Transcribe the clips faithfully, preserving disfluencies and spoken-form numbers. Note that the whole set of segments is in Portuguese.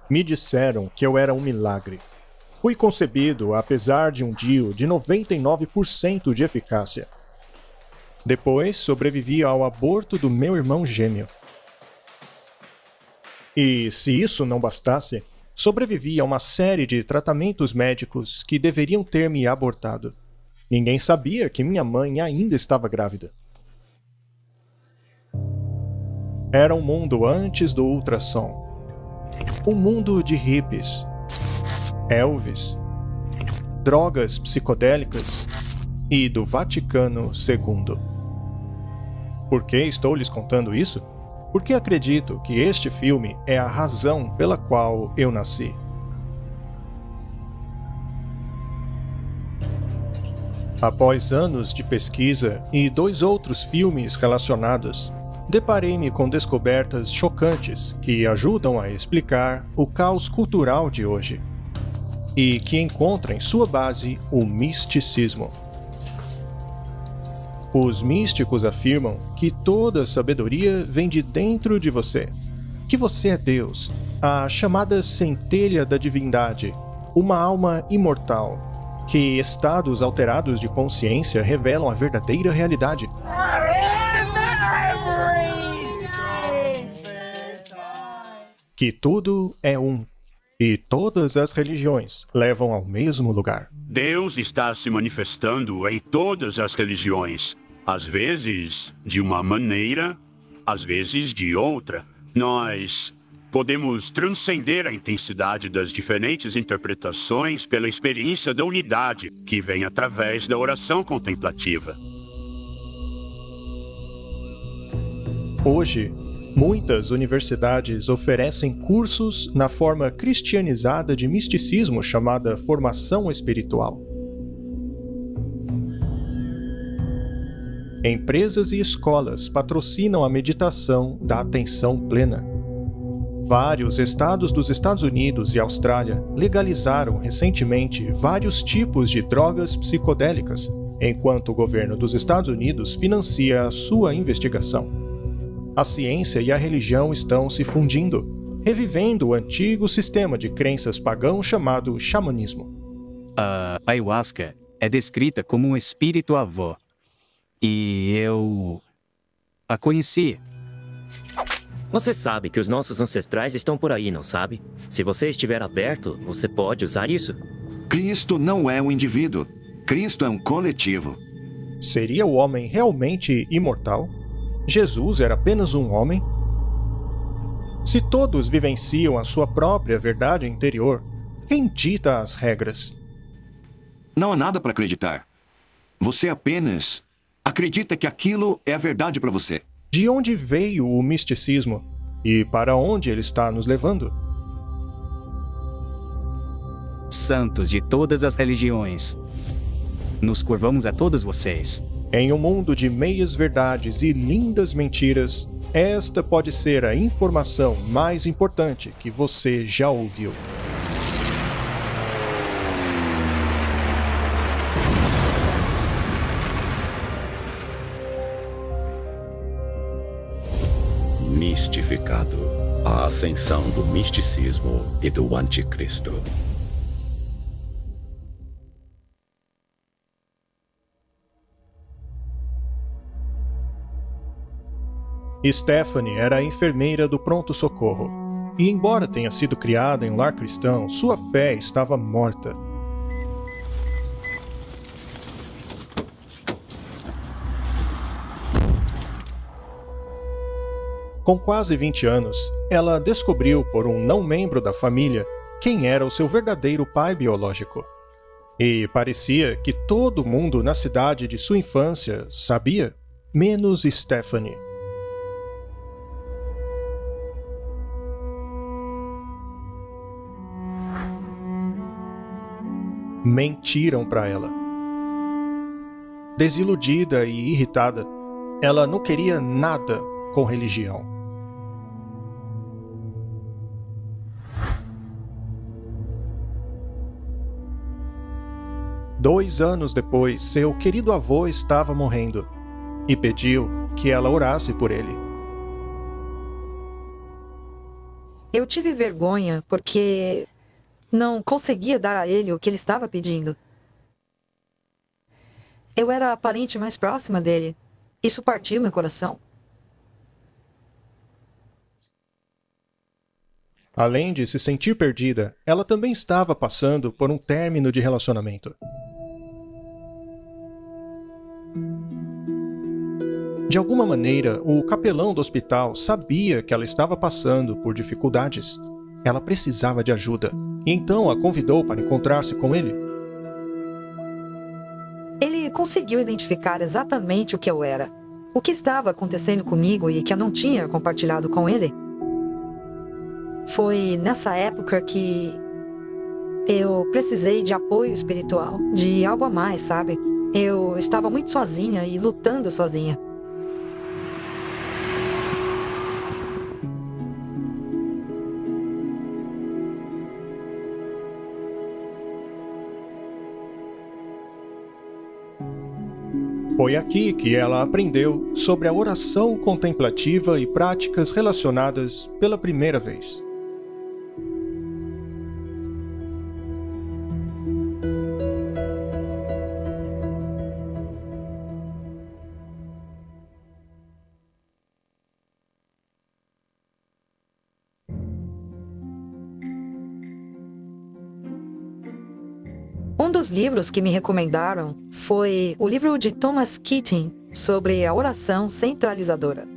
Me disseram que eu era um milagre. Fui concebido apesar de um D I U de noventa e nove por cento de eficácia. Depois, sobrevivi ao aborto do meu irmão gêmeo. E, se isso não bastasse, sobrevivi a uma série de tratamentos médicos que deveriam ter me abortado. Ninguém sabia que minha mãe ainda estava grávida. Era um mundo antes do ultrassom. Um mundo de hippies, Elvis, drogas psicodélicas e do Vaticano segundo. Por que estou lhes contando isso? Porque acredito que este filme é a razão pela qual eu nasci. Após anos de pesquisa e dois outros filmes relacionados, deparei-me com descobertas chocantes que ajudam a explicar o caos cultural de hoje e que encontra em sua base o misticismo. Os místicos afirmam que toda sabedoria vem de dentro de você, que você é Deus, a chamada centelha da divindade, uma alma imortal, que estados alterados de consciência revelam a verdadeira realidade. Que tudo é um, e todas as religiões levam ao mesmo lugar. Deus está se manifestando em todas as religiões. Às vezes de uma maneira, às vezes de outra. Nós podemos transcender a intensidade das diferentes interpretações pela experiência da unidade, que vem através da oração contemplativa. Hoje, muitas universidades oferecem cursos na forma cristianizada de misticismo chamada formação espiritual. Empresas e escolas patrocinam a meditação da atenção plena. Vários estados dos Estados Unidos e Austrália legalizaram recentemente vários tipos de drogas psicodélicas, enquanto o governo dos Estados Unidos financia a sua investigação. A ciência e a religião estão se fundindo, revivendo o antigo sistema de crenças pagão chamado xamanismo. A ayahuasca é descrita como um espírito avô. E eu a conheci. Você sabe que os nossos ancestrais estão por aí, não sabe? Se você estiver aberto, você pode usar isso. Cristo não é um indivíduo. Cristo é um coletivo. Seria o homem realmente imortal? Jesus era apenas um homem? Se todos vivenciam a sua própria verdade interior, quem dita as regras? Não há nada para acreditar. Você apenas acredita que aquilo é a verdade para você. De onde veio o misticismo? E para onde ele está nos levando? Santos de todas as religiões, nos curvamos a todos vocês. Em um mundo de meias verdades e lindas mentiras, esta pode ser a informação mais importante que você já ouviu. Mistificado, a ascensão do misticismo e do anticristo. Stephanie era a enfermeira do pronto-socorro, e embora tenha sido criada em um lar cristão, sua fé estava morta. Com quase vinte anos, ela descobriu por um não-membro da família quem era o seu verdadeiro pai biológico. E parecia que todo mundo na cidade de sua infância sabia, menos Stephanie. Mentiram para ela. Desiludida e irritada, ela não queria nada com religião. Dois anos depois, seu querido avô estava morrendo e pediu que ela orasse por ele. Eu tive vergonha porque não conseguia dar a ele o que ele estava pedindo. Eu era a parente mais próxima dele. Isso partiu meu coração. Além de se sentir perdida, ela também estava passando por um término de relacionamento. De alguma maneira, o capelão do hospital sabia que ela estava passando por dificuldades. Ela precisava de ajuda, e então a convidou para encontrar-se com ele. Ele conseguiu identificar exatamente o que eu era, o que estava acontecendo comigo e que eu não tinha compartilhado com ele. Foi nessa época que eu precisei de apoio espiritual, de algo a mais, sabe? Eu estava muito sozinha e lutando sozinha. Foi aqui que ela aprendeu sobre a oração contemplativa e práticas relacionadas pela primeira vez. Um dos livros que me recomendaram foi o livro de Thomas Keating sobre a oração centralizadora.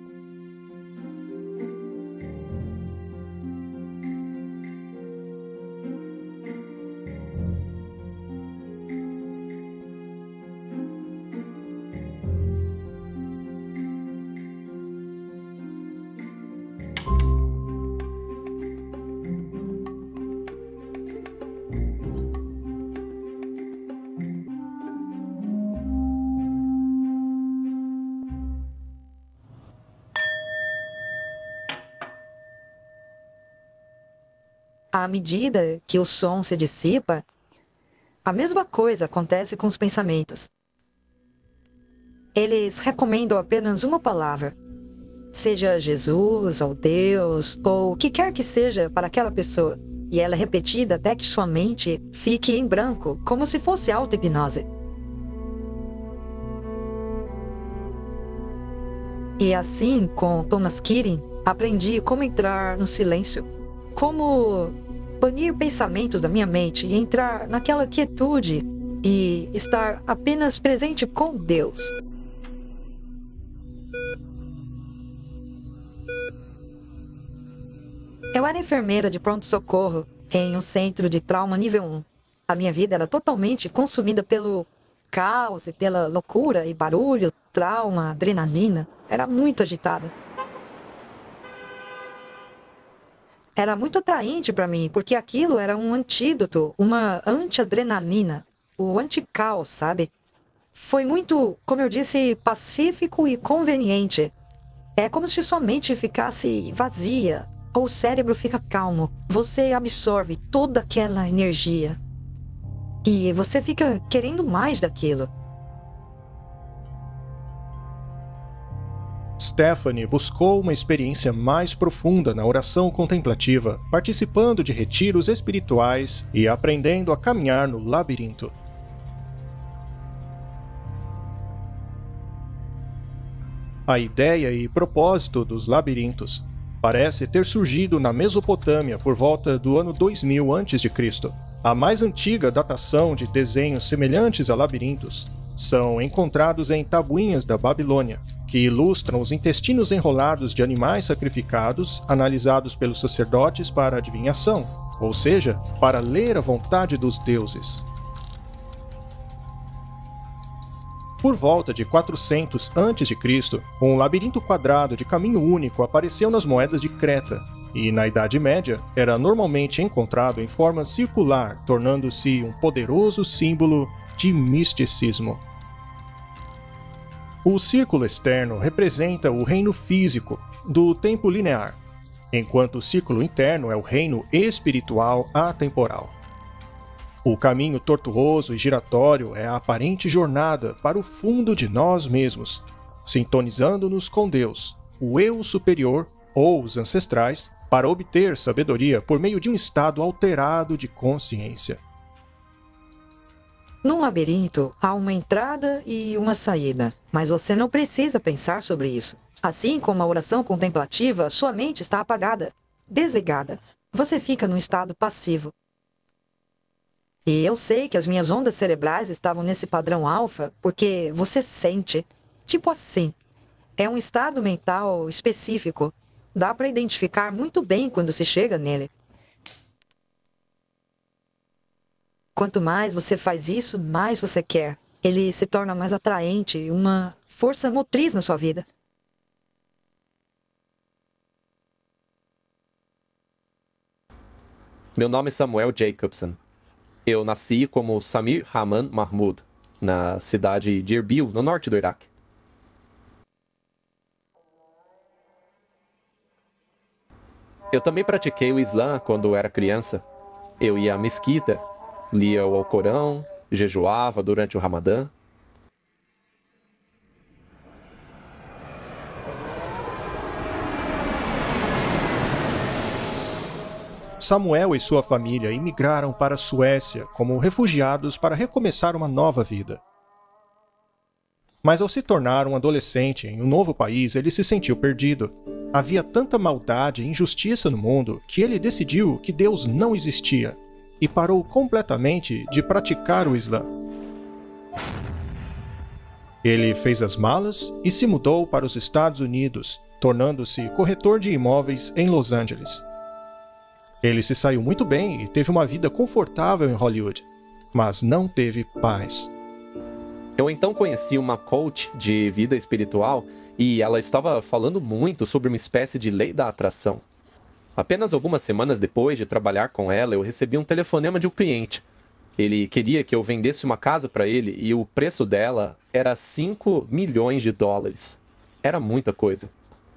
À medida que o som se dissipa, a mesma coisa acontece com os pensamentos. Eles recomendam apenas uma palavra, seja Jesus, ou Deus, ou o que quer que seja para aquela pessoa, e ela é repetida até que sua mente fique em branco, como se fosse auto-hipnose. E assim, com Thomas Keating, aprendi como entrar no silêncio, como banir pensamentos da minha mente e entrar naquela quietude e estar apenas presente com Deus. Eu era enfermeira de pronto-socorro em um centro de trauma nível um. A minha vida era totalmente consumida pelo caos e pela loucura e barulho, trauma, adrenalina. Era muito agitada. Era muito atraente para mim, porque aquilo era um antídoto, uma anti-adrenalina, o anti-caos, sabe? Foi muito, como eu disse, pacífico e conveniente. É como se sua mente ficasse vazia, ou o cérebro fica calmo. Você absorve toda aquela energia. E você fica querendo mais daquilo. Stephanie buscou uma experiência mais profunda na oração contemplativa, participando de retiros espirituais e aprendendo a caminhar no labirinto. A ideia e propósito dos labirintos parece ter surgido na Mesopotâmia por volta do ano dois mil antes de Cristo. A mais antiga datação de desenhos semelhantes a labirintos são encontrados em tabuinhas da Babilônia, que ilustram os intestinos enrolados de animais sacrificados, analisados pelos sacerdotes para adivinhação, ou seja, para ler a vontade dos deuses. Por volta de quatrocentos antes de Cristo, um labirinto quadrado de caminho único apareceu nas moedas de Creta, e na Idade Média era normalmente encontrado em forma circular, tornando-se um poderoso símbolo de misticismo. O círculo externo representa o reino físico do tempo linear, enquanto o círculo interno é o reino espiritual atemporal. O caminho tortuoso e giratório é a aparente jornada para o fundo de nós mesmos, sintonizando-nos com Deus, o eu superior ou os ancestrais, para obter sabedoria por meio de um estado alterado de consciência. Num labirinto, há uma entrada e uma saída, mas você não precisa pensar sobre isso. Assim como a oração contemplativa, sua mente está apagada, desligada. Você fica num estado passivo. E eu sei que as minhas ondas cerebrais estavam nesse padrão alfa porque você sente, tipo assim. É um estado mental específico. Dá para identificar muito bem quando se chega nele. Quanto mais você faz isso, mais você quer. Ele se torna mais atraente, uma força motriz na sua vida. Meu nome é Samuel Jacobson. Eu nasci como Samir Rahman Mahmoud, na cidade de Erbil, no norte do Iraque. Eu também pratiquei o Islã quando era criança. Eu ia à mesquita, lia o Alcorão, jejuava durante o Ramadã. Samuel e sua família imigraram para a Suécia como refugiados para recomeçar uma nova vida. Mas ao se tornar um adolescente em um novo país, ele se sentiu perdido. Havia tanta maldade e injustiça no mundo que ele decidiu que Deus não existia e parou completamente de praticar o Islã. Ele fez as malas e se mudou para os Estados Unidos, tornando-se corretor de imóveis em Los Angeles. Ele se saiu muito bem e teve uma vida confortável em Hollywood, mas não teve paz. Eu então conheci uma coach de vida espiritual e ela estava falando muito sobre uma espécie de lei da atração. Apenas algumas semanas depois de trabalhar com ela, eu recebi um telefonema de um cliente. Ele queria que eu vendesse uma casa para ele e o preço dela era cinco milhões de dólares. Era muita coisa.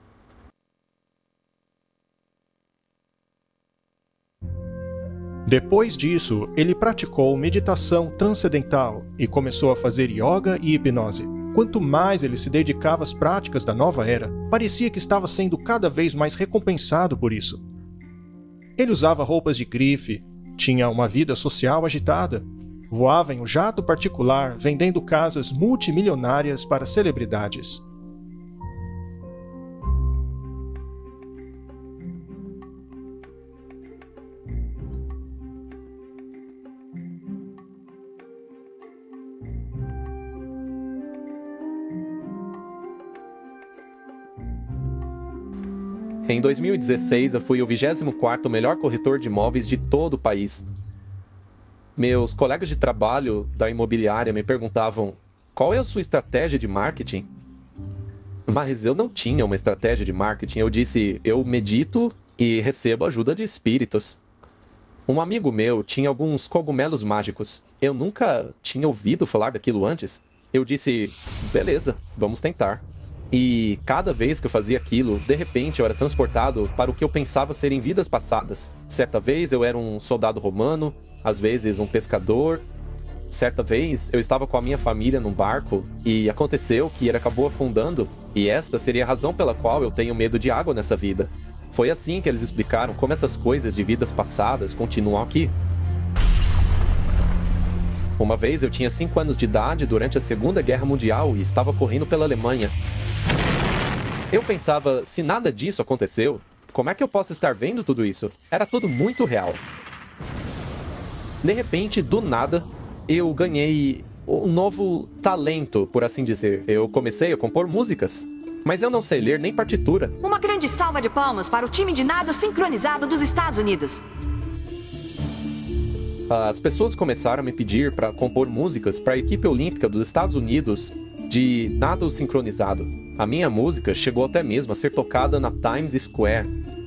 Depois disso, ele praticou meditação transcendental e começou a fazer yoga e hipnose. Quanto mais ele se dedicava às práticas da nova era, parecia que estava sendo cada vez mais recompensado por isso. Ele usava roupas de grife, tinha uma vida social agitada, voava em um jato particular vendendo casas multimilionárias para celebridades. Em dois mil e dezesseis, eu fui o vigésimo quarto melhor corretor de imóveis de todo o país. Meus colegas de trabalho da imobiliária me perguntavam: qual é a sua estratégia de marketing? Mas eu não tinha uma estratégia de marketing. Eu disse: eu medito e recebo ajuda de espíritos. Um amigo meu tinha alguns cogumelos mágicos. Eu nunca tinha ouvido falar daquilo antes. Eu disse: beleza, vamos tentar. E cada vez que eu fazia aquilo, de repente eu era transportado para o que eu pensava serem vidas passadas. Certa vez eu era um soldado romano, às vezes um pescador. Certa vez eu estava com a minha família num barco e aconteceu que ele acabou afundando, e esta seria a razão pela qual eu tenho medo de água nessa vida. Foi assim que eles explicaram como essas coisas de vidas passadas continuam aqui. Uma vez eu tinha cinco anos de idade durante a Segunda Guerra Mundial e estava correndo pela Alemanha. Eu pensava, se nada disso aconteceu, como é que eu posso estar vendo tudo isso? Era tudo muito real. De repente, do nada, eu ganhei um novo talento, por assim dizer. Eu comecei a compor músicas, mas eu não sei ler nem partitura. Uma grande salva de palmas para o time de nado sincronizado dos Estados Unidos. As pessoas começaram a me pedir para compor músicas para a equipe olímpica dos Estados Unidos de nado sincronizado. A minha música chegou até mesmo a ser tocada na Times Square.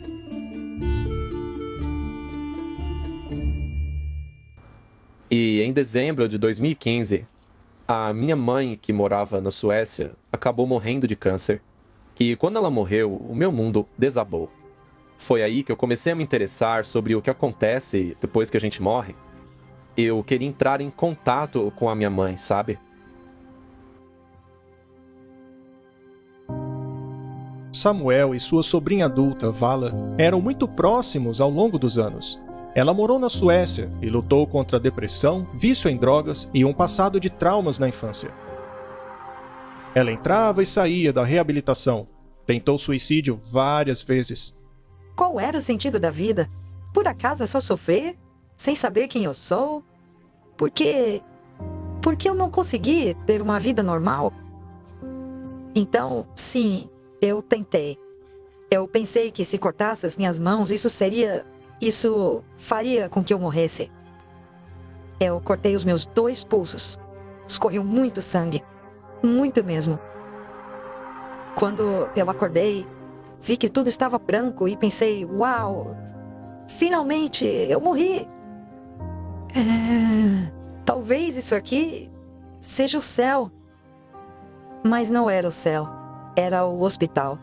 E em dezembro de dois mil e quinze, a minha mãe, que morava na Suécia, acabou morrendo de câncer. E quando ela morreu, o meu mundo desabou. Foi aí que eu comecei a me interessar sobre o que acontece depois que a gente morre. Eu queria entrar em contato com a minha mãe, sabe? Samuel e sua sobrinha adulta, Vala, eram muito próximos ao longo dos anos. Ela morou na Suécia e lutou contra a depressão, vício em drogas e um passado de traumas na infância. Ela entrava e saía da reabilitação. Tentou suicídio várias vezes. Qual era o sentido da vida? Por acaso é só sofrer? Sem saber quem eu sou? Por que... Por que eu não consegui ter uma vida normal? Então, sim, eu tentei. Eu pensei que se cortasse as minhas mãos, isso seria... Isso faria com que eu morresse. Eu cortei os meus dois pulsos. Escorreu muito sangue. Muito mesmo. Quando eu acordei, vi que tudo estava branco e pensei, uau, finalmente eu morri. É, talvez isso aqui seja o céu. Mas não era o céu, era o hospital.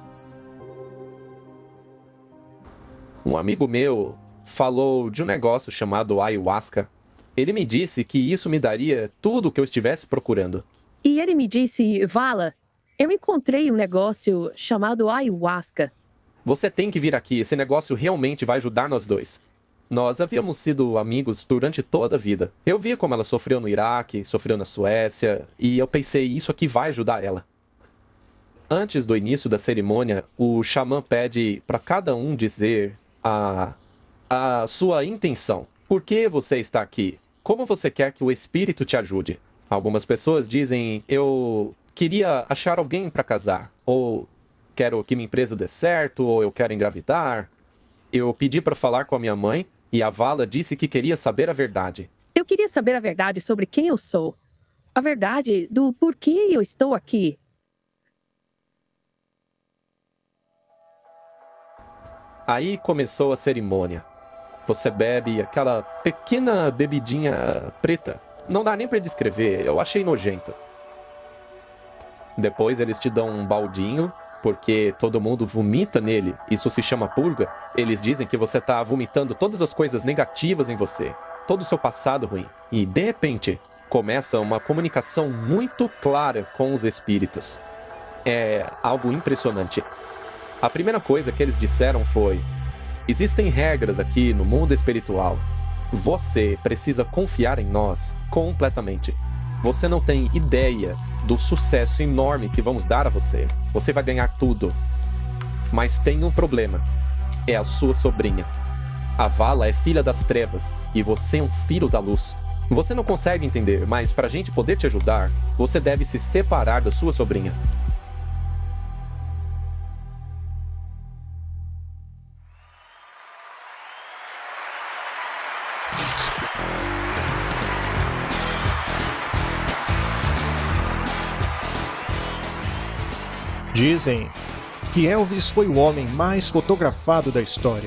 Um amigo meu falou de um negócio chamado ayahuasca. Ele me disse que isso me daria tudo o que eu estivesse procurando. E ele me disse, Vala, eu encontrei um negócio chamado ayahuasca. Você tem que vir aqui, esse negócio realmente vai ajudar nós dois. Nós havíamos sido amigos durante toda a vida. Eu via como ela sofreu no Iraque, sofreu na Suécia, e eu pensei, isso aqui vai ajudar ela. Antes do início da cerimônia, o xamã pede para cada um dizer a, a sua intenção. Por que você está aqui? Como você quer que o espírito te ajude? Algumas pessoas dizem, eu queria achar alguém para casar, ou quero que minha empresa dê certo, ou eu quero engravidar. Eu pedi para falar com a minha mãe, e a Vala disse que queria saber a verdade. Eu queria saber a verdade sobre quem eu sou. A verdade do porquê eu estou aqui. Aí começou a cerimônia. Você bebe aquela pequena bebidinha preta. Não dá nem para descrever, eu achei nojento. Depois eles te dão um baldinho, porque todo mundo vomita nele. Isso se chama purga. Eles dizem que você está vomitando todas as coisas negativas em você. Todo o seu passado ruim. E, de repente, começa uma comunicação muito clara com os espíritos. É algo impressionante. A primeira coisa que eles disseram foi: existem regras aqui no mundo espiritual. Você precisa confiar em nós completamente. Você não tem ideia do sucesso enorme que vamos dar a você. Você vai ganhar tudo. Mas tem um problema. É a sua sobrinha. A Vala é filha das trevas e você é um filho da luz. Você não consegue entender, mas para a gente poder te ajudar, você deve se separar da sua sobrinha. Dizem que Elvis foi o homem mais fotografado da história.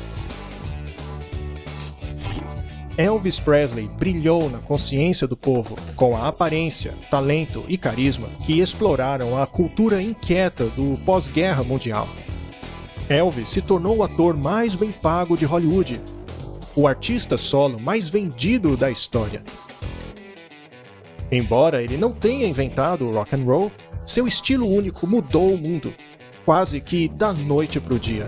Elvis Presley brilhou na consciência do povo com a aparência, talento e carisma que exploraram a cultura inquieta do pós-guerra mundial. Elvis se tornou o ator mais bem pago de Hollywood, o artista solo mais vendido da história. Embora ele não tenha inventado o rock and roll, seu estilo único mudou o mundo, quase que da noite para o dia.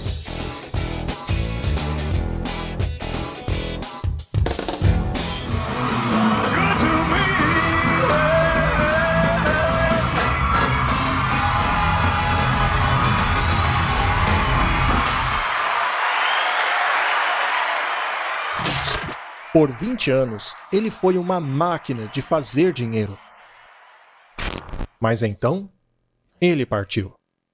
Por vinte anos, ele foi uma máquina de fazer dinheiro. Mas então, ele partiu.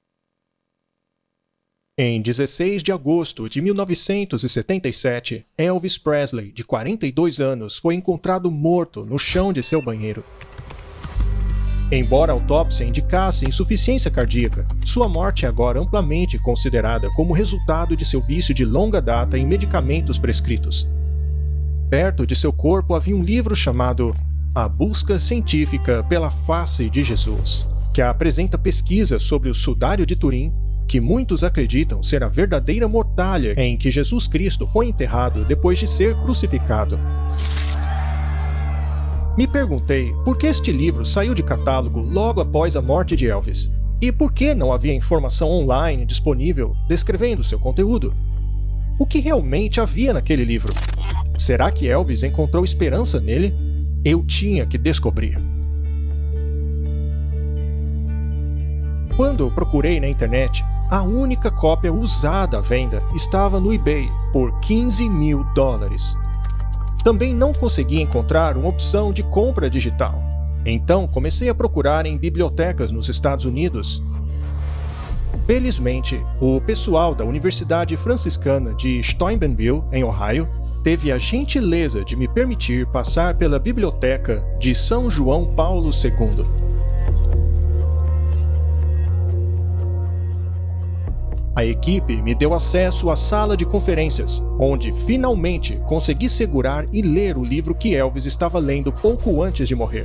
Em dezesseis de agosto de mil novecentos e setenta e sete, Elvis Presley, de quarenta e dois anos, foi encontrado morto no chão de seu banheiro. Embora a autópsia indicasse insuficiência cardíaca, sua morte é agora amplamente considerada como resultado de seu vício de longa data em medicamentos prescritos. Perto de seu corpo havia um livro chamado A Busca Científica pela Face de Jesus, que apresenta pesquisas sobre o sudário de Turim, que muitos acreditam ser a verdadeira mortalha em que Jesus Cristo foi enterrado depois de ser crucificado. Me perguntei por que este livro saiu de catálogo logo após a morte de Elvis. E por que não havia informação online disponível descrevendo seu conteúdo? O que realmente havia naquele livro? Será que Elvis encontrou esperança nele? Eu tinha que descobrir. Quando procurei na internet, a única cópia usada à venda estava no eBay por quinze mil dólares. Também não consegui encontrar uma opção de compra digital. Então comecei a procurar em bibliotecas nos Estados Unidos. Felizmente, o pessoal da Universidade Franciscana de Steubenville, em Ohio, teve a gentileza de me permitir passar pela biblioteca de São João Paulo segundo. A equipe me deu acesso à sala de conferências, onde finalmente consegui segurar e ler o livro que Elvis estava lendo pouco antes de morrer.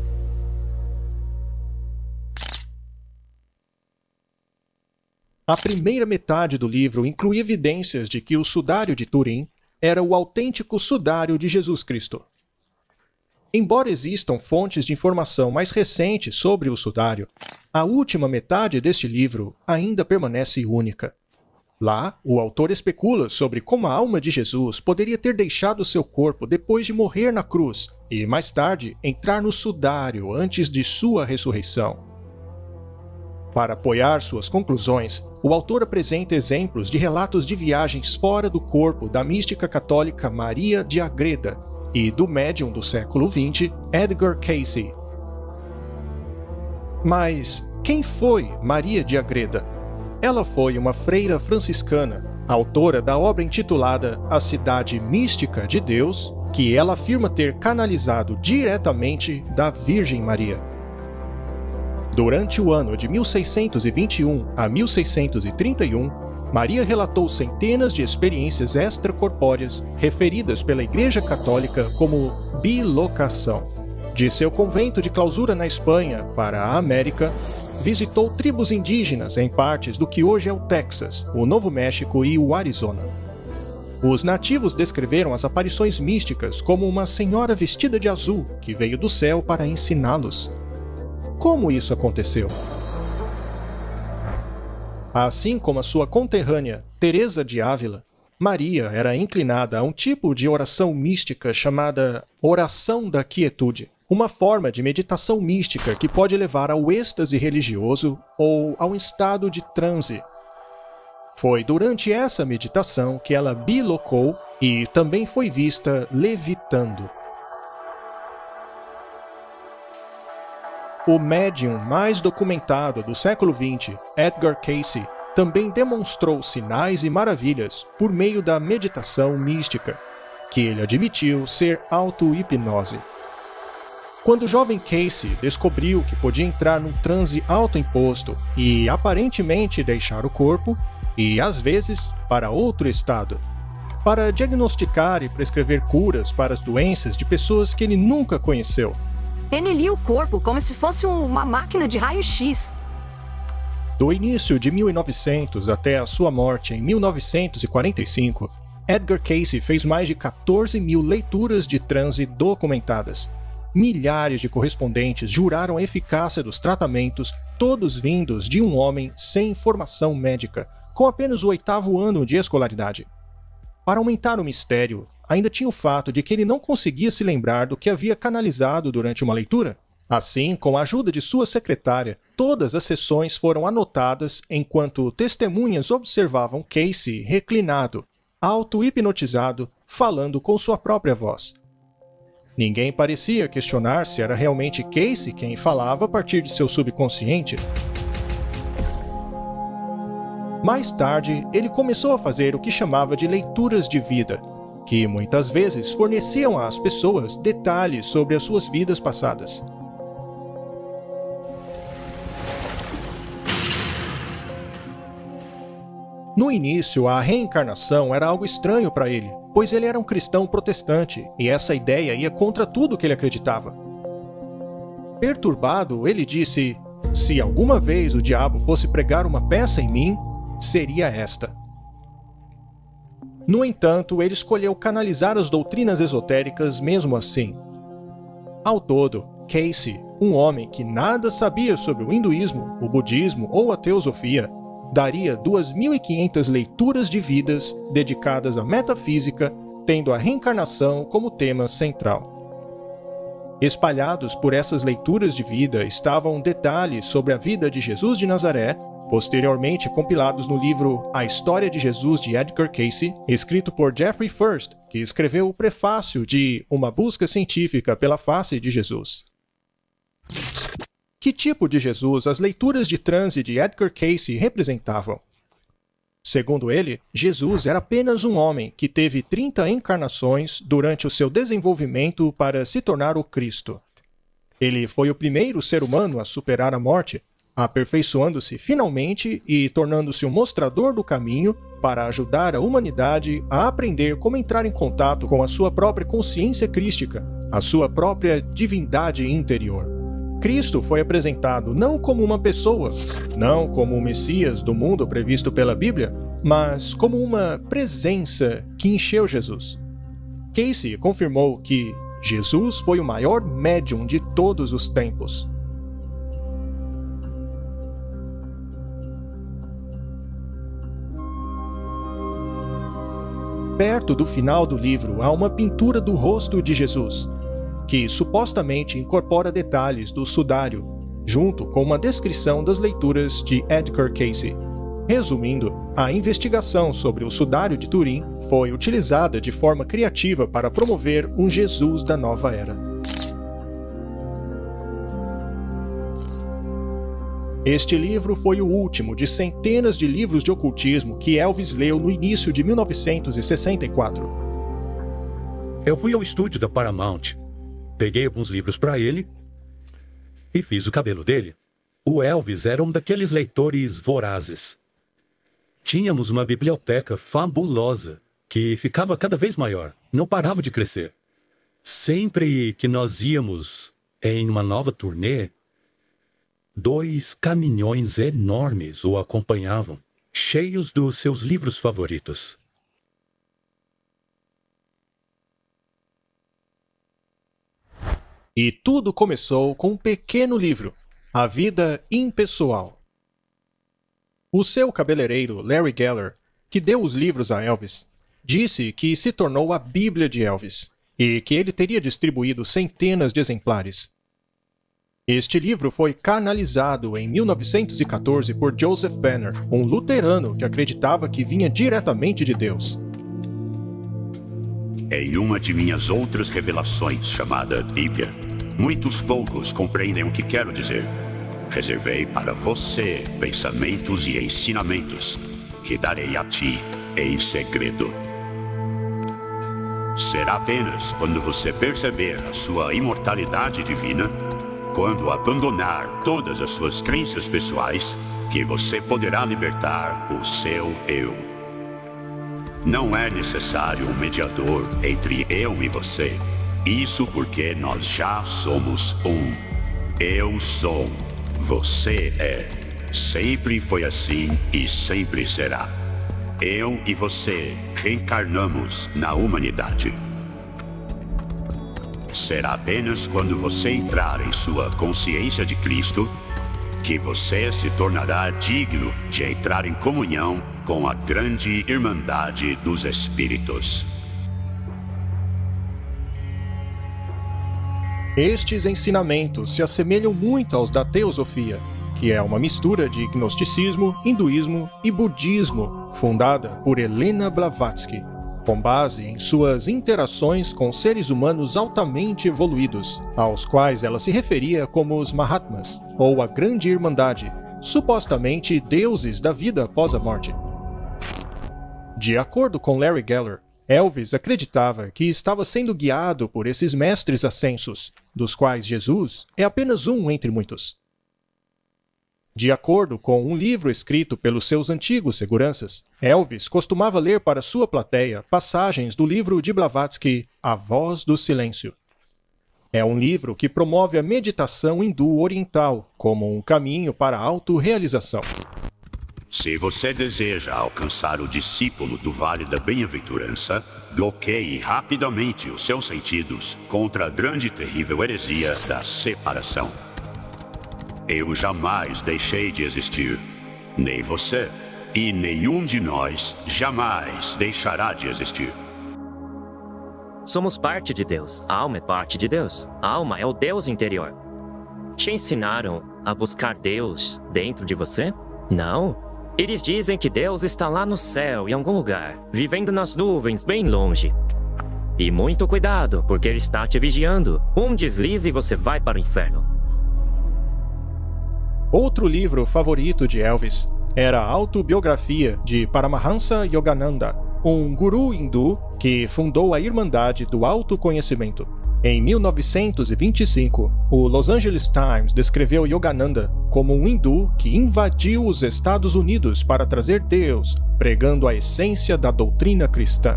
A primeira metade do livro inclui evidências de que o sudário de Turim era o autêntico sudário de Jesus Cristo. Embora existam fontes de informação mais recentes sobre o sudário, a última metade deste livro ainda permanece única. Lá, o autor especula sobre como a alma de Jesus poderia ter deixado seu corpo depois de morrer na cruz e, mais tarde, entrar no sudário antes de sua ressurreição. Para apoiar suas conclusões, o autor apresenta exemplos de relatos de viagens fora do corpo da mística católica Maria de Agreda e do médium do século vinte, Edgar Cayce. Mas quem foi Maria de Agreda? Ela foi uma freira franciscana, autora da obra intitulada A Cidade Mística de Deus, que ela afirma ter canalizado diretamente da Virgem Maria. Durante o ano de mil seiscentos e vinte e um a mil seiscentos e trinta e um, Maria relatou centenas de experiências extracorpóreas referidas pela Igreja Católica como bilocação. De seu convento de clausura na Espanha para a América, visitou tribos indígenas em partes do que hoje é o Texas, o Novo México e o Arizona. Os nativos descreveram as aparições místicas como uma senhora vestida de azul que veio do céu para ensiná-los. Como isso aconteceu? Assim como a sua conterrânea, Teresa de Ávila, Maria era inclinada a um tipo de oração mística chamada oração da quietude, uma forma de meditação mística que pode levar ao êxtase religioso ou ao estado de transe. Foi durante essa meditação que ela bilocou e também foi vista levitando. O médium mais documentado do século vinte, Edgar Cayce, também demonstrou sinais e maravilhas por meio da meditação mística, que ele admitiu ser auto-hipnose. Quando o jovem Cayce descobriu que podia entrar num transe autoimposto e aparentemente deixar o corpo, e às vezes para outro estado, para diagnosticar e prescrever curas para as doenças de pessoas que ele nunca conheceu. Ele lia o corpo como se fosse uma máquina de raio-x. Do início de mil e novecentos até a sua morte em mil novecentos e quarenta e cinco, Edgar Cayce fez mais de quatorze mil leituras de transe documentadas. Milhares de correspondentes juraram a eficácia dos tratamentos, todos vindos de um homem sem formação médica, com apenas o oitavo ano de escolaridade. Para aumentar o mistério, ainda tinha o fato de que ele não conseguia se lembrar do que havia canalizado durante uma leitura. Assim, com a ajuda de sua secretária, todas as sessões foram anotadas enquanto testemunhas observavam Cayce reclinado, auto-hipnotizado, falando com sua própria voz. Ninguém parecia questionar se era realmente Cayce quem falava a partir de seu subconsciente. Mais tarde, ele começou a fazer o que chamava de leituras de vida, que muitas vezes forneciam às pessoas detalhes sobre as suas vidas passadas. No início, a reencarnação era algo estranho para ele, pois ele era um cristão protestante e essa ideia ia contra tudo que ele acreditava. Perturbado, ele disse: "Se alguma vez o diabo fosse pregar uma peça em mim, seria esta." No entanto, ele escolheu canalizar as doutrinas esotéricas mesmo assim. Ao todo, Cayce um homem que nada sabia sobre o hinduísmo, o budismo ou a teosofia, daria duas mil e quinhentas leituras de vidas dedicadas à metafísica, tendo a reencarnação como tema central. Espalhados por essas leituras de vida estavam detalhes sobre a vida de Jesus de Nazaré, posteriormente compilados no livro A História de Jesus de Edgar Cayce, escrito por Jeffrey First, que escreveu o prefácio de Uma Busca Científica pela Face de Jesus. Que tipo de Jesus as leituras de transe de Edgar Cayce representavam? Segundo ele, Jesus era apenas um homem que teve trinta encarnações durante o seu desenvolvimento para se tornar o Cristo. Ele foi o primeiro ser humano a superar a morte, aperfeiçoando-se finalmente e tornando-se um mostrador do caminho para ajudar a humanidade a aprender como entrar em contato com a sua própria consciência crística, a sua própria divindade interior. Cristo foi apresentado não como uma pessoa, não como o Messias do mundo previsto pela Bíblia, mas como uma presença que encheu Jesus. Cayce confirmou que Jesus foi o maior médium de todos os tempos. Perto do final do livro há uma pintura do rosto de Jesus, que supostamente incorpora detalhes do sudário, junto com uma descrição das leituras de Edgar Cayce. Resumindo, a investigação sobre o sudário de Turim foi utilizada de forma criativa para promover um Jesus da nova era. Este livro foi o último de centenas de livros de ocultismo que Elvis leu no início de mil novecentos e sessenta e quatro. Eu fui ao estúdio da Paramount. Peguei alguns livros para ele e fiz o cabelo dele. O Elvis era um daqueles leitores vorazes. Tínhamos uma biblioteca fabulosa que ficava cada vez maior, não parava de crescer. Sempre que nós íamos em uma nova turnê, dois caminhões enormes o acompanhavam, cheios dos seus livros favoritos. E tudo começou com um pequeno livro, A Vida Impessoal. O seu cabeleireiro, Larry Geller, que deu os livros a Elvis, disse que se tornou a Bíblia de Elvis e que ele teria distribuído centenas de exemplares. Este livro foi canalizado em mil novecentos e quatorze por Joseph Banner, um luterano que acreditava que vinha diretamente de Deus. Em uma de minhas outras revelações, chamada Bíblia, muitos poucos compreendem o que quero dizer. Reservei para você pensamentos e ensinamentos que darei a ti em segredo. Será apenas quando você perceber a sua imortalidade divina, quando abandonar todas as suas crenças pessoais, que você poderá libertar o seu eu. Não é necessário um mediador entre eu e você. Isso porque nós já somos um. Eu sou. Você é. Sempre foi assim e sempre será. Eu e você reencarnamos na humanidade. Será apenas quando você entrar em sua consciência de Cristo que você se tornará digno de entrar em comunhão com a grande Irmandade dos Espíritos. Estes ensinamentos se assemelham muito aos da teosofia, que é uma mistura de gnosticismo, hinduísmo e budismo, fundada por Helena Blavatsky, com base em suas interações com seres humanos altamente evoluídos, aos quais ela se referia como os Mahatmas, ou a Grande Irmandade, supostamente deuses da vida após a morte. De acordo com Larry Geller, Elvis acreditava que estava sendo guiado por esses mestres ascensos, dos quais Jesus é apenas um entre muitos. De acordo com um livro escrito pelos seus antigos seguranças, Elvis costumava ler para sua plateia passagens do livro de Blavatsky, A Voz do Silêncio. É um livro que promove a meditação hindu oriental como um caminho para a autorrealização. Se você deseja alcançar o discípulo do Vale da Bem-aventurança, bloqueie rapidamente os seus sentidos contra a grande e terrível heresia da separação. eu jamais deixei de existir. Nem você. E nenhum de nós jamais deixará de existir. Somos parte de Deus. A alma é parte de Deus. A alma é o Deus interior. Te ensinaram a buscar Deus dentro de você? Não. Eles dizem que Deus está lá no céu, em algum lugar, vivendo nas nuvens, bem longe. E muito cuidado, porque Ele está te vigiando. Um deslize e você vai para o inferno. Outro livro favorito de Elvis era a autobiografia de Paramahansa Yogananda, um guru hindu que fundou a Irmandade do Autoconhecimento. Em mil novecentos e vinte e cinco, o Los Angeles Times descreveu Yogananda como um hindu que invadiu os Estados Unidos para trazer Deus, pregando a essência da doutrina cristã.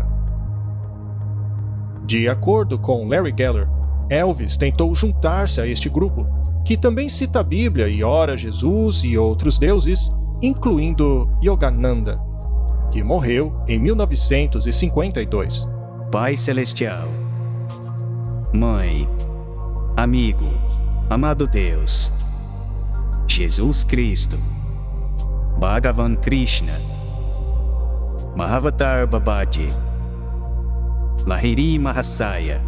De acordo com Larry Geller, Elvis tentou juntar-se a este grupo, que também cita a Bíblia e ora Jesus e outros deuses, incluindo Yogananda, que morreu em mil novecentos e cinquenta e dois. Pai Celestial, Mãe, amigo, amado Deus, Jesus Cristo, Bhagavan Krishna, Mahavatar Babaji, Lahiri Mahasaya,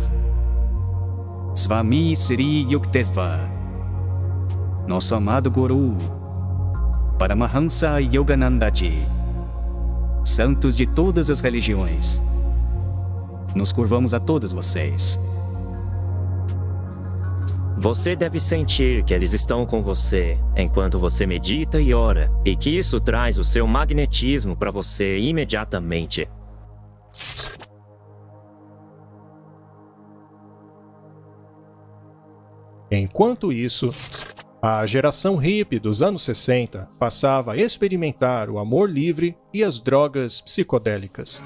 Swami Sri Yukteswar, nosso amado Guru, Paramahansa Yoganandaji, santos de todas as religiões, nos curvamos a todos vocês. Você deve sentir que eles estão com você enquanto você medita e ora, e que isso traz o seu magnetismo para você imediatamente. Enquanto isso, a geração hippie dos anos sessenta passava a experimentar o amor livre e as drogas psicodélicas.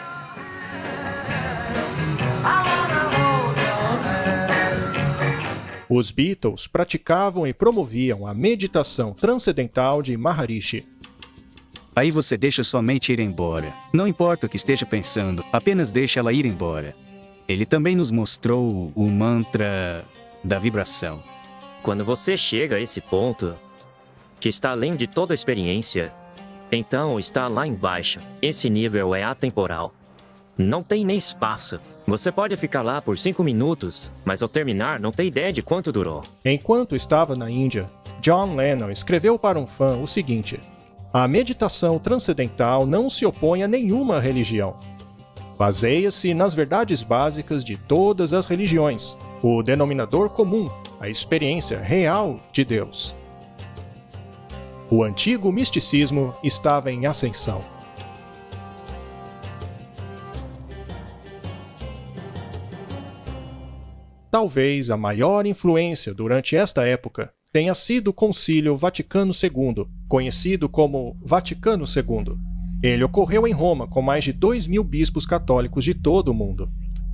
Os Beatles praticavam e promoviam a meditação transcendental de Maharishi. Aí você deixa sua mente ir embora. Não importa o que esteja pensando, apenas deixa ela ir embora. Ele também nos mostrou o mantra da vibração. Quando você chega a esse ponto, que está além de toda a experiência, então está lá embaixo. Esse nível é atemporal. Não tem nem espaço. Você pode ficar lá por cinco minutos, mas ao terminar não tem ideia de quanto durou. Enquanto estava na Índia, John Lennon escreveu para um fã o seguinte: a meditação transcendental não se opõe a nenhuma religião. Baseia-se nas verdades básicas de todas as religiões, o denominador comum, a experiência real de Deus. O antigo misticismo estava em ascensão. Talvez a maior influência durante esta época tenha sido o Concílio Vaticano segundo, conhecido como Vaticano segundo. Ele ocorreu em Roma com mais de dois mil bispos católicos de todo o mundo.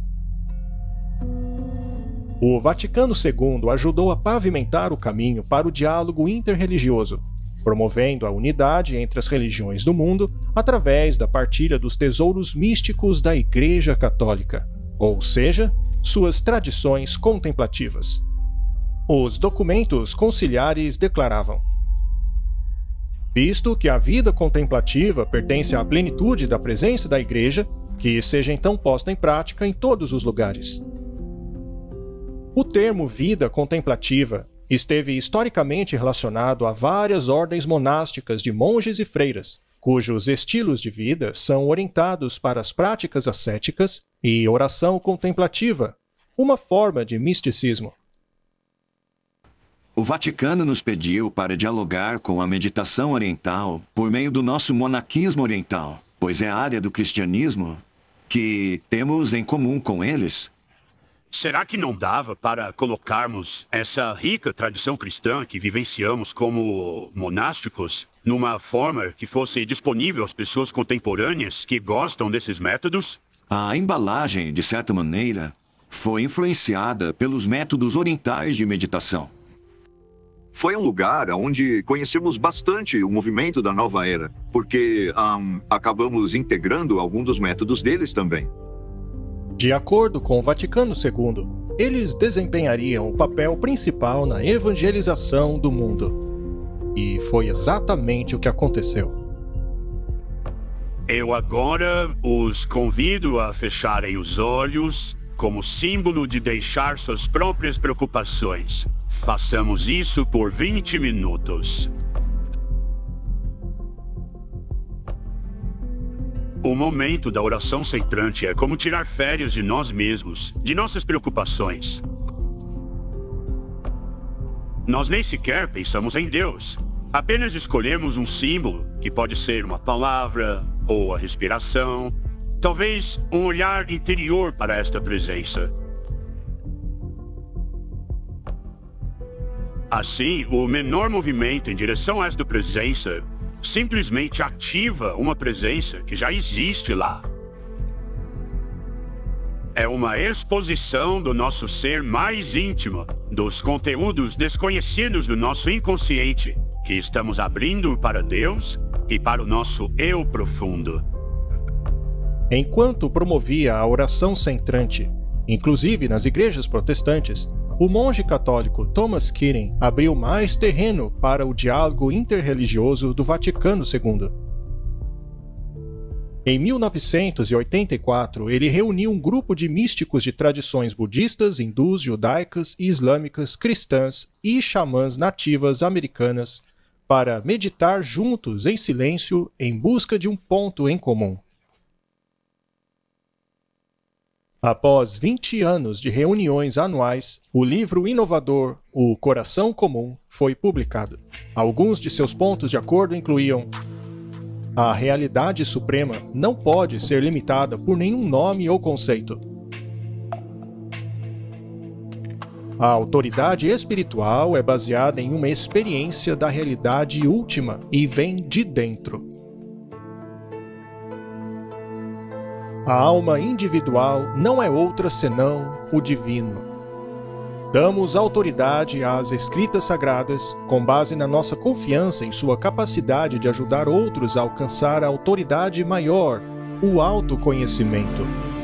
O Vaticano segundo ajudou a pavimentar o caminho para o diálogo interreligioso, promovendo a unidade entre as religiões do mundo através da partilha dos tesouros místicos da Igreja Católica, ou seja, suas tradições contemplativas. Os documentos conciliares declaravam: visto que a vida contemplativa pertence à plenitude da presença da Igreja, que seja então posta em prática em todos os lugares. O termo vida contemplativa esteve historicamente relacionado a várias ordens monásticas de monges e freiras, cujos estilos de vida são orientados para as práticas ascéticas e oração contemplativa, uma forma de misticismo. O Vaticano nos pediu para dialogar com a meditação oriental por meio do nosso monaquismo oriental, pois é a área do cristianismo que temos em comum com eles. Será que não dava para colocarmos essa rica tradição cristã que vivenciamos como monásticos numa forma que fosse disponível às pessoas contemporâneas que gostam desses métodos? A embalagem, de certa maneira, foi influenciada pelos métodos orientais de meditação. Foi um lugar onde conhecemos bastante o movimento da nova era, porque um, acabamos integrando alguns dos métodos deles também. De acordo com o Vaticano segundo, eles desempenhariam o papel principal na evangelização do mundo. E foi exatamente o que aconteceu. Eu agora os convido a fecharem os olhos como símbolo de deixar suas próprias preocupações. Façamos isso por vinte minutos. O momento da oração centrante é como tirar férias de nós mesmos, de nossas preocupações. Nós nem sequer pensamos em Deus. Apenas escolhemos um símbolo, que pode ser uma palavra ou a respiração, talvez um olhar interior para esta presença. Assim, o menor movimento em direção a esta presença simplesmente ativa uma presença que já existe lá. É uma exposição do nosso ser mais íntimo, dos conteúdos desconhecidos do nosso inconsciente, que estamos abrindo para Deus e para o nosso eu profundo. Enquanto promovia a oração centrante, inclusive nas igrejas protestantes, o monge católico Thomas Keating abriu mais terreno para o diálogo interreligioso do Vaticano segundo. Em mil novecentos e oitenta e quatro, ele reuniu um grupo de místicos de tradições budistas, hindus, judaicas, islâmicas, cristãs e xamãs nativas americanas para meditar juntos em silêncio em busca de um ponto em comum. Após vinte anos de reuniões anuais, o livro inovador O Coração Comum foi publicado. Alguns de seus pontos de acordo incluíam: a realidade suprema não pode ser limitada por nenhum nome ou conceito. A autoridade espiritual é baseada em uma experiência da realidade última e vem de dentro. A alma individual não é outra senão o divino. Damos autoridade às escritas sagradas com base na nossa confiança em sua capacidade de ajudar outros a alcançar a autoridade maior, o autoconhecimento.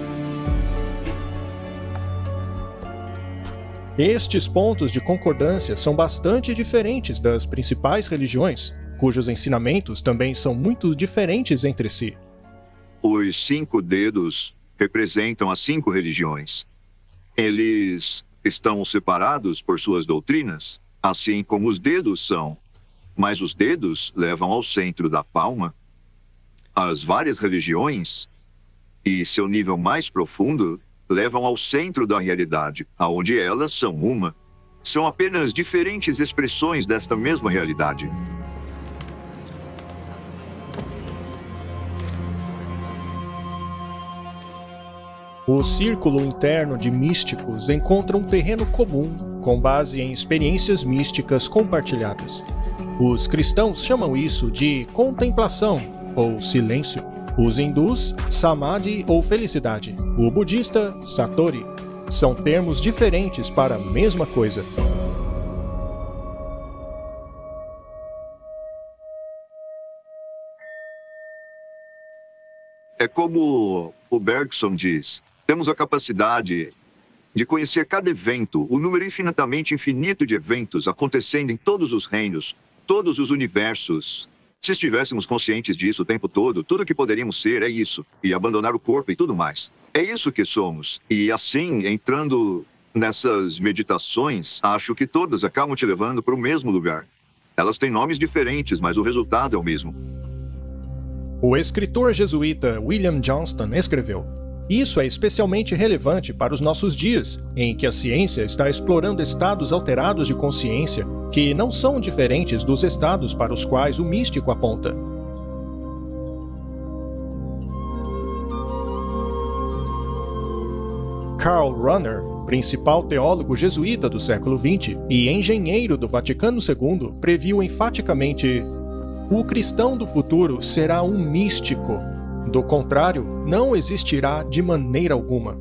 Estes pontos de concordância são bastante diferentes das principais religiões, cujos ensinamentos também são muito diferentes entre si. Os cinco dedos representam as cinco religiões. Eles estão separados por suas doutrinas, assim como os dedos são. Mas os dedos levam ao centro da palma. As várias religiões, e seu nível mais profundo, levam ao centro da realidade, aonde elas são uma. São apenas diferentes expressões desta mesma realidade. O círculo interno de místicos encontra um terreno comum, com base em experiências místicas compartilhadas. Os cristãos chamam isso de contemplação, ou silêncio. Os hindus, samadhi ou felicidade. O budista, satori. São termos diferentes para a mesma coisa. É como o Bergson diz: temos a capacidade de conhecer cada evento, o número infinitamente infinito de eventos acontecendo em todos os reinos, todos os universos. Se estivéssemos conscientes disso o tempo todo, tudo que poderíamos ser é isso, e abandonar o corpo e tudo mais. É isso que somos. E assim, entrando nessas meditações, acho que todas acabam te levando para o mesmo lugar. Elas têm nomes diferentes, mas o resultado é o mesmo. O escritor jesuíta William Johnston escreveu: isso é especialmente relevante para os nossos dias, em que a ciência está explorando estados alterados de consciência que não são diferentes dos estados para os quais o místico aponta. Karl Rahner, principal teólogo jesuíta do século vinte e engenheiro do Vaticano segundo, previu enfaticamente: o cristão do futuro será um místico. Do contrário, não existirá de maneira alguma.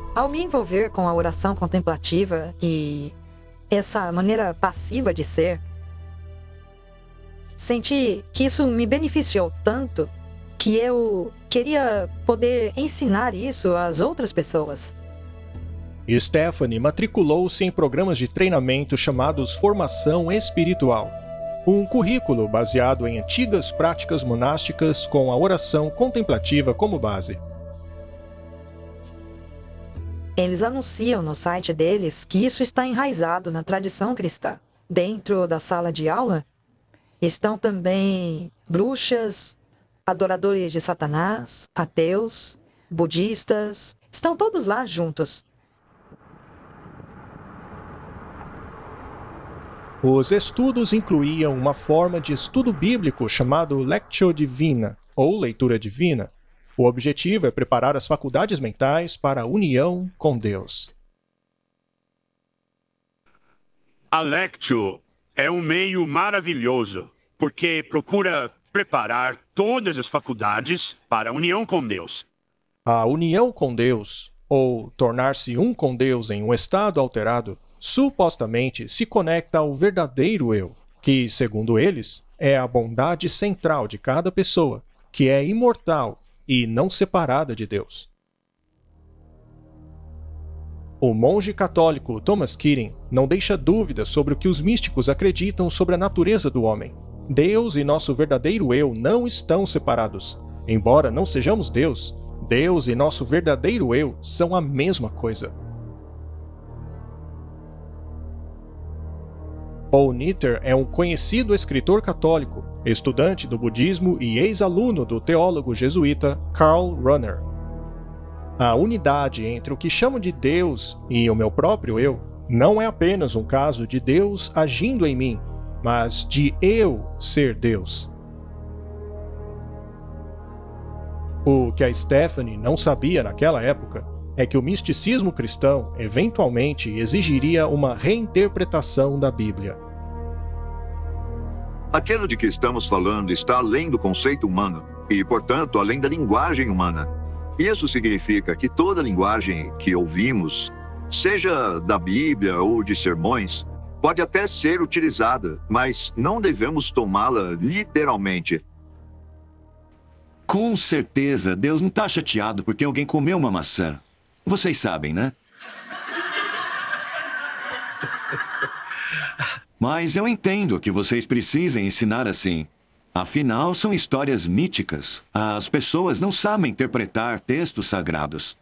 Ao me envolver com a oração contemplativa e essa maneira passiva de ser, senti que isso me beneficiou tanto que eu queria poder ensinar isso às outras pessoas. Stephanie matriculou-se em programas de treinamento chamados Formação Espiritual, um currículo baseado em antigas práticas monásticas com a oração contemplativa como base. Eles anunciam no site deles que isso está enraizado na tradição cristã. Dentro da sala de aula estão também bruxas, adoradores de Satanás, ateus, budistas. Estão todos lá juntos. Os estudos incluíam uma forma de estudo bíblico chamado Lectio Divina, ou leitura divina. O objetivo é preparar as faculdades mentais para a união com Deus. A Lectio é um meio maravilhoso, porque procura preparar todas as faculdades para a união com Deus. A união com Deus, ou tornar-se um com Deus em um estado alterado, supostamente se conecta ao verdadeiro eu, que, segundo eles, é a bondade central de cada pessoa, que é imortal e não separada de Deus. O monge católico Thomas Keating não deixa dúvida sobre o que os místicos acreditam sobre a natureza do homem. Deus e nosso verdadeiro eu não estão separados. Embora não sejamos Deus, Deus e nosso verdadeiro eu são a mesma coisa. Paul Nitter é um conhecido escritor católico, estudante do budismo e ex-aluno do teólogo jesuíta Karl Rahner. A unidade entre o que chamo de Deus e o meu próprio eu não é apenas um caso de Deus agindo em mim, mas de eu ser Deus. O que a Stephanie não sabia naquela época é que o misticismo cristão eventualmente exigiria uma reinterpretação da Bíblia. Aquilo de que estamos falando está além do conceito humano e, portanto, além da linguagem humana. Isso significa que toda linguagem que ouvimos, seja da Bíblia ou de sermões, pode até ser utilizada, mas não devemos tomá-la literalmente. Com certeza, Deus não está chateado porque alguém comeu uma maçã. Vocês sabem, né? Mas eu entendo que vocês precisem ensinar assim. Afinal, são histórias míticas. As pessoas não sabem interpretar textos sagrados.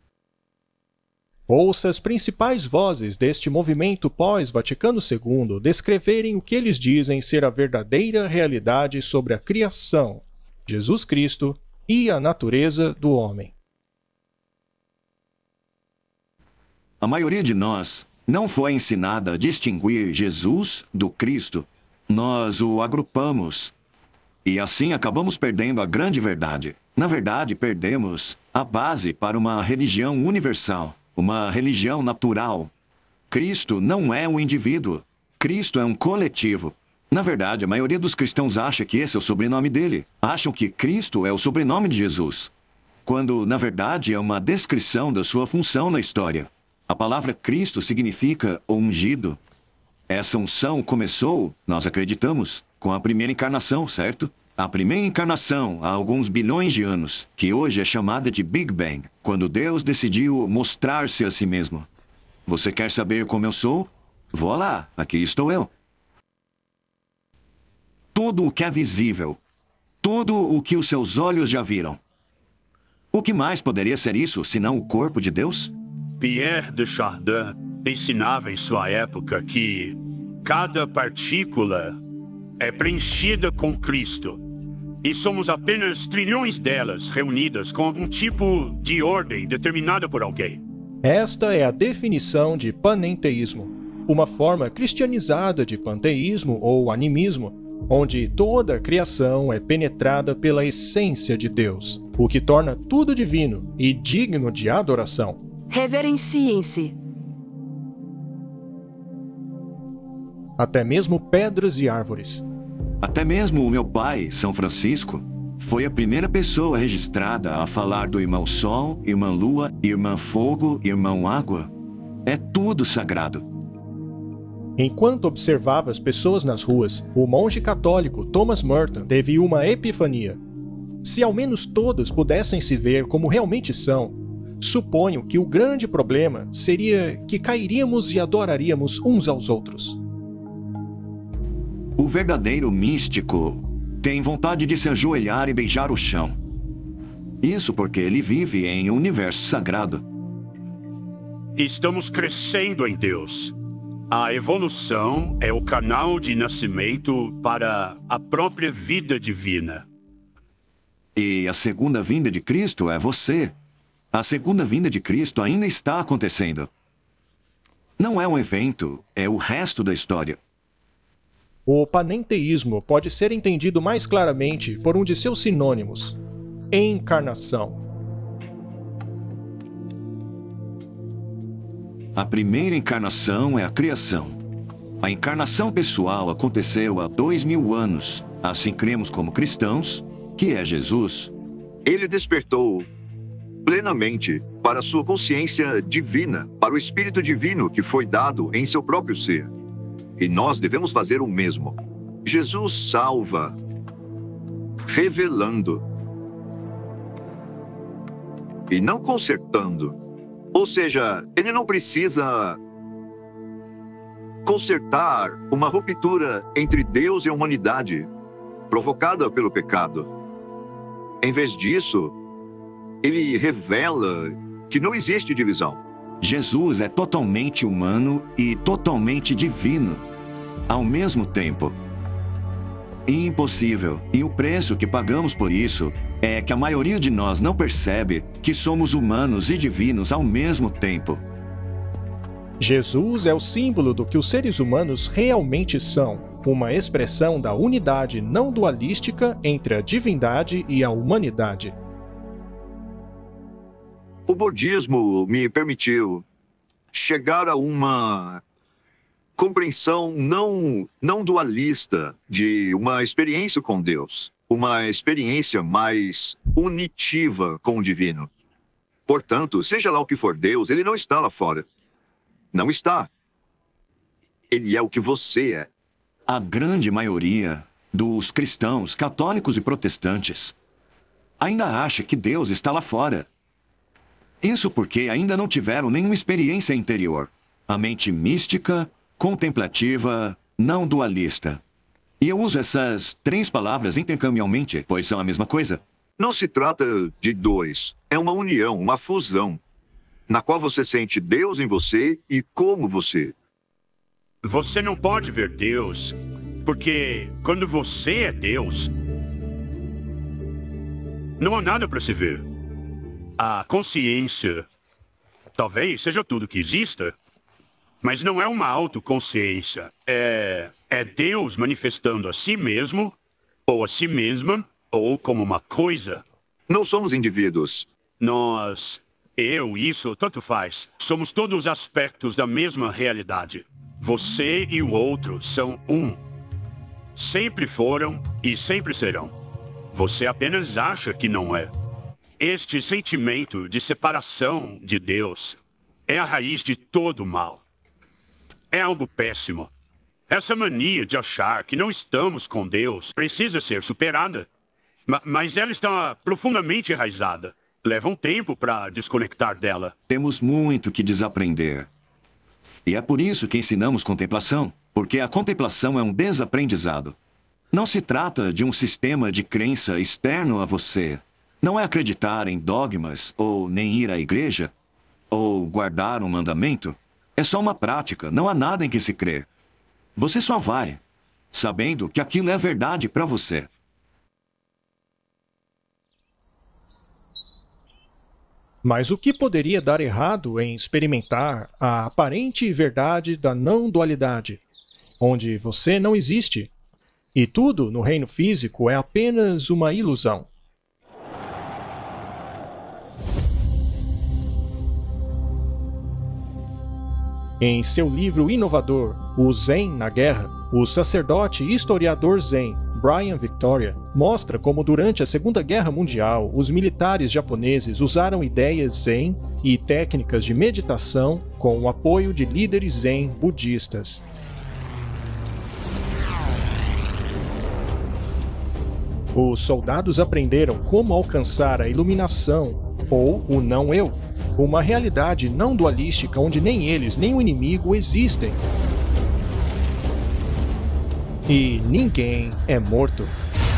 Ouça as principais vozes deste movimento pós-Vaticano segundo descreverem o que eles dizem ser a verdadeira realidade sobre a criação, Jesus Cristo e a natureza do homem. A maioria de nós não foi ensinada a distinguir Jesus do Cristo. Nós o agrupamos. E assim acabamos perdendo a grande verdade. Na verdade, perdemos a base para uma religião universal, uma religião natural. Cristo não é um indivíduo. Cristo é um coletivo. Na verdade, a maioria dos cristãos acha que esse é o sobrenome dele. Acham que Cristo é o sobrenome de Jesus, quando, na verdade, é uma descrição da sua função na história. A palavra Cristo significa ungido. Essa unção começou, nós acreditamos, com a primeira encarnação, certo? A primeira encarnação, há alguns bilhões de anos, que hoje é chamada de Big Bang, quando Deus decidiu mostrar-se a si mesmo. Você quer saber como eu sou? Vou lá, aqui estou eu. Tudo o que é visível, tudo o que os seus olhos já viram. O que mais poderia ser isso, senão o corpo de Deus? Pierre de Chardin ensinava em sua época que cada partícula é preenchida com Cristo. E somos apenas trilhões delas reunidas com algum tipo de ordem determinada por alguém. Esta é a definição de panenteísmo, uma forma cristianizada de panteísmo ou animismo, onde toda a criação é penetrada pela essência de Deus, o que torna tudo divino e digno de adoração. Reverenciem-se. Até mesmo pedras e árvores. Até mesmo o meu pai, São Francisco, foi a primeira pessoa registrada a falar do irmão Sol, irmã Lua, irmã Fogo, irmão Água. É tudo sagrado. Enquanto observava as pessoas nas ruas, o monge católico Thomas Merton teve uma epifania. Se ao menos todos pudessem se ver como realmente são, suponho que o grande problema seria que cairíamos e adoraríamos uns aos outros. O verdadeiro místico tem vontade de se ajoelhar e beijar o chão. Isso porque ele vive em um universo sagrado. Estamos crescendo em Deus. A evolução é o canal de nascimento para a própria vida divina. E a segunda vinda de Cristo é você. A segunda vinda de Cristo ainda está acontecendo. Não é um evento, é o resto da história. O panenteísmo pode ser entendido mais claramente por um de seus sinônimos: encarnação. A primeira encarnação é a criação. A encarnação pessoal aconteceu há dois mil anos. Assim cremos como cristãos, que é Jesus. Ele despertou plenamente para a sua consciência divina, para o Espírito Divino que foi dado em seu próprio ser. E nós devemos fazer o mesmo. Jesus salva, revelando, e não consertando. Ou seja, ele não precisa consertar uma ruptura entre Deus e a humanidade, provocada pelo pecado. Em vez disso, ele revela que não existe divisão. Jesus é totalmente humano e totalmente divino, ao mesmo tempo. Impossível. E o preço que pagamos por isso é que a maioria de nós não percebe que somos humanos e divinos ao mesmo tempo. Jesus é o símbolo do que os seres humanos realmente são, uma expressão da unidade não dualística entre a divindade e a humanidade. O budismo me permitiu chegar a uma compreensão não, não dualista de uma experiência com Deus, uma experiência mais unitiva com o divino. Portanto, seja lá o que for Deus, ele não está lá fora. Não está. Ele é o que você é. A grande maioria dos cristãos, católicos e protestantes ainda acha que Deus está lá fora. Isso porque ainda não tiveram nenhuma experiência interior. A mente mística, contemplativa, não dualista. E eu uso essas três palavras intercambiavelmente, pois são a mesma coisa. Não se trata de dois. É uma união, uma fusão, na qual você sente Deus em você e como você. Você não pode ver Deus, porque quando você é Deus, não há nada para se ver. A consciência talvez seja tudo que exista, mas não é uma autoconsciência. É, é Deus manifestando a si mesmo, ou a si mesma, ou como uma coisa. Não somos indivíduos. Nós, eu, isso, tanto faz. Somos todos os aspectos da mesma realidade. Você e o outro são um. Sempre foram e sempre serão. Você apenas acha que não é. Este sentimento de separação de Deus é a raiz de todo o mal. É algo péssimo. Essa mania de achar que não estamos com Deus precisa ser superada. Ma- mas ela está profundamente enraizada. Leva um tempo para desconectar dela. Temos muito que desaprender. E é por isso que ensinamos contemplação, porque a contemplação é um desaprendizado. Não se trata de um sistema de crença externo a você. Não é acreditar em dogmas, ou nem ir à igreja, ou guardar um mandamento. É só uma prática, não há nada em que se crer. Você só vai, sabendo que aquilo é verdade para você. Mas o que poderia dar errado em experimentar a aparente verdade da não-dualidade, onde você não existe, e tudo no reino físico é apenas uma ilusão? Em seu livro inovador, O Zen na Guerra, o sacerdote e historiador Zen Brian Victoria mostra como durante a Segunda Guerra Mundial os militares japoneses usaram ideias zen e técnicas de meditação com o apoio de líderes zen budistas. Os soldados aprenderam como alcançar a iluminação, ou o não-eu, uma realidade não dualística onde nem eles nem o inimigo existem. E ninguém é morto.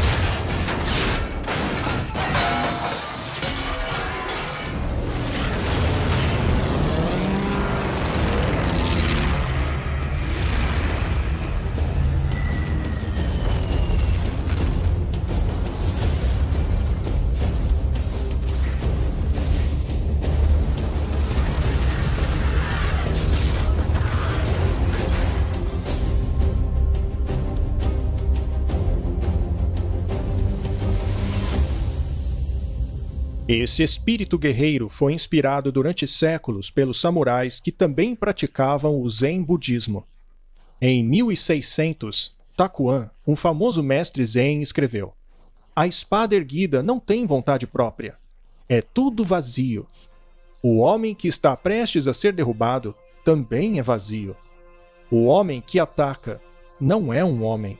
Esse espírito guerreiro foi inspirado durante séculos pelos samurais que também praticavam o Zen budismo. Em mil e seiscentos, Takuan, um famoso mestre Zen, escreveu: "A espada erguida não tem vontade própria. É tudo vazio. O homem que está prestes a ser derrubado também é vazio. O homem que ataca não é um homem."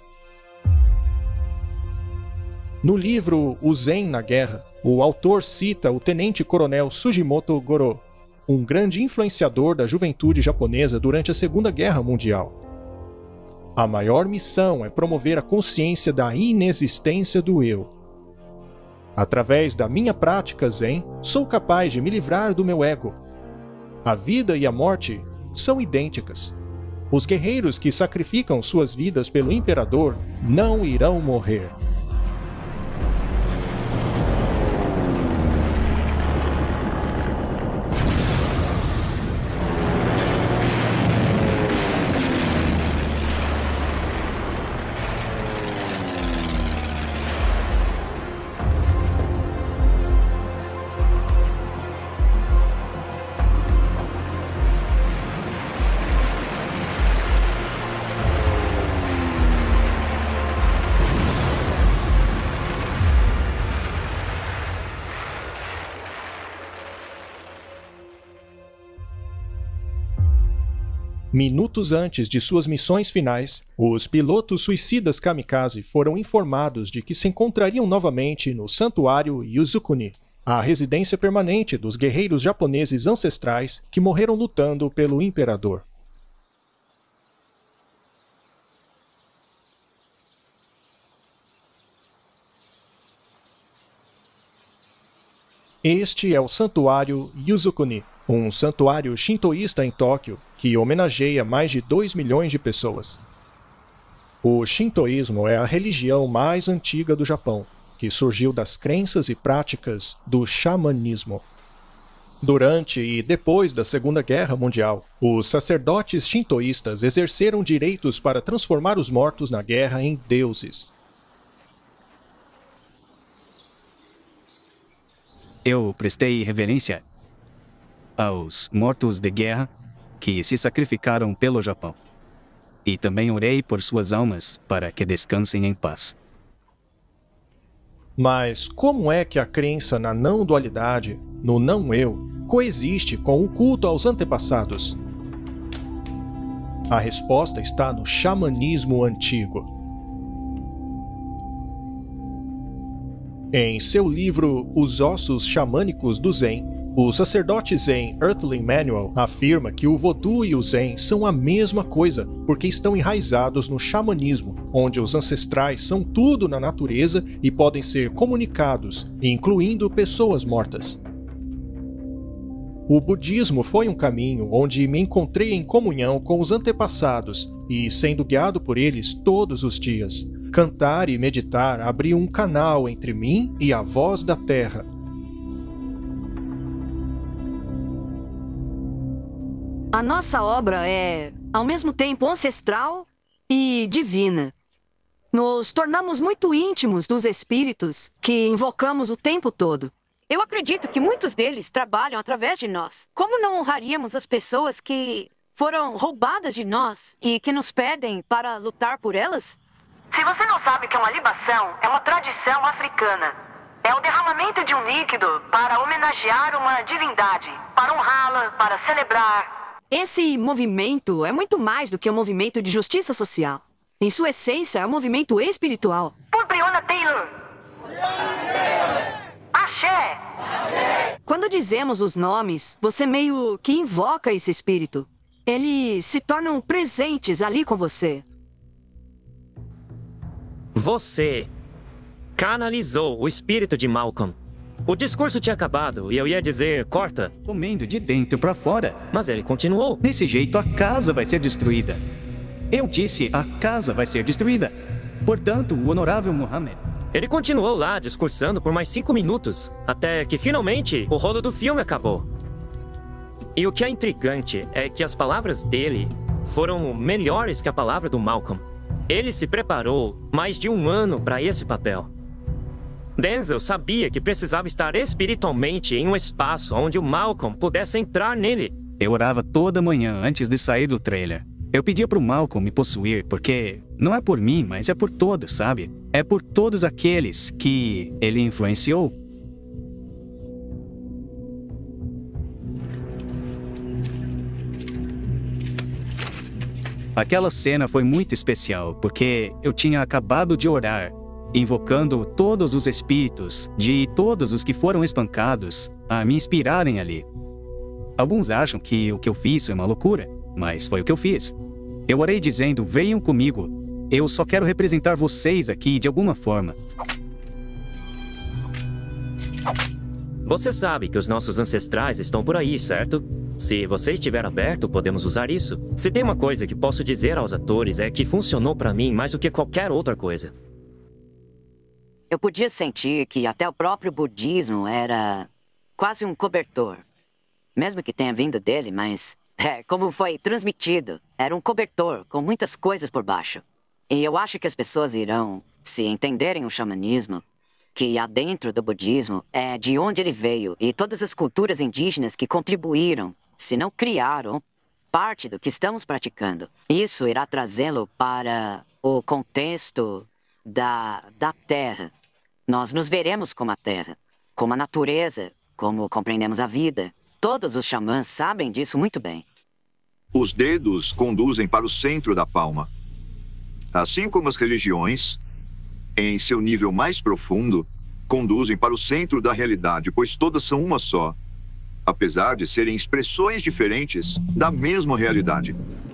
No livro O Zen na Guerra, o autor cita o tenente-coronel Sugimoto Goro, um grande influenciador da juventude japonesa durante a Segunda Guerra Mundial. A maior missão é promover a consciência da inexistência do eu. Através da minha prática Zen, sou capaz de me livrar do meu ego. A vida e a morte são idênticas. Os guerreiros que sacrificam suas vidas pelo imperador não irão morrer. Minutos antes de suas missões finais, os pilotos suicidas kamikaze foram informados de que se encontrariam novamente no Santuário Yuzukuni, a residência permanente dos guerreiros japoneses ancestrais que morreram lutando pelo imperador. Este é o Santuário Yuzukuni, um santuário shintoísta em Tóquio que homenageia mais de dois milhões de pessoas. O shintoísmo é a religião mais antiga do Japão, que surgiu das crenças e práticas do xamanismo. Durante e depois da Segunda Guerra Mundial, os sacerdotes shintoístas exerceram direitos para transformar os mortos na guerra em deuses. Eu prestei reverência aos mortos de guerra que se sacrificaram pelo Japão. E também orei por suas almas para que descansem em paz. Mas como é que a crença na não-dualidade, no não-eu, coexiste com o culto aos antepassados? A resposta está no xamanismo antigo. Em seu livro Os Ossos Xamânicos do Zen, o sacerdote Zen Earthling Manuel afirma que o Vodou e o Zen são a mesma coisa, porque estão enraizados no xamanismo, onde os ancestrais são tudo na natureza e podem ser comunicados, incluindo pessoas mortas. O budismo foi um caminho onde me encontrei em comunhão com os antepassados e sendo guiado por eles todos os dias. Cantar e meditar abriu um canal entre mim e a voz da terra. A nossa obra é, ao mesmo tempo, ancestral e divina. Nos tornamos muito íntimos dos espíritos que invocamos o tempo todo. Eu acredito que muitos deles trabalham através de nós. Como não honraríamos as pessoas que foram roubadas de nós e que nos pedem para lutar por elas? Se você não sabe o que é uma libação, é uma tradição africana. É o derramamento de um líquido para homenagear uma divindade, para honrá-la, para celebrar. Esse movimento é muito mais do que um movimento de justiça social. Em sua essência, é um movimento espiritual. Por Breonna Taylor. Axé! Quando dizemos os nomes, você meio que invoca esse espírito. Eles se tornam presentes ali com você. Você canalizou o espírito de Malcolm. O discurso tinha acabado e eu ia dizer, corta. Comendo de dentro pra fora. Mas ele continuou. Desse jeito a casa vai ser destruída. Eu disse, a casa vai ser destruída. Portanto, o honorável Muhammad... Ele continuou lá, discursando por mais cinco minutos, até que finalmente o rolo do filme acabou. E o que é intrigante é que as palavras dele foram melhores que a palavra do Malcolm. Ele se preparou mais de um ano para esse papel. Denzel sabia que precisava estar espiritualmente em um espaço onde o Malcolm pudesse entrar nele. Eu orava toda manhã antes de sair do trailer. Eu pedia pro Malcolm me possuir, porque não é por mim, mas é por todos, sabe? É por todos aqueles que ele influenciou. Aquela cena foi muito especial, porque eu tinha acabado de orar, invocando todos os espíritos de todos os que foram espancados a me inspirarem ali. Alguns acham que o que eu fiz é uma loucura, mas foi o que eu fiz. Eu orei dizendo, venham comigo. Eu só quero representar vocês aqui de alguma forma. Você sabe que os nossos ancestrais estão por aí, certo? Se você estiver aberto, podemos usar isso. Se tem uma coisa que posso dizer aos atores é que funcionou pra mim mais do que qualquer outra coisa. Eu podia sentir que até o próprio budismo era quase um cobertor. Mesmo que tenha vindo dele, mas é como foi transmitido. Era um cobertor com muitas coisas por baixo. E eu acho que as pessoas irão, se entenderem o xamanismo, que há dentro do budismo é de onde ele veio e todas as culturas indígenas que contribuíram, se não criaram, parte do que estamos praticando. Isso irá trazê-lo para o contexto da, da Terra. Nós nos veremos como a Terra, como a natureza, como compreendemos a vida. Todos os xamãs sabem disso muito bem. Os dedos conduzem para o centro da palma. Assim como as religiões, em seu nível mais profundo, conduzem para o centro da realidade, pois todas são uma só, apesar de serem expressões diferentes da mesma realidade.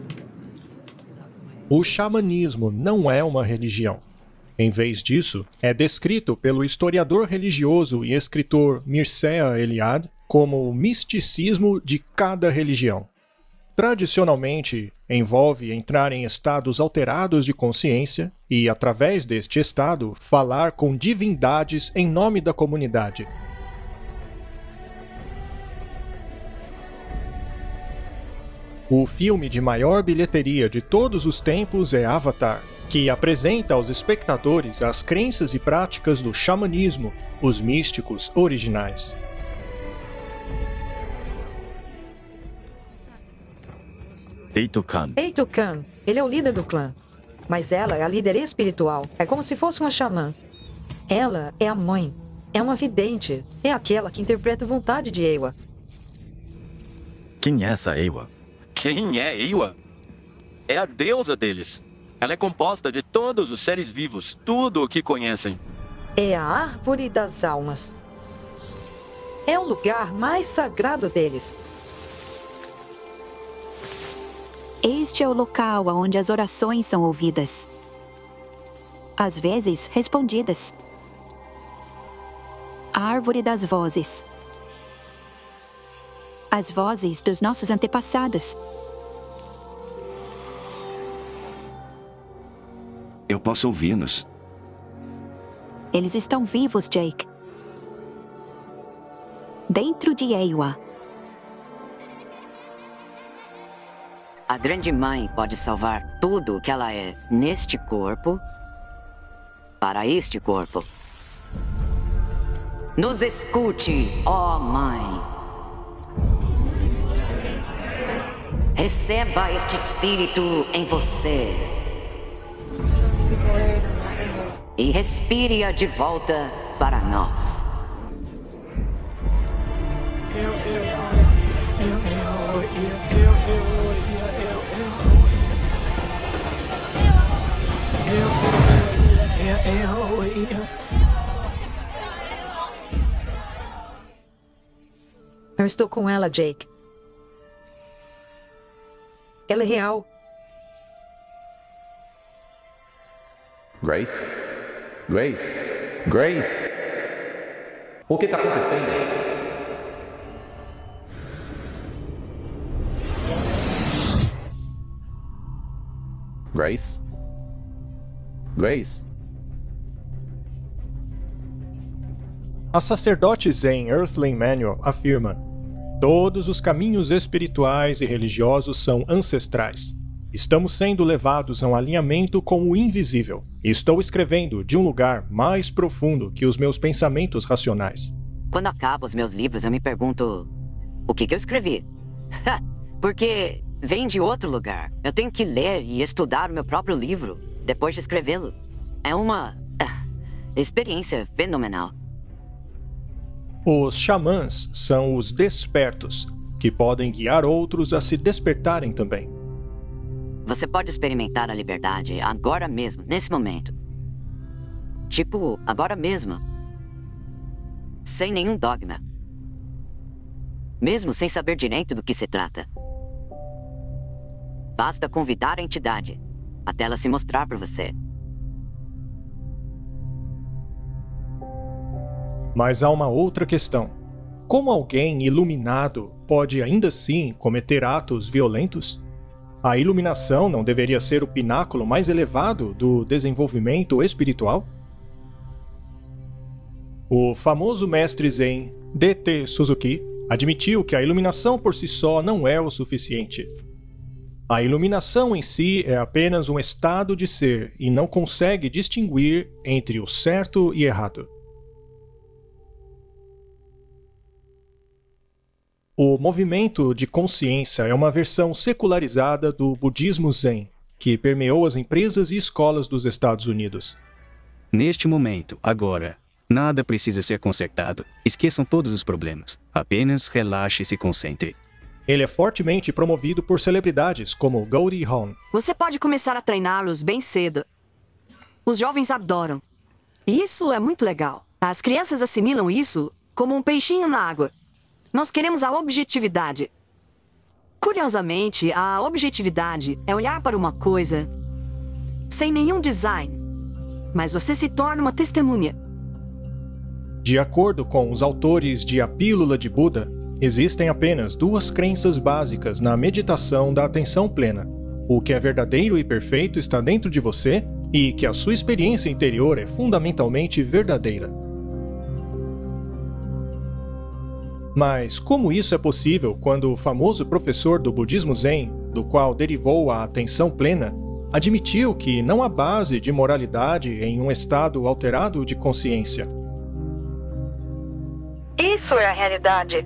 O xamanismo não é uma religião. Em vez disso, é descrito pelo historiador religioso e escritor Mircea Eliade como o misticismo de cada religião. Tradicionalmente, envolve entrar em estados alterados de consciência e, através deste estado, falar com divindades em nome da comunidade. O filme de maior bilheteria de todos os tempos é Avatar, que apresenta aos espectadores as crenças e práticas do xamanismo, os místicos originais. Eito Khan. Eito Khan, ele é o líder do clã. Mas ela é a líder espiritual. É como se fosse uma xamã. Ela é a mãe. É uma vidente. É aquela que interpreta a vontade de Eywa. Quem é essa Eywa? Quem é Eywa? É a deusa deles. Ela é composta de todos os seres vivos, tudo o que conhecem. É a árvore das almas. É o lugar mais sagrado deles. Este é o local onde as orações são ouvidas. Às vezes, respondidas. A árvore das vozes. As vozes dos nossos antepassados. Eu posso ouvi-los. Eles estão vivos, Jake. Dentro de Eywa. A grande mãe pode salvar tudo o que ela é neste corpo para este corpo. Nos escute, ó mãe. Receba este espírito em você. E respire-a de volta para nós. Eu estou com ela, Jake. Ela é real. Grace? Grace? Grace? O que está acontecendo? Grace? Grace? A sacerdote Zen Earthling Manual afirma: todos os caminhos espirituais e religiosos são ancestrais. Estamos sendo levados a um alinhamento com o invisível. Estou escrevendo de um lugar mais profundo que os meus pensamentos racionais. Quando acabo os meus livros, eu me pergunto: o que, que eu escrevi? Porque vem de outro lugar. Eu tenho que ler e estudar o meu próprio livro depois de escrevê-lo. É uma uh, experiência fenomenal. Os xamãs são os despertos, que podem guiar outros a se despertarem também. Você pode experimentar a liberdade agora mesmo, nesse momento. Tipo, agora mesmo. Sem nenhum dogma. Mesmo sem saber direito do que se trata. Basta convidar a entidade, até ela se mostrar para você. Mas há uma outra questão. Como alguém iluminado pode ainda assim cometer atos violentos? A iluminação não deveria ser o pináculo mais elevado do desenvolvimento espiritual? O famoso mestre Zen, D T Suzuki, admitiu que a iluminação por si só não é o suficiente. A iluminação em si é apenas um estado de ser e não consegue distinguir entre o certo e errado. O movimento de consciência é uma versão secularizada do budismo Zen, que permeou as empresas e escolas dos Estados Unidos. Neste momento, agora, nada precisa ser consertado. Esqueçam todos os problemas. Apenas relaxe e se concentre. Ele é fortemente promovido por celebridades como Goldie Hawn. Você pode começar a treiná-los bem cedo. Os jovens adoram. E isso é muito legal. As crianças assimilam isso como um peixinho na água. Nós queremos a objetividade. Curiosamente, a objetividade é olhar para uma coisa sem nenhum design, mas você se torna uma testemunha. De acordo com os autores de A Pílula de Buda, existem apenas duas crenças básicas na meditação da atenção plena: o que é verdadeiro e perfeito está dentro de você e que a sua experiência interior é fundamentalmente verdadeira. Mas como isso é possível quando o famoso professor do budismo Zen, do qual derivou a atenção plena, admitiu que não há base de moralidade em um estado alterado de consciência? Isso é a realidade.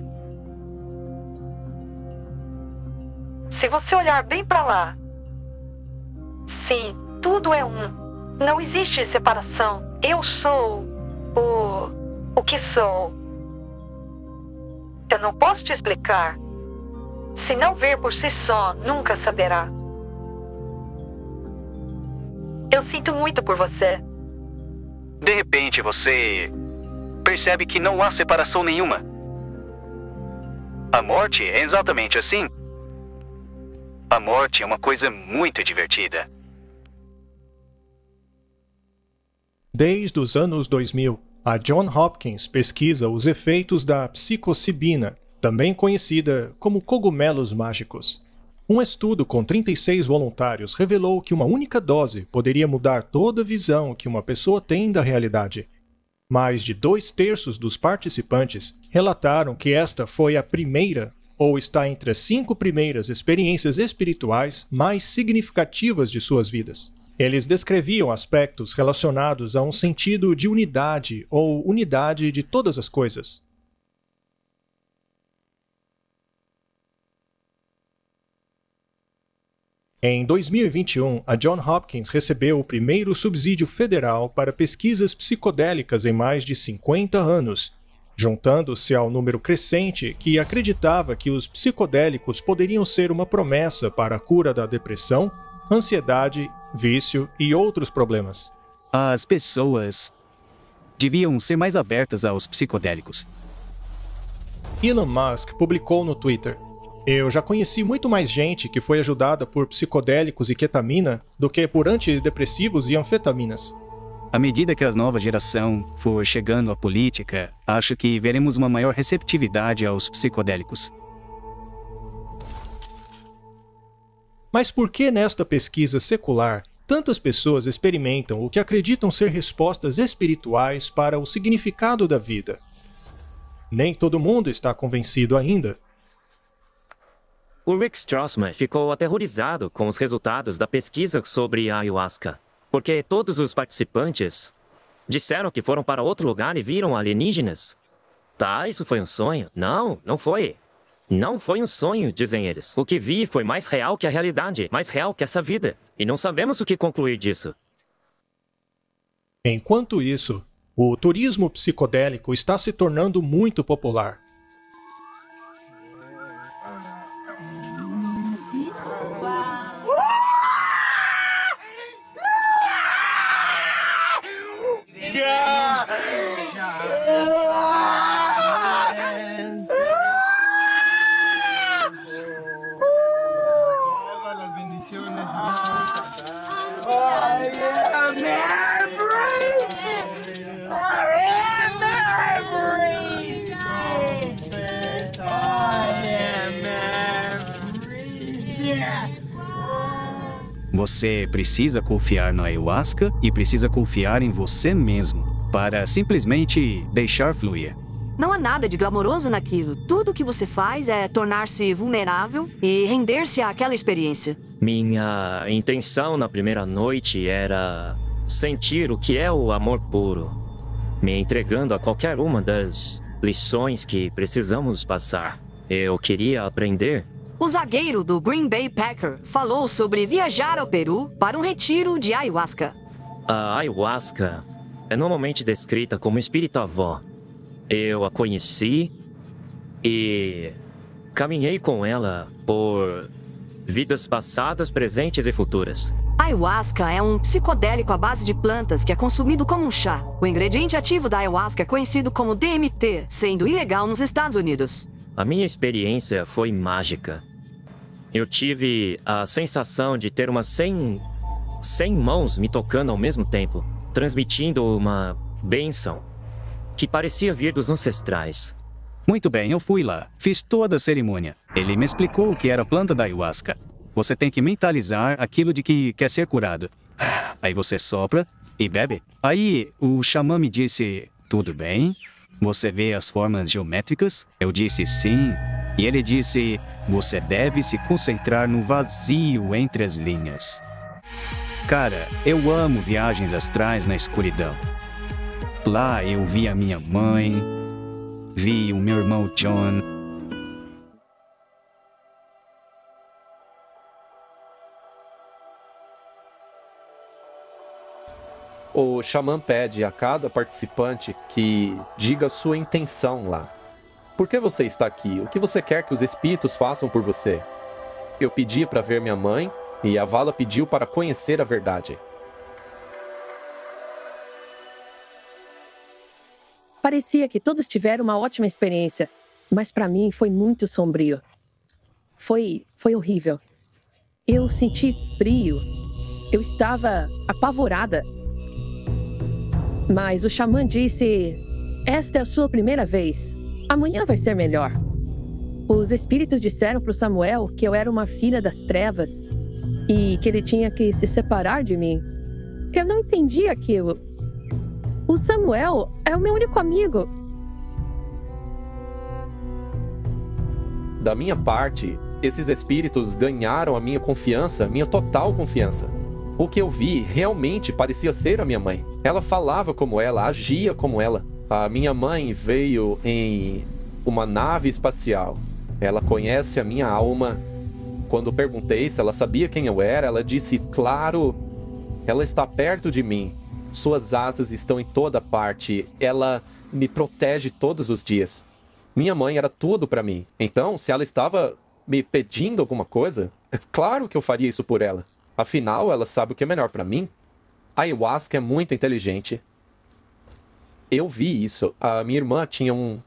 Se você olhar bem para lá, sim, tudo é um. Não existe separação. Eu sou o, o que sou. Eu não posso te explicar. Se não ver por si só, nunca saberá. Eu sinto muito por você. De repente você percebe que não há separação nenhuma. A morte é exatamente assim. A morte é uma coisa muito divertida. Desde os anos dois mil, a Johns Hopkins pesquisa os efeitos da psilocibina, também conhecida como cogumelos mágicos. Um estudo com trinta e seis voluntários revelou que uma única dose poderia mudar toda a visão que uma pessoa tem da realidade. Mais de dois terços dos participantes relataram que esta foi a primeira ou está entre as cinco primeiras experiências espirituais mais significativas de suas vidas. Eles descreviam aspectos relacionados a um sentido de unidade ou unidade de todas as coisas. Em dois mil e vinte e um, a Johns Hopkins recebeu o primeiro subsídio federal para pesquisas psicodélicas em mais de cinquenta anos, juntando-se ao número crescente que acreditava que os psicodélicos poderiam ser uma promessa para a cura da depressão, ansiedade, vício e outros problemas. As pessoas deviam ser mais abertas aos psicodélicos. Elon Musk publicou no Twitter: "Eu já conheci muito mais gente que foi ajudada por psicodélicos e ketamina do que por antidepressivos e anfetaminas." À medida que a nova geração for chegando à política, acho que veremos uma maior receptividade aos psicodélicos. Mas por que nesta pesquisa secular, tantas pessoas experimentam o que acreditam ser respostas espirituais para o significado da vida? Nem todo mundo está convencido ainda. O Rick Strassman ficou aterrorizado com os resultados da pesquisa sobre a ayahuasca, porque todos os participantes disseram que foram para outro lugar e viram alienígenas. Tá, isso foi um sonho? Não, não foi. Não foi um sonho, dizem eles. O que vi foi mais real que a realidade, mais real que essa vida. E não sabemos o que concluir disso. Enquanto isso, o turismo psicodélico está se tornando muito popular. Você precisa confiar na ayahuasca e precisa confiar em você mesmo para simplesmente deixar fluir. Não há nada de glamouroso naquilo. Tudo o que você faz é tornar-se vulnerável e render-se àquela experiência. Minha intenção na primeira noite era sentir o que é o amor puro, me entregando a qualquer uma das lições que precisamos passar. Eu queria aprender. O zagueiro do Green Bay Packers falou sobre viajar ao Peru para um retiro de ayahuasca. A ayahuasca é normalmente descrita como espírito-avó. Eu a conheci e caminhei com ela por vidas passadas, presentes e futuras. Ayahuasca é um psicodélico à base de plantas que é consumido como um chá. O ingrediente ativo da ayahuasca é conhecido como D M T, sendo ilegal nos Estados Unidos. A minha experiência foi mágica. Eu tive a sensação de ter umas cem, cem mãos me tocando ao mesmo tempo, transmitindo uma bênção que parecia vir dos ancestrais. Muito bem, eu fui lá. Fiz toda a cerimônia. Ele me explicou o que era a planta da ayahuasca. Você tem que mentalizar aquilo de que quer ser curado. Aí você sopra e bebe. Aí o xamã me disse, tudo bem? Você vê as formas geométricas? Eu disse sim. E ele disse, você deve se concentrar no vazio entre as linhas. Cara, eu amo viagens astrais na escuridão. Lá eu vi a minha mãe, vi o meu irmão John. O xamã pede a cada participante que diga sua intenção lá. Por que você está aqui? O que você quer que os espíritos façam por você? Eu pedi para ver minha mãe e a Vala pediu para conhecer a verdade. Parecia que todos tiveram uma ótima experiência, mas para mim foi muito sombrio. Foi, foi horrível. Eu senti frio. Eu estava apavorada. Mas o xamã disse, esta é a sua primeira vez. Amanhã vai ser melhor. Os espíritos disseram para o Samuel que eu era uma filha das trevas e que ele tinha que se separar de mim. Eu não entendi aquilo. O Samuel é o meu único amigo. Da minha parte, esses espíritos ganharam a minha confiança, minha total confiança. O que eu vi realmente parecia ser a minha mãe. Ela falava como ela, agia como ela. A minha mãe veio em uma nave espacial. Ela conhece a minha alma Quando perguntei se ela sabia quem eu era, ela disse, claro, ela está perto de mim. Suas asas estão em toda parte. Ela me protege todos os dias. Minha mãe era tudo para mim. Então, se ela estava me pedindo alguma coisa, é claro que eu faria isso por ela. Afinal, ela sabe o que é melhor para mim. A ayahuasca é muito inteligente. Eu vi isso. A minha irmã tinha um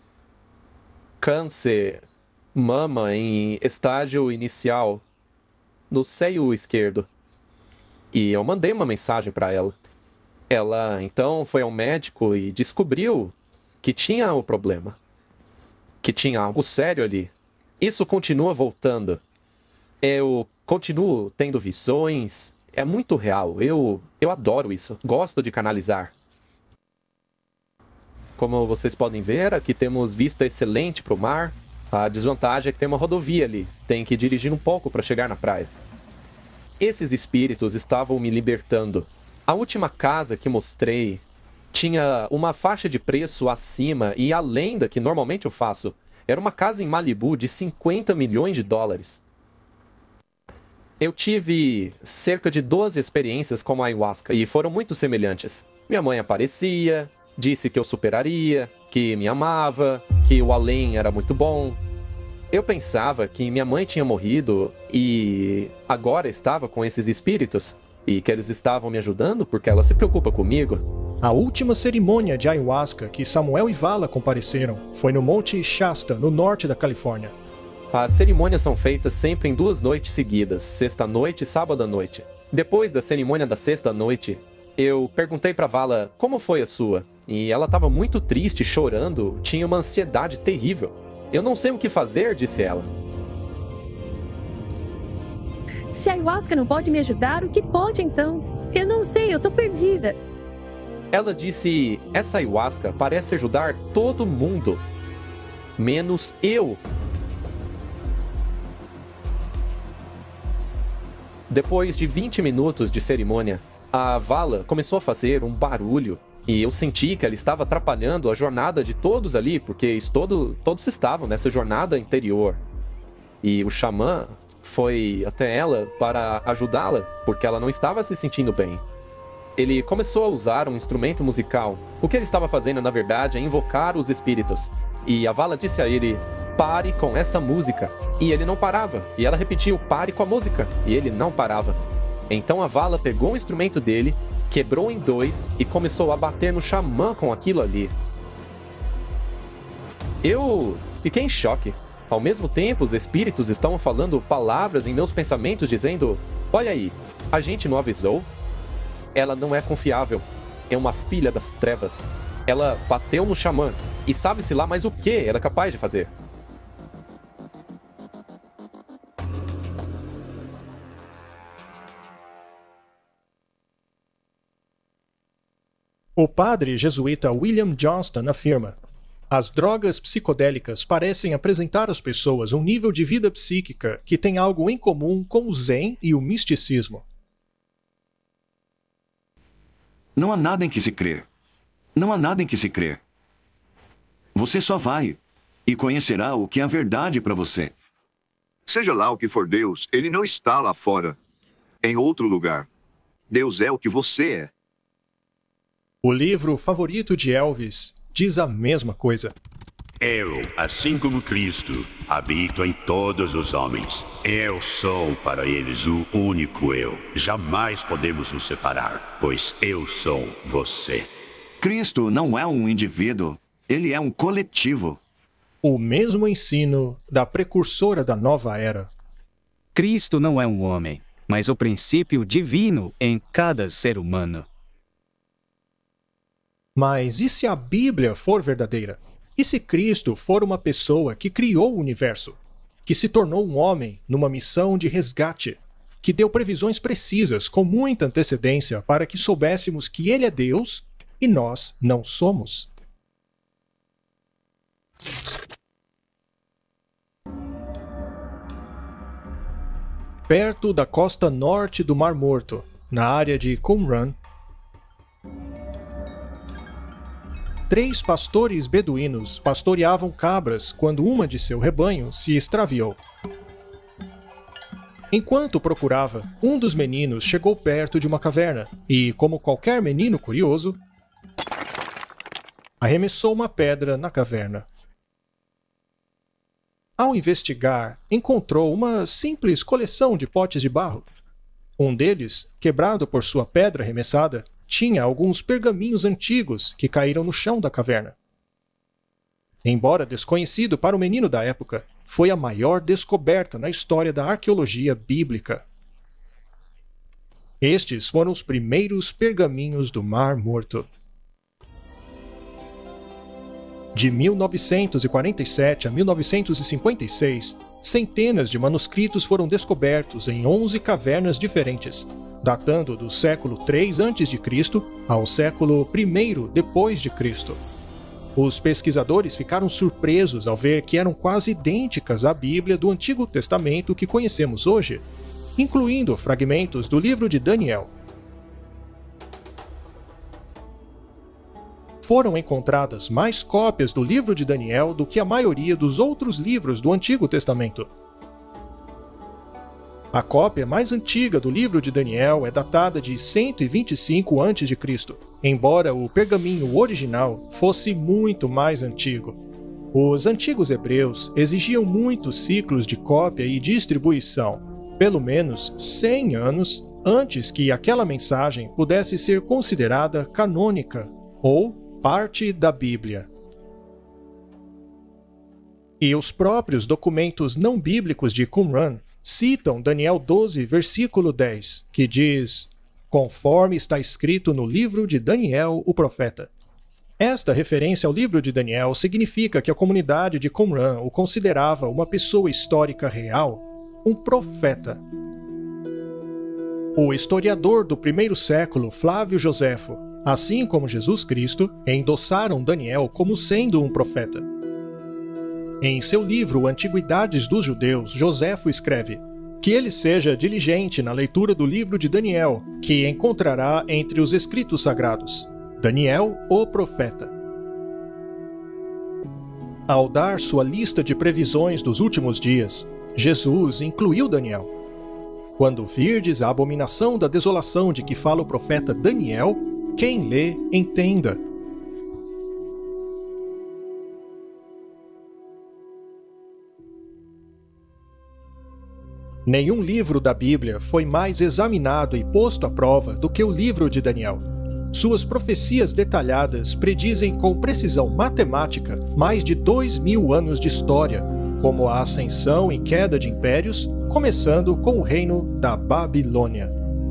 câncer mama em estágio inicial no seio esquerdo. E eu mandei uma mensagem para ela. Ela então foi ao médico e descobriu que tinha o problema. Que tinha algo sério ali. Isso continua voltando. Eu continuo tendo visões. É muito real. Eu, eu adoro isso. Gosto de canalizar. Como vocês podem ver, aqui temos vista excelente para o mar. A desvantagem é que tem uma rodovia ali. Tem que dirigir um pouco para chegar na praia. Esses espíritos estavam me libertando. A última casa que mostrei tinha uma faixa de preço acima e além da que normalmente eu faço. Era uma casa em Malibu de cinquenta milhões de dólares. Eu tive cerca de doze experiências com a ayahuasca e foram muito semelhantes. Minha mãe aparecia, disse que eu superaria, que me amava, que o além era muito bom. Eu pensava que minha mãe tinha morrido e agora estava com esses espíritos e que eles estavam me ajudando porque ela se preocupa comigo. A última cerimônia de ayahuasca que Samuel e Vala compareceram foi no Monte Shasta, no norte da Califórnia. As cerimônias são feitas sempre em duas noites seguidas, sexta-noite e sábado-noite. Depois da cerimônia da sexta-noite, eu perguntei para Vala como foi a sua. E ela estava muito triste, chorando, tinha uma ansiedade terrível. Eu não sei o que fazer, disse ela. Se a ayahuasca não pode me ajudar, o que pode então? Eu não sei, eu tô perdida. Ela disse, essa ayahuasca parece ajudar todo mundo, menos eu. Depois de vinte minutos de cerimônia, a Vala começou a fazer um barulho. E eu senti que ela estava atrapalhando a jornada de todos ali, porque todo, todos estavam nessa jornada interior. E o xamã foi até ela para ajudá-la, porque ela não estava se sentindo bem. Ele começou a usar um instrumento musical. O que ele estava fazendo, na verdade, é invocar os espíritos. E a Vala disse a ele, pare com essa música. E ele não parava. E ela repetiu, pare com a música. E ele não parava. Então a Vala pegou o instrumento dele, quebrou em dois e começou a bater no xamã com aquilo ali. Eu fiquei em choque. Ao mesmo tempo, os espíritos estavam falando palavras em meus pensamentos, dizendo, olha aí, a gente não avisou? Ela não é confiável. É uma filha das trevas. Ela bateu no xamã. E sabe-se lá mais o que era capaz de fazer. O padre jesuíta William Johnston afirma: as drogas psicodélicas parecem apresentar às pessoas um nível de vida psíquica que tem algo em comum com o Zen e o misticismo. Não há nada em que se crer. Não há nada em que se crer. Você só vai e conhecerá o que é a verdade para você. Seja lá o que for Deus, ele não está lá fora, em outro lugar. Deus é o que você é. O livro favorito de Elvis diz a mesma coisa. Eu, assim como Cristo, habito em todos os homens. Eu sou para eles o único eu. Jamais podemos nos separar, pois eu sou você. Cristo não é um indivíduo, ele é um coletivo. O mesmo ensino da precursora da nova era. Cristo não é um homem, mas o princípio divino em cada ser humano. Mas e se a Bíblia for verdadeira? E se Cristo for uma pessoa que criou o universo? Que se tornou um homem numa missão de resgate? Que deu previsões precisas com muita antecedência para que soubéssemos que Ele é Deus e nós não somos? Perto da costa norte do Mar Morto, na área de Qumran, três pastores beduínos pastoreavam cabras quando uma de seu rebanho se extraviou. Enquanto procurava, um dos meninos chegou perto de uma caverna e, como qualquer menino curioso, arremessou uma pedra na caverna. Ao investigar, encontrou uma simples coleção de potes de barro. Um deles, quebrado por sua pedra arremessada, tinha alguns pergaminhos antigos que caíram no chão da caverna. Embora desconhecido para o menino da época, foi a maior descoberta na história da arqueologia bíblica. Estes foram os primeiros pergaminhos do Mar Morto. De mil novecentos e quarenta e sete a mil novecentos e cinquenta e seis, centenas de manuscritos foram descobertos em onze cavernas diferentes, datando do século três antes de Cristo ao século primeiro depois de Cristo. Os pesquisadores ficaram surpresos ao ver que eram quase idênticas à Bíblia do Antigo Testamento que conhecemos hoje, incluindo fragmentos do livro de Daniel. Foram encontradas mais cópias do livro de Daniel do que a maioria dos outros livros do Antigo Testamento. A cópia mais antiga do livro de Daniel é datada de cento e vinte e cinco antes de Cristo, embora o pergaminho original fosse muito mais antigo. Os antigos hebreus exigiam muitos ciclos de cópia e distribuição, pelo menos cem anos antes que aquela mensagem pudesse ser considerada canônica ou parte da Bíblia. E os próprios documentos não bíblicos de Qumran citam Daniel doze, versículo dez, que diz: conforme está escrito no livro de Daniel, o profeta. Esta referência ao livro de Daniel significa que a comunidade de Qumran o considerava uma pessoa histórica real, um profeta. O historiador do primeiro século, Flávio Joséfo, assim como Jesus Cristo, endossaram Daniel como sendo um profeta. Em seu livro Antiguidades dos Judeus, Joséfo escreve: que ele seja diligente na leitura do livro de Daniel, que encontrará entre os escritos sagrados. Daniel, o profeta. Ao dar sua lista de previsões dos últimos dias, Jesus incluiu Daniel. Quando virdes a abominação da desolação de que fala o profeta Daniel, quem lê, entenda. Nenhum livro da Bíblia foi mais examinado e posto à prova do que o livro de Daniel. Suas profecias detalhadas predizem com precisão matemática mais de dois mil anos de história, como a ascensão e queda de impérios, começando com o reino da Babilônia.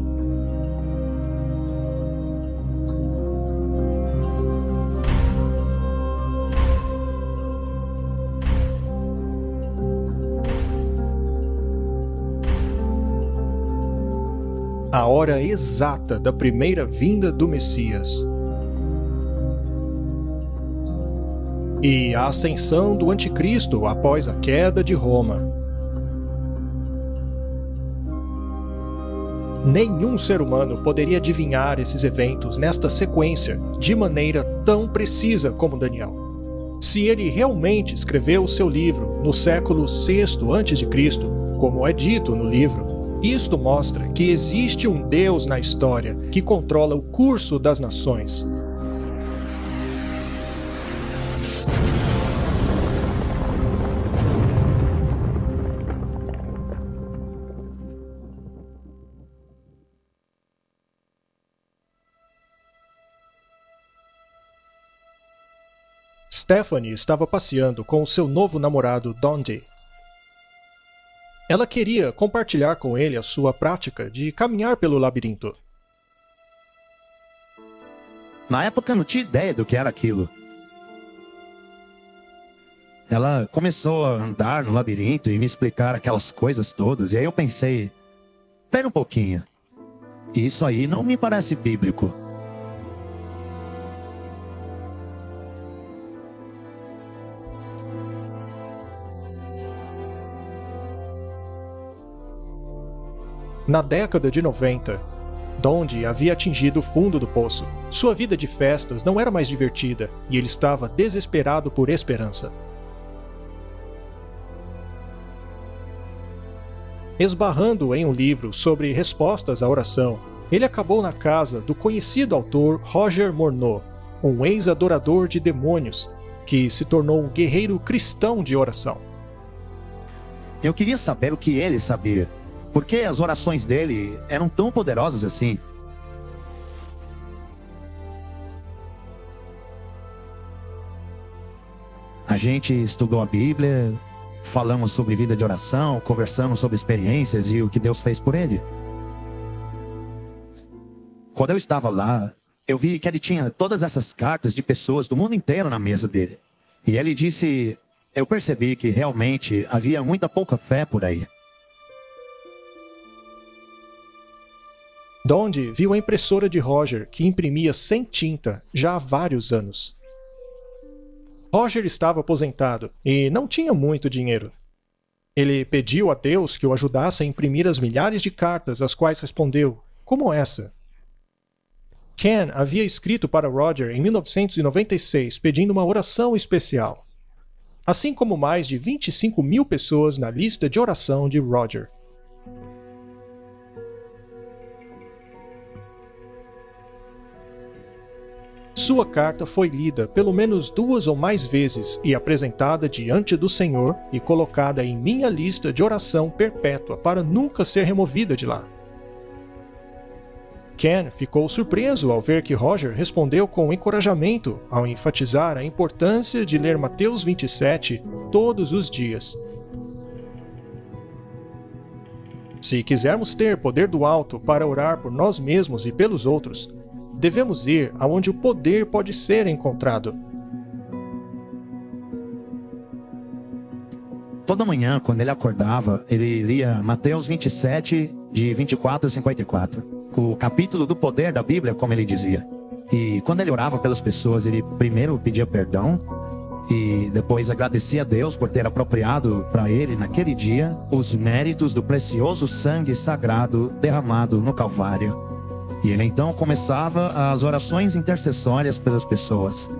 A hora exata da primeira vinda do Messias. E a ascensão do Anticristo após a queda de Roma. Nenhum ser humano poderia adivinhar esses eventos nesta sequência de maneira tão precisa como Daniel. Se ele realmente escreveu seu livro no século sexto antes de Cristo, como é dito no livro, isto mostra que existe um Deus na história que controla o curso das nações. Stephanie estava passeando com o seu novo namorado Dundee. Ela queria compartilhar com ele a sua prática de caminhar pelo labirinto. Na época eu não tinha ideia do que era aquilo. Ela começou a andar no labirinto e me explicar aquelas coisas todas, e aí eu pensei, espera um pouquinho, isso aí não me parece bíblico. Na década de noventa, Dundee havia atingido o fundo do poço. Sua vida de festas não era mais divertida e ele estava desesperado por esperança. Esbarrando em um livro sobre respostas à oração, ele acabou na casa do conhecido autor Roger Morneau, um ex-adorador de demônios, que se tornou um guerreiro cristão de oração. Eu queria saber o que ele sabia. Por que as orações dele eram tão poderosas assim? A gente estudou a Bíblia, falamos sobre vida de oração, conversamos sobre experiências e o que Deus fez por ele. Quando eu estava lá, eu vi que ele tinha todas essas cartas de pessoas do mundo inteiro na mesa dele. E ele disse, eu percebi que realmente havia muita pouca fé por aí. Donde viu a impressora de Roger, que imprimia sem tinta já há vários anos. Roger estava aposentado e não tinha muito dinheiro. Ele pediu a Deus que o ajudasse a imprimir as milhares de cartas às quais respondeu, como essa. Ken havia escrito para Roger em mil novecentos e noventa e seis pedindo uma oração especial, assim como mais de vinte e cinco mil pessoas na lista de oração de Roger. Sua carta foi lida pelo menos duas ou mais vezes e apresentada diante do Senhor e colocada em minha lista de oração perpétua para nunca ser removida de lá. Ken ficou surpreso ao ver que Roger respondeu com encorajamento ao enfatizar a importância de ler Mateus vinte e sete todos os dias. Se quisermos ter poder do alto para orar por nós mesmos e pelos outros, devemos ir aonde o poder pode ser encontrado. Toda manhã, quando ele acordava, ele lia Mateus vinte e sete, de vinte e quatro a cinquenta e quatro. O capítulo do poder da Bíblia, como ele dizia. E quando ele orava pelas pessoas, ele primeiro pedia perdão e depois agradecia a Deus por ter apropriado para ele, naquele dia, os méritos do precioso sangue sagrado derramado no Calvário. E ele então começava as orações intercessórias pelas pessoas.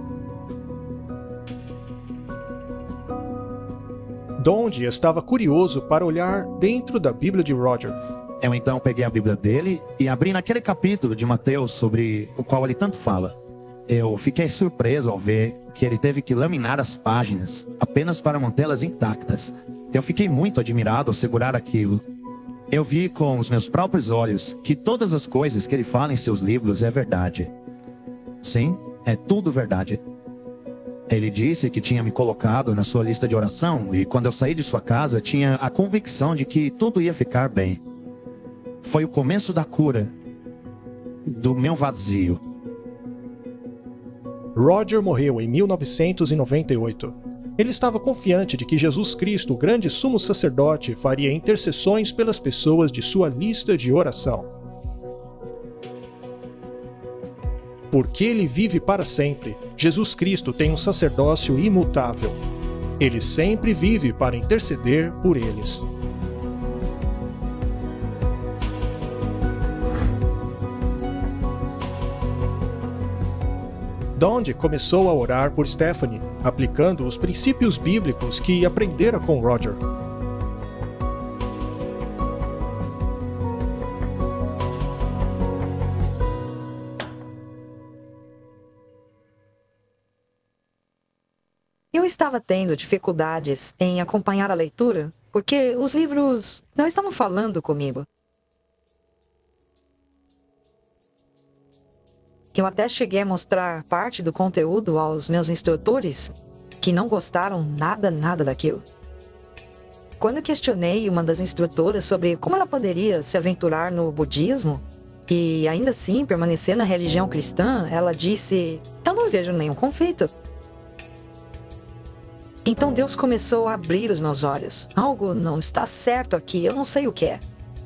Donde estava curioso para olhar dentro da Bíblia de Roger. Eu então peguei a Bíblia dele e abri naquele capítulo de Mateus sobre o qual ele tanto fala. Eu fiquei surpreso ao ver que ele teve que laminar as páginas apenas para mantê-las intactas. Eu fiquei muito admirado ao segurar aquilo. Eu vi com os meus próprios olhos que todas as coisas que ele fala em seus livros é verdade. Sim, é tudo verdade. Ele disse que tinha me colocado na sua lista de oração e quando eu saí de sua casa tinha a convicção de que tudo ia ficar bem. Foi o começo da cura do meu vazio. Roger morreu em mil novecentos e noventa e oito. Ele estava confiante de que Jesus Cristo, o grande sumo sacerdote, faria intercessões pelas pessoas de sua lista de oração. Porque ele vive para sempre, Jesus Cristo tem um sacerdócio imutável. Ele sempre vive para interceder por eles. Donde começou a orar por Stephanie, aplicando os princípios bíblicos que aprendera com Roger. Eu estava tendo dificuldades em acompanhar a leitura, porque os livros não estavam falando comigo. Eu até cheguei a mostrar parte do conteúdo aos meus instrutores, que não gostaram nada, nada daquilo. Quando eu questionei uma das instrutoras sobre como ela poderia se aventurar no budismo e ainda assim permanecer na religião cristã, ela disse, eu não vejo nenhum conflito. Então Deus começou a abrir os meus olhos. Algo não está certo aqui, eu não sei o que é.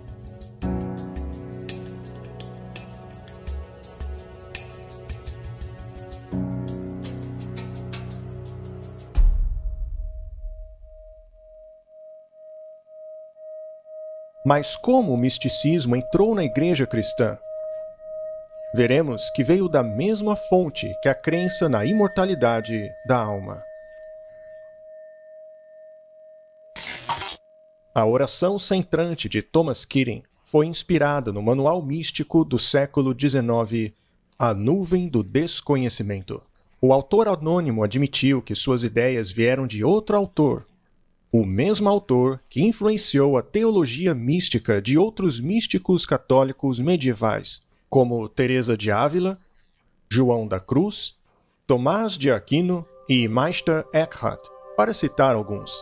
Mas como o misticismo entrou na igreja cristã? Veremos que veio da mesma fonte que a crença na imortalidade da alma. A oração centrante de Thomas Keating foi inspirada no manual místico do século dezenove, A Nuvem do Desconhecimento. O autor anônimo admitiu que suas ideias vieram de outro autor, o mesmo autor que influenciou a teologia mística de outros místicos católicos medievais, como Teresa de Ávila, João da Cruz, Tomás de Aquino e Meister Eckhart, para citar alguns.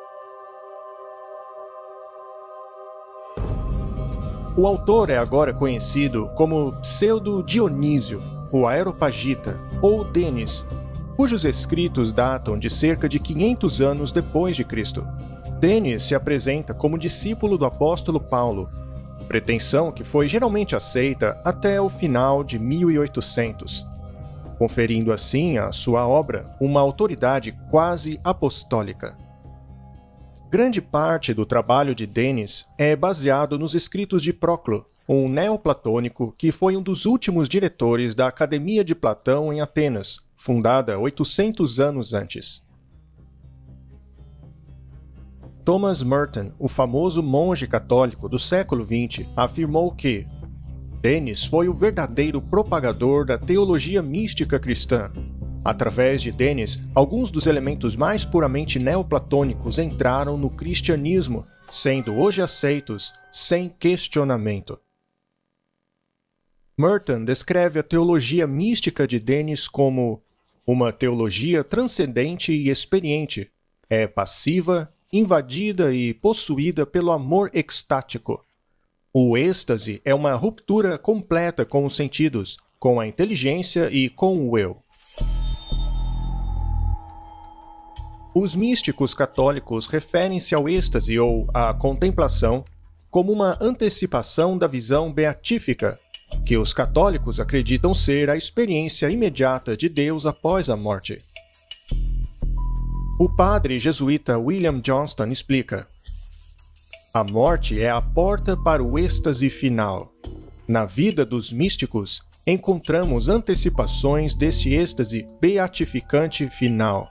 O autor é agora conhecido como Pseudo-Dionísio, o Areopagita, ou Denis, cujos escritos datam de cerca de quinhentos anos depois de Cristo. Denis se apresenta como discípulo do apóstolo Paulo, pretensão que foi geralmente aceita até o final de mil e oitocentos, conferindo assim à sua obra uma autoridade quase apostólica. Grande parte do trabalho de Denis é baseado nos escritos de Proclo, um neoplatônico que foi um dos últimos diretores da Academia de Platão em Atenas, fundada oitocentos anos antes. Thomas Merton, o famoso monge católico do século vinte, afirmou que Denis foi o verdadeiro propagador da teologia mística cristã. Através de Denis, alguns dos elementos mais puramente neoplatônicos entraram no cristianismo, sendo hoje aceitos sem questionamento. Merton descreve a teologia mística de Denis como uma teologia transcendente e experiente. É passiva, invadida e possuída pelo amor extático. O êxtase é uma ruptura completa com os sentidos, com a inteligência e com o eu. Os místicos católicos referem-se ao êxtase ou à contemplação como uma antecipação da visão beatífica, que os católicos acreditam ser a experiência imediata de Deus após a morte. O padre jesuíta William Johnston explica: a morte é a porta para o êxtase final. Na vida dos místicos, encontramos antecipações desse êxtase beatificante final.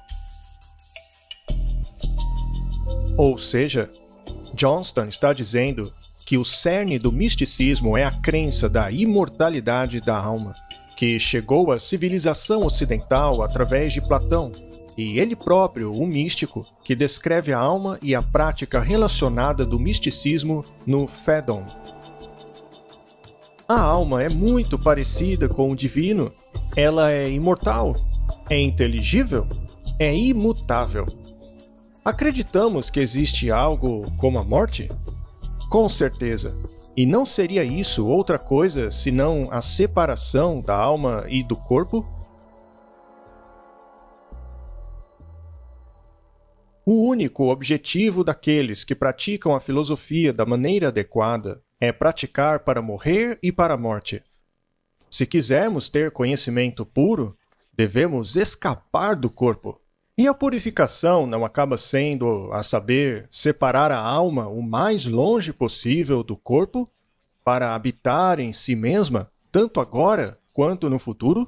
Ou seja, Johnston está dizendo que o cerne do misticismo é a crença da imortalidade da alma, que chegou à civilização ocidental através de Platão, e ele próprio, o místico, que descreve a alma e a prática relacionada do misticismo no Phaedon. A alma é muito parecida com o divino. Ela é imortal, é inteligível, é imutável. Acreditamos que existe algo como a morte? Com certeza. E não seria isso outra coisa senão a separação da alma e do corpo? O único objetivo daqueles que praticam a filosofia da maneira adequada é praticar para morrer e para a morte. Se quisermos ter conhecimento puro, devemos escapar do corpo. E a purificação não acaba sendo, a saber, separar a alma o mais longe possível do corpo para habitar em si mesma, tanto agora quanto no futuro?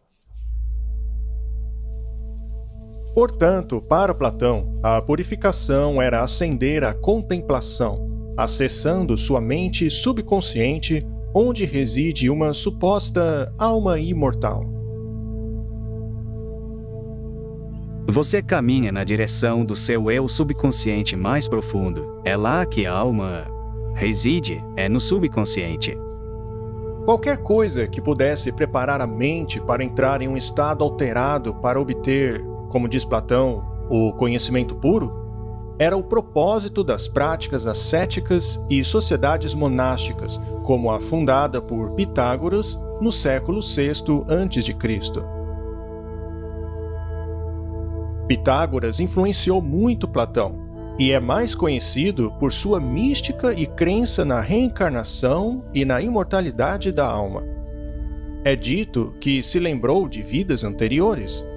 Portanto, para Platão, a purificação era ascender à contemplação, acessando sua mente subconsciente, onde reside uma suposta alma imortal. Você caminha na direção do seu eu subconsciente mais profundo. É lá que a alma reside, é no subconsciente. Qualquer coisa que pudesse preparar a mente para entrar em um estado alterado para obter, como diz Platão, o conhecimento puro, era o propósito das práticas ascéticas e sociedades monásticas, como a fundada por Pitágoras no século sexto antes de Cristo. Pitágoras influenciou muito Platão e é mais conhecido por sua mística e crença na reencarnação e na imortalidade da alma. É dito que se lembrou de vidas anteriores.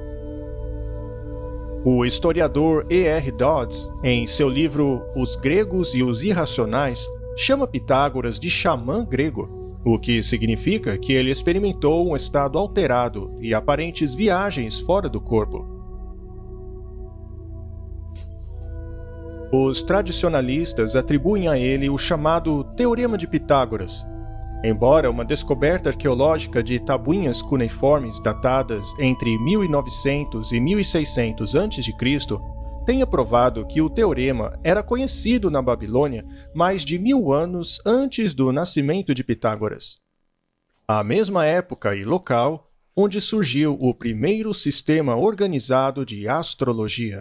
O historiador E R Dodds, em seu livro Os Gregos e os Irracionais, chama Pitágoras de xamã grego, o que significa que ele experimentou um estado alterado e aparentes viagens fora do corpo. Os tradicionalistas atribuem a ele o chamado Teorema de Pitágoras. Embora uma descoberta arqueológica de tabuinhas cuneiformes datadas entre mil e novecentos e mil e seiscentos antes de Cristo tenha provado que o teorema era conhecido na Babilônia mais de mil anos antes do nascimento de Pitágoras. A mesma época e local onde surgiu o primeiro sistema organizado de astrologia.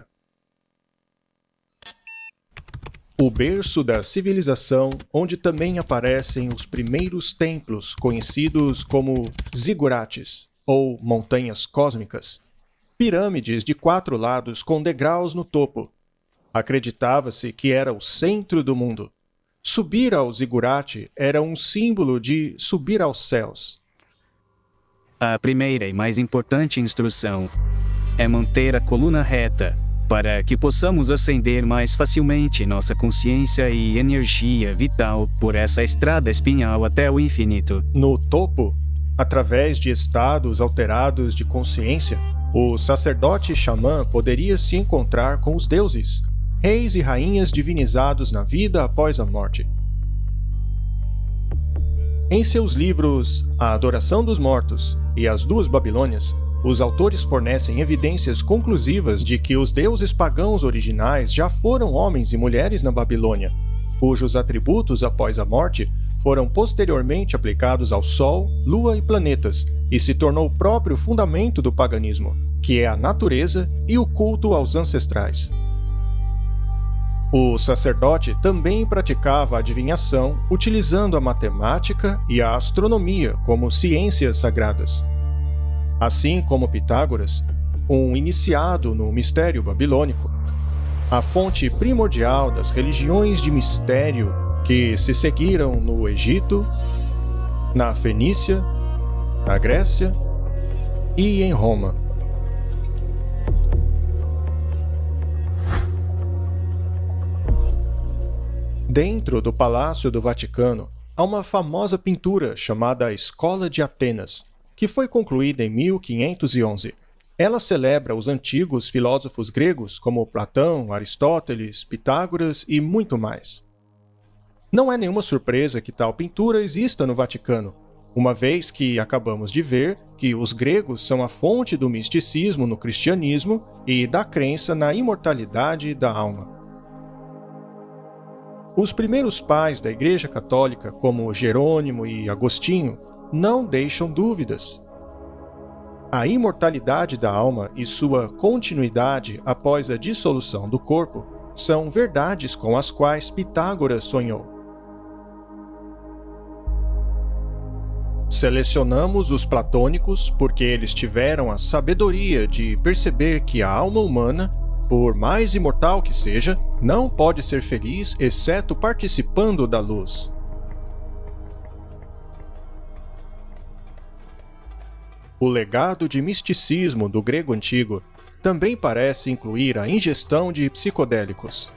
O berço da civilização, onde também aparecem os primeiros templos conhecidos como zigurates, ou montanhas cósmicas, pirâmides de quatro lados com degraus no topo. Acreditava-se que era o centro do mundo. Subir ao zigurate era um símbolo de subir aos céus. A primeira e mais importante instrução é manter a coluna reta, para que possamos ascender mais facilmente nossa consciência e energia vital por essa estrada espinhal até o infinito. No topo, através de estados alterados de consciência, o sacerdote xamã poderia se encontrar com os deuses, reis e rainhas divinizados na vida após a morte. Em seus livros A Adoração dos Mortos e As Duas Babilônias, os autores fornecem evidências conclusivas de que os deuses pagãos originais já foram homens e mulheres na Babilônia, cujos atributos após a morte foram posteriormente aplicados ao Sol, Lua e planetas, e se tornou o próprio fundamento do paganismo, que é a natureza e o culto aos ancestrais. O sacerdote também praticava a adivinhação utilizando a matemática e a astronomia como ciências sagradas. Assim como Pitágoras, um iniciado no mistério babilônico, a fonte primordial das religiões de mistério que se seguiram no Egito, na Fenícia, na Grécia e em Roma. Dentro do Palácio do Vaticano, há uma famosa pintura chamada Escola de Atenas, que foi concluída em mil quinhentos e onze. Ela celebra os antigos filósofos gregos como Platão, Aristóteles, Pitágoras e muito mais. Não é nenhuma surpresa que tal pintura exista no Vaticano, uma vez que acabamos de ver que os gregos são a fonte do misticismo no cristianismo e da crença na imortalidade da alma. Os primeiros pais da Igreja Católica, como Jerônimo e Agostinho, não deixam dúvidas. A imortalidade da alma e sua continuidade após a dissolução do corpo são verdades com as quais Pitágoras sonhou. Selecionamos os platônicos porque eles tiveram a sabedoria de perceber que a alma humana, por mais imortal que seja, não pode ser feliz exceto participando da luz. O legado de misticismo do grego antigo também parece incluir a ingestão de psicodélicos.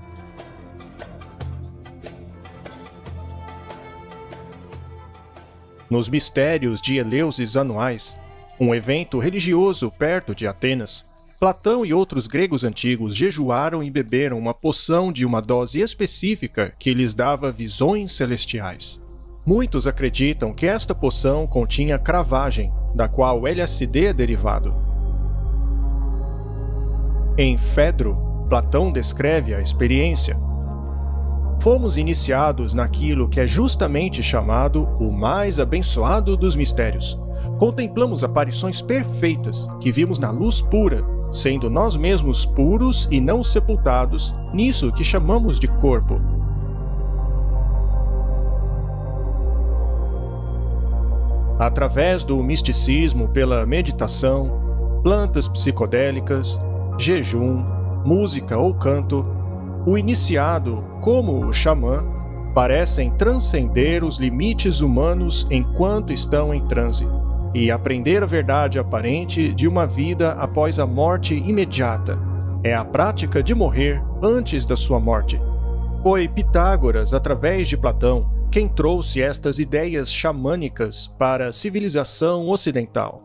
Nos mistérios de Eleusis anuais, um evento religioso perto de Atenas, Platão e outros gregos antigos jejuaram e beberam uma poção de uma dose específica que lhes dava visões celestiais. Muitos acreditam que esta poção continha cravagem, da qual o L S D é derivado. Em Fedro, Platão descreve a experiência. Fomos iniciados naquilo que é justamente chamado o mais abençoado dos mistérios. Contemplamos aparições perfeitas que vimos na luz pura, sendo nós mesmos puros e não sepultados nisso que chamamos de corpo. Através do misticismo pela meditação, plantas psicodélicas, jejum, música ou canto, o iniciado, como o xamã, parecem transcender os limites humanos enquanto estão em transe e aprender a verdade aparente de uma vida após a morte imediata. É a prática de morrer antes da sua morte. Foi Pitágoras, através de Platão, quem trouxe estas ideias xamânicas para a civilização ocidental.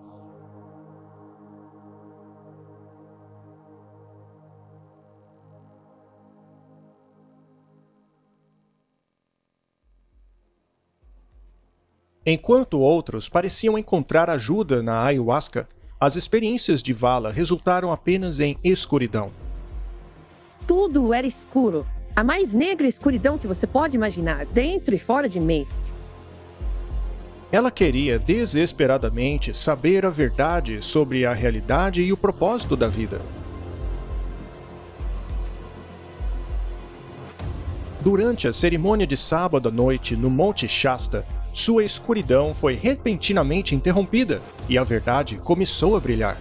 Enquanto outros pareciam encontrar ajuda na ayahuasca, as experiências de Vala resultaram apenas em escuridão. Tudo era escuro. A mais negra escuridão que você pode imaginar, dentro e fora de mim. Ela queria desesperadamente saber a verdade sobre a realidade e o propósito da vida. Durante a cerimônia de sábado à noite no Monte Shasta, sua escuridão foi repentinamente interrompida e a verdade começou a brilhar.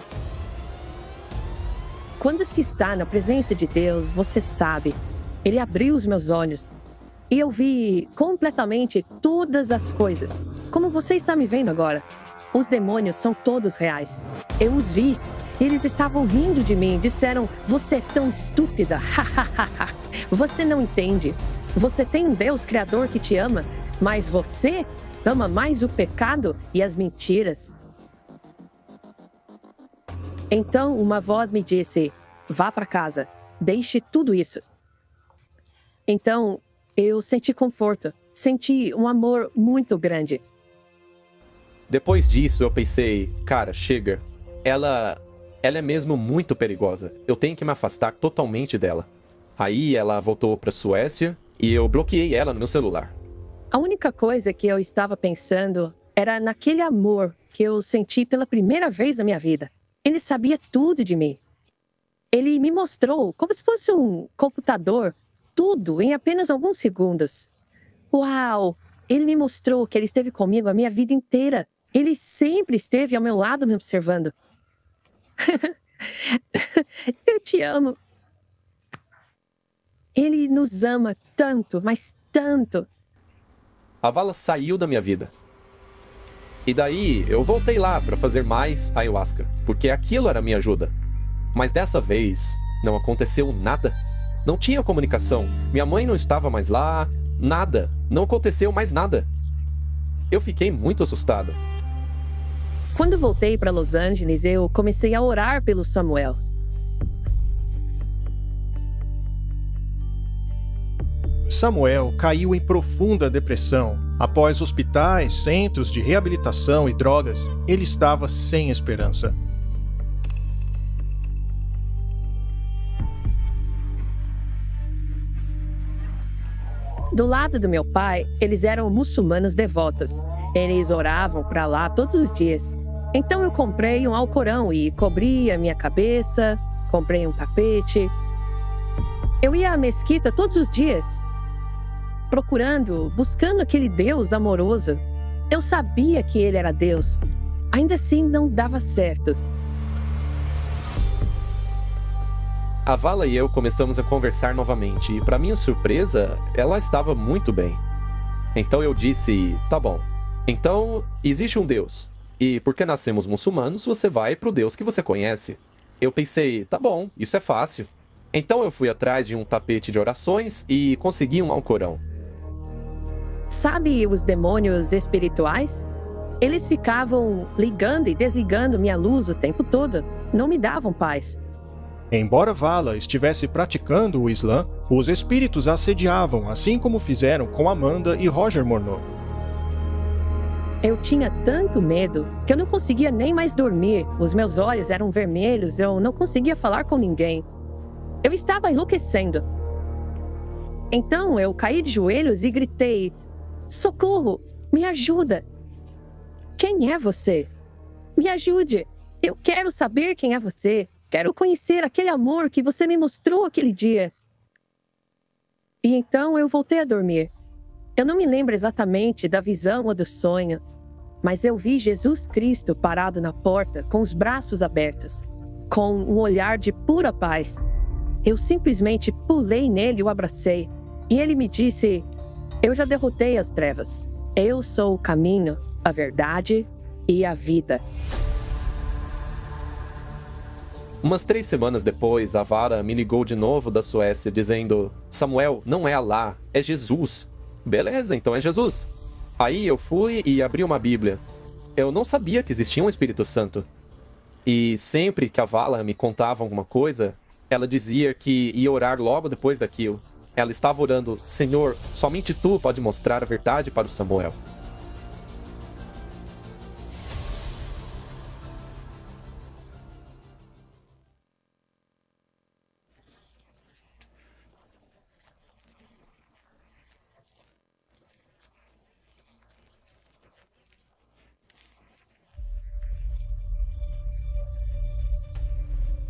Quando se está na presença de Deus, você sabe, Ele abriu os meus olhos e eu vi completamente todas as coisas, como você está me vendo agora. Os demônios são todos reais. Eu os vi. Eles estavam rindo de mim. Disseram, você é tão estúpida. Você não entende. Você tem um Deus criador que te ama, mas você ama mais o pecado e as mentiras. Então uma voz me disse, vá para casa, deixe tudo isso. Então eu senti conforto, senti um amor muito grande. Depois disso eu pensei, cara, chega. Ela, ela é mesmo muito perigosa. Eu tenho que me afastar totalmente dela. Aí ela voltou para Suécia e eu bloqueei ela no meu celular. A única coisa que eu estava pensando era naquele amor que eu senti pela primeira vez na minha vida. Ele sabia tudo de mim. Ele me mostrou, como se fosse um computador, tudo em apenas alguns segundos. Uau! Ele me mostrou que ele esteve comigo a minha vida inteira. Ele sempre esteve ao meu lado me observando. Eu te amo. Ele nos ama tanto, mas tanto. A Vala saiu da minha vida. E daí eu voltei lá para fazer mais ayahuasca, porque aquilo era minha ajuda. Mas dessa vez não aconteceu nada. Não tinha comunicação. Minha mãe não estava mais lá. Nada. Não aconteceu mais nada. Eu fiquei muito assustado. Quando voltei para Los Angeles, eu comecei a orar pelo Samuel. Samuel caiu em profunda depressão. Após hospitais, centros de reabilitação e drogas, ele estava sem esperança. Do lado do meu pai, eles eram muçulmanos devotos. Eles oravam para lá todos os dias. Então eu comprei um alcorão e cobri a minha cabeça, comprei um tapete. Eu ia à mesquita todos os dias, procurando, buscando aquele Deus amoroso. Eu sabia que ele era Deus. Ainda assim, não dava certo. A Vala e eu começamos a conversar novamente e, para minha surpresa, ela estava muito bem. Então eu disse, tá bom, então existe um Deus. E porque nascemos muçulmanos, você vai pro Deus que você conhece. Eu pensei, tá bom, isso é fácil. Então eu fui atrás de um tapete de orações e consegui um alcorão. Sabe os demônios espirituais? Eles ficavam ligando e desligando minha luz o tempo todo. Não me davam paz. Embora Vala estivesse praticando o Islã, os espíritos a assediavam, assim como fizeram com Amanda e Roger Morneau. Eu tinha tanto medo que eu não conseguia nem mais dormir. Os meus olhos eram vermelhos, eu não conseguia falar com ninguém. Eu estava enlouquecendo. Então eu caí de joelhos e gritei, socorro, me ajuda. Quem é você? Me ajude. Eu quero saber quem é você. Quero conhecer aquele amor que você me mostrou aquele dia. E então eu voltei a dormir. Eu não me lembro exatamente da visão ou do sonho, mas eu vi Jesus Cristo parado na porta com os braços abertos, com um olhar de pura paz. Eu simplesmente pulei nele e o abracei. E ele me disse, eu já derrotei as trevas. Eu sou o caminho, a verdade e a vida. Umas três semanas depois, a Vara me ligou de novo da Suécia, dizendo, Samuel, não é Alá, é Jesus. Beleza, então é Jesus. Aí eu fui e abri uma Bíblia. Eu não sabia que existia um Espírito Santo. E sempre que a Vala me contava alguma coisa, ela dizia que ia orar logo depois daquilo. Ela estava orando, Senhor, somente Tu pode mostrar a verdade para o Samuel.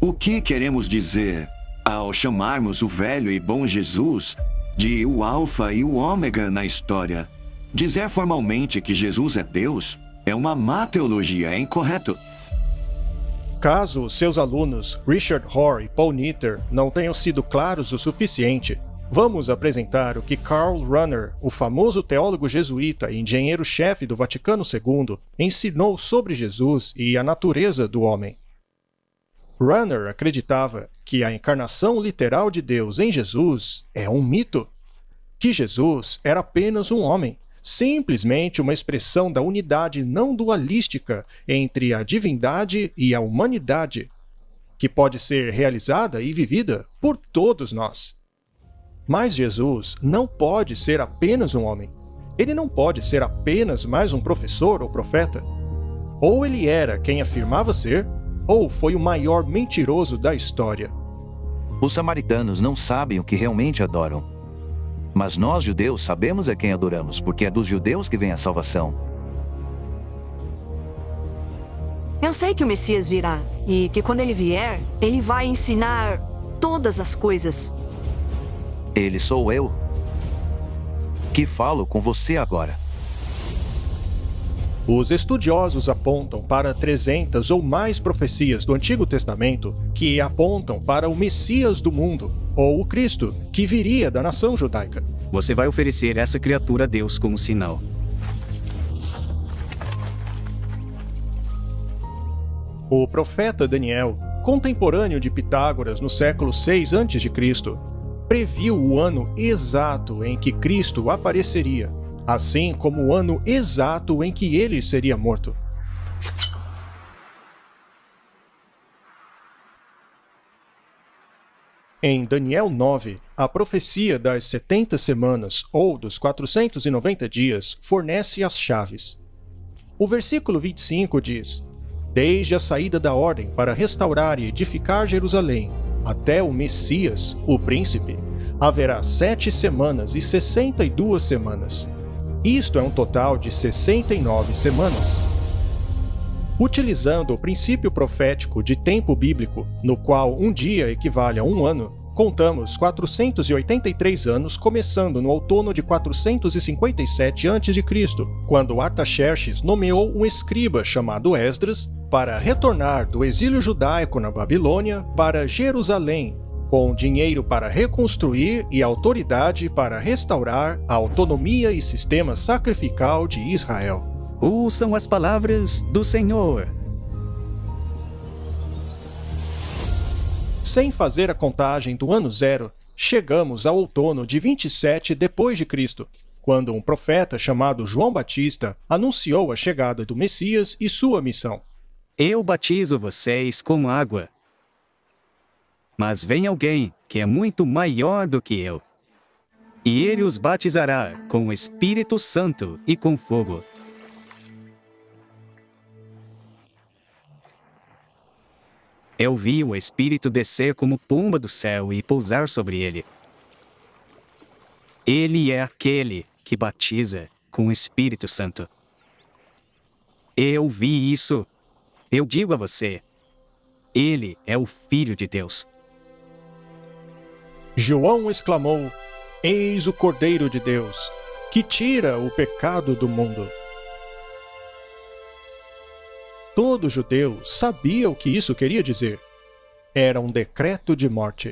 O que queremos dizer ao chamarmos o velho e bom Jesus de o Alfa e o Ômega na história? Dizer formalmente que Jesus é Deus é uma má teologia, é incorreto. Caso seus alunos Richard Rohr e Paul Nitter não tenham sido claros o suficiente, vamos apresentar o que Karl Rahner, o famoso teólogo jesuíta e engenheiro-chefe do Vaticano segundo, ensinou sobre Jesus e a natureza do homem. Rahner acreditava que a encarnação literal de Deus em Jesus é um mito, que Jesus era apenas um homem, simplesmente uma expressão da unidade não dualística entre a divindade e a humanidade, que pode ser realizada e vivida por todos nós. Mas Jesus não pode ser apenas um homem. Ele não pode ser apenas mais um professor ou profeta. Ou ele era quem afirmava ser, ou foi o maior mentiroso da história. Os samaritanos não sabem o que realmente adoram. Mas nós, judeus, sabemos a quem adoramos, porque é dos judeus que vem a salvação. Eu sei que o Messias virá, e que quando ele vier, ele vai ensinar todas as coisas. Ele sou eu, que falo com você agora. Os estudiosos apontam para trezentas ou mais profecias do Antigo Testamento que apontam para o Messias do mundo, ou o Cristo, que viria da nação judaica. Você vai oferecer essa criatura a Deus como sinal. O profeta Daniel, contemporâneo de Pitágoras no século seis antes de Cristo, previu o ano exato em que Cristo apareceria, assim como o ano exato em que ele seria morto. Em Daniel nove, a profecia das setenta semanas ou dos quatrocentos e noventa dias fornece as chaves. O versículo vinte e cinco diz: Desde a saída da ordem para restaurar e edificar Jerusalém, até o Messias, o príncipe, haverá sete semanas e sessenta e duas semanas. Isto é um total de sessenta e nove semanas. Utilizando o princípio profético de tempo bíblico, no qual um dia equivale a um ano, contamos quatrocentos e oitenta e três anos, começando no outono de quatrocentos e cinquenta e sete antes de Cristo, quando Artaxerxes nomeou um escriba chamado Esdras para retornar do exílio judaico na Babilônia para Jerusalém, com dinheiro para reconstruir e autoridade para restaurar a autonomia e sistema sacrificial de Israel. Ouçam as palavras do Senhor. Sem fazer a contagem do ano zero, chegamos ao outono de vinte e sete depois de Cristo, quando um profeta chamado João Batista anunciou a chegada do Messias e sua missão. Eu batizo vocês com água. Mas vem alguém que é muito maior do que eu. E ele os batizará com o Espírito Santo e com fogo. Eu vi o Espírito descer como pomba do céu e pousar sobre ele. Ele é aquele que batiza com o Espírito Santo. Eu vi isso. Eu digo a você, ele é o Filho de Deus. João exclamou: Eis o Cordeiro de Deus, que tira o pecado do mundo. Todo judeu sabia o que isso queria dizer. Era um decreto de morte.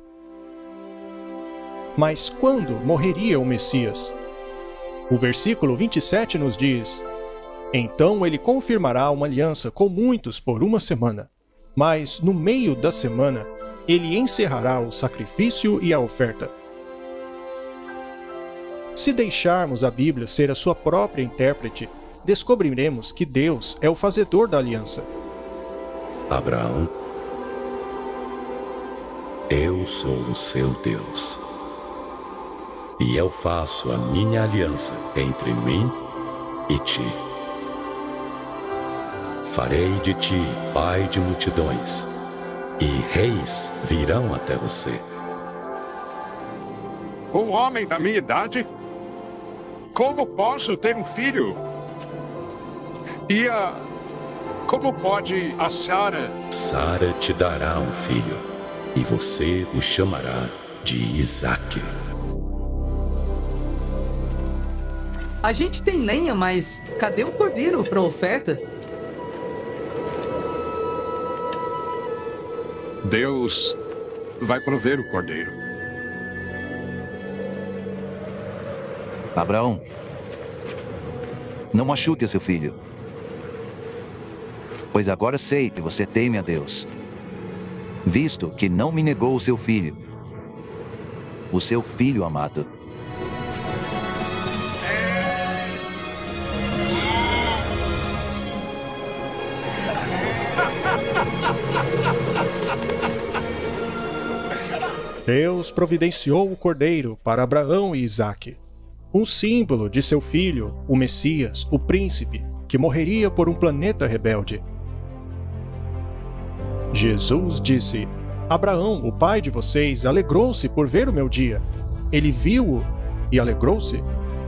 Mas quando morreria o Messias? O versículo vinte e sete nos diz: Então ele confirmará uma aliança com muitos por uma semana, mas no meio da semana ele encerrará o sacrifício e a oferta. Se deixarmos a Bíblia ser a sua própria intérprete, descobriremos que Deus é o fazedor da aliança. Abraão, eu sou o seu Deus, e eu faço a minha aliança entre mim e ti. Farei de ti pai de multidões, e reis virão até você. Um homem da minha idade? Como posso ter um filho? E a Como pode a Sara? Sara te dará um filho, e você o chamará de Isaque. A gente tem lenha, mas cadê o cordeiro para oferta? Deus vai prover o cordeiro. Abraão, não machuque o seu filho, pois agora sei que você teme a Deus, visto que não me negou o seu filho, o seu filho amado. Deus providenciou o cordeiro para Abraão e Isaque, um símbolo de seu filho, o Messias, o príncipe, que morreria por um planeta rebelde. Jesus disse: Abraão, o pai de vocês, alegrou-se por ver o meu dia. Ele viu-o e alegrou-se.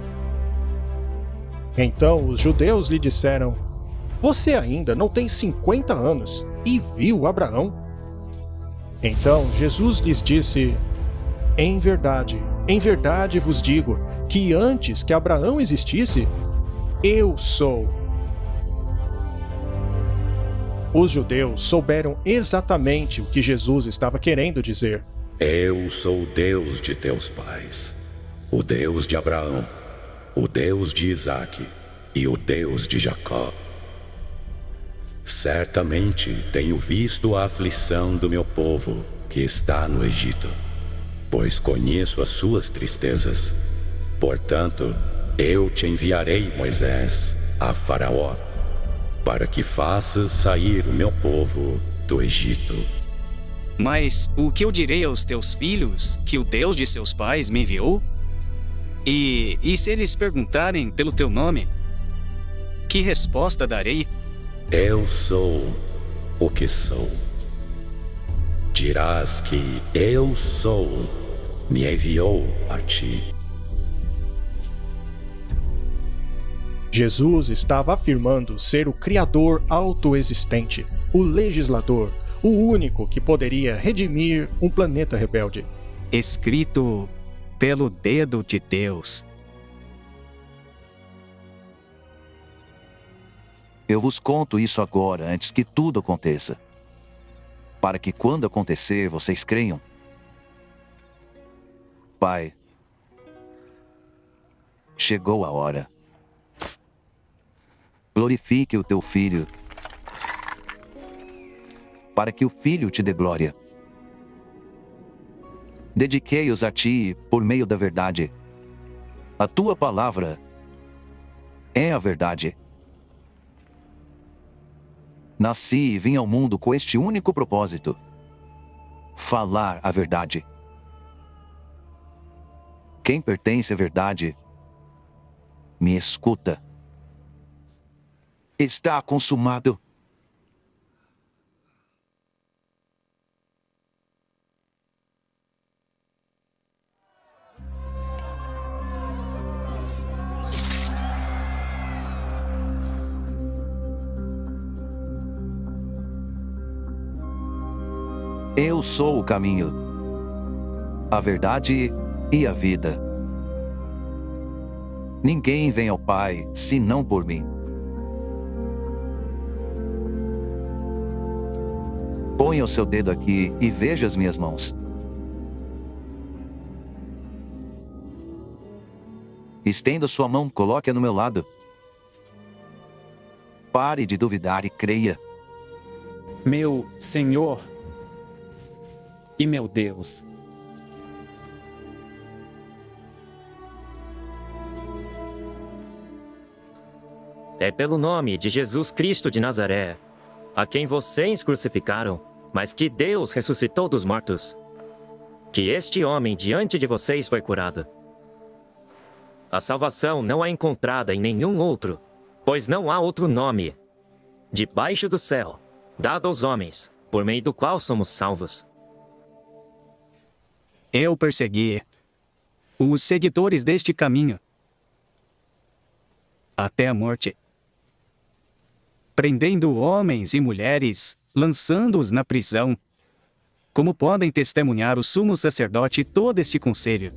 Então os judeus lhe disseram: Você ainda não tem cinquenta anos e viu Abraão? Então Jesus lhes disse: Em verdade, em verdade vos digo que antes que Abraão existisse, eu sou. Os judeus souberam exatamente o que Jesus estava querendo dizer. Eu sou o Deus de teus pais, o Deus de Abraão, o Deus de Isaque e o Deus de Jacó. Certamente tenho visto a aflição do meu povo que está no Egito, pois conheço as suas tristezas. Portanto, eu te enviarei, Moisés, a Faraó, para que faças sair o meu povo do Egito. Mas o que eu direi aos teus filhos que o Deus de seus pais me enviou? E, e se eles perguntarem pelo teu nome, que resposta darei? Eu sou o que sou. Dirás que eu sou, me enviou a ti. Jesus estava afirmando ser o Criador autoexistente, o legislador, o único que poderia redimir um planeta rebelde. Escrito pelo dedo de Deus. Eu vos conto isso agora, antes que tudo aconteça, para que quando acontecer, vocês creiam. Pai, chegou a hora. Glorifique o teu filho, para que o filho te dê glória. Dediquei-os a ti por meio da verdade. A tua palavra é a verdade. Nasci e vim ao mundo com este único propósito: falar a verdade. Quem pertence à verdade, me escuta. Está consumado. Eu sou o caminho, a verdade e a vida. Ninguém vem ao Pai senão por mim. Ponha o seu dedo aqui e veja as minhas mãos. Estenda sua mão, coloque-a no meu lado. Pare de duvidar e creia. Meu Senhor e meu Deus. É pelo nome de Jesus Cristo de Nazaré, a quem vocês crucificaram, mas que Deus ressuscitou dos mortos, que este homem diante de vocês foi curado. A salvação não é encontrada em nenhum outro, pois não há outro nome, debaixo do céu, dado aos homens, por meio do qual somos salvos. Eu persegui os seguidores deste caminho até a morte. prendendo homens e mulheres, lançando-os na prisão. Como podem testemunhar o sumo sacerdote e todo esse conselho?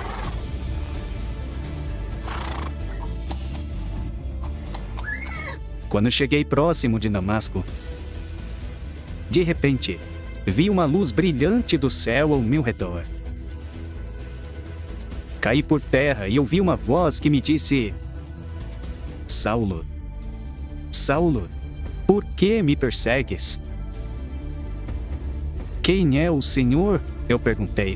Quando cheguei próximo de Damasco, de repente, vi uma luz brilhante do céu ao meu redor. Caí por terra e ouvi uma voz que me disse: Saulo, Saulo, por que me persegues? Quem é o Senhor? Eu perguntei.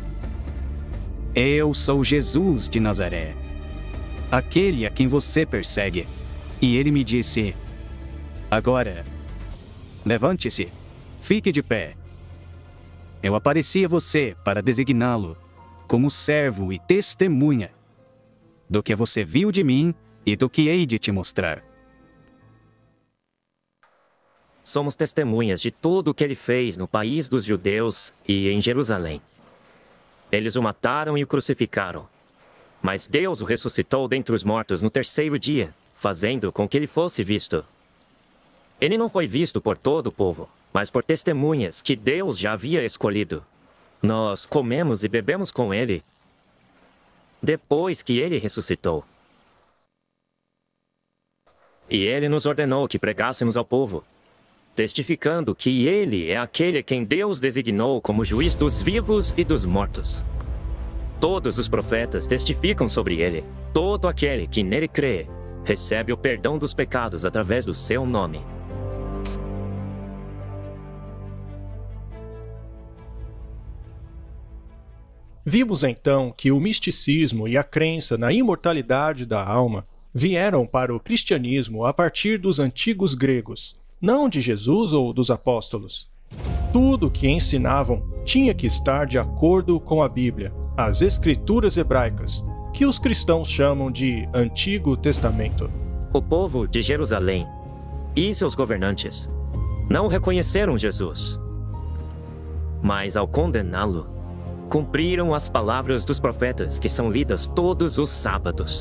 Eu sou Jesus de Nazaré, aquele a quem você persegue. E ele me disse: Agora, levante-se, fique de pé. Eu apareci a você para designá-lo como servo e testemunha do que você viu de mim e do que hei de te mostrar. Somos testemunhas de tudo o que ele fez no país dos judeus e em Jerusalém. Eles o mataram e o crucificaram. Mas Deus o ressuscitou dentre os mortos no terceiro dia, fazendo com que ele fosse visto. Ele não foi visto por todo o povo, mas por testemunhas que Deus já havia escolhido. Nós comemos e bebemos com ele depois que ele ressuscitou. E ele nos ordenou que pregássemos ao povo, testificando que ele é aquele a quem Deus designou como juiz dos vivos e dos mortos. Todos os profetas testificam sobre ele. Todo aquele que nele crê recebe o perdão dos pecados através do seu nome. Vimos então que o misticismo e a crença na imortalidade da alma vieram para o cristianismo a partir dos antigos gregos, não de Jesus ou dos apóstolos. Tudo o que ensinavam tinha que estar de acordo com a Bíblia, as escrituras hebraicas, que os cristãos chamam de Antigo Testamento. O povo de Jerusalém e seus governantes não reconheceram Jesus, mas ao condená-lo, cumpriram as palavras dos profetas que são lidas todos os sábados.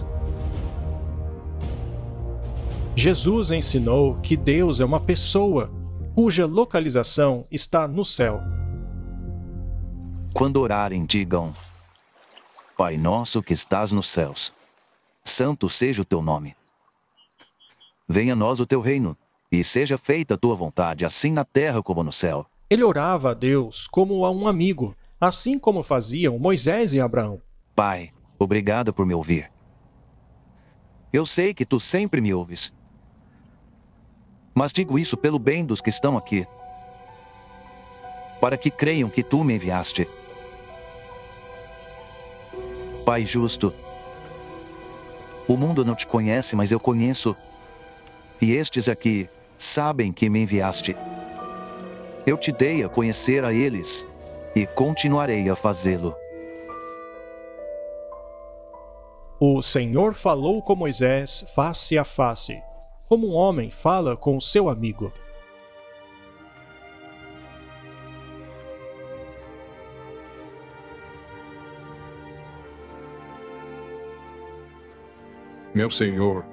Jesus ensinou que Deus é uma pessoa cuja localização está no céu. Quando orarem, digam: Pai nosso que estás nos céus, santo seja o teu nome. Venha a nós o teu reino, e seja feita a tua vontade, assim na terra como no céu. Ele orava a Deus como a um amigo, assim como faziam Moisés e Abraão. Pai, obrigado por me ouvir. Eu sei que tu sempre me ouves. Mas digo isso pelo bem dos que estão aqui, para que creiam que tu me enviaste. Pai justo, o mundo não te conhece, mas eu conheço, e estes aqui sabem que me enviaste. Eu te dei a conhecer a eles, e continuarei a fazê-lo. O Senhor falou com Moisés face a face, como um homem fala com o seu amigo. Meu Senhor,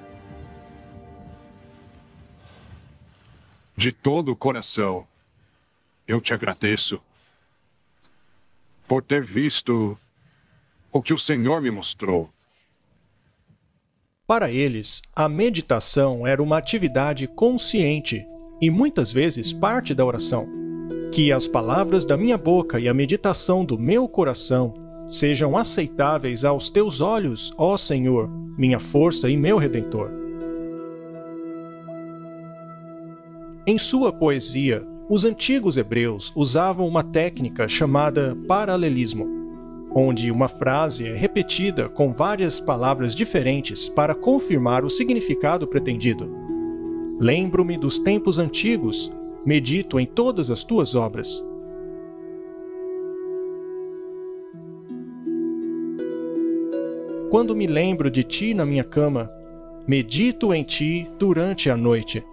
de todo o coração, eu te agradeço por ter visto o que o Senhor me mostrou. Para eles, a meditação era uma atividade consciente e muitas vezes parte da oração. Que as palavras da minha boca e a meditação do meu coração sejam aceitáveis aos teus olhos, ó Senhor, minha força e meu Redentor. Em sua poesia, os antigos hebreus usavam uma técnica chamada paralelismo, onde uma frase é repetida com várias palavras diferentes para confirmar o significado pretendido. Lembro-me dos tempos antigos, medito em todas as tuas obras. Quando me lembro de ti na minha cama, medito em ti durante a noite.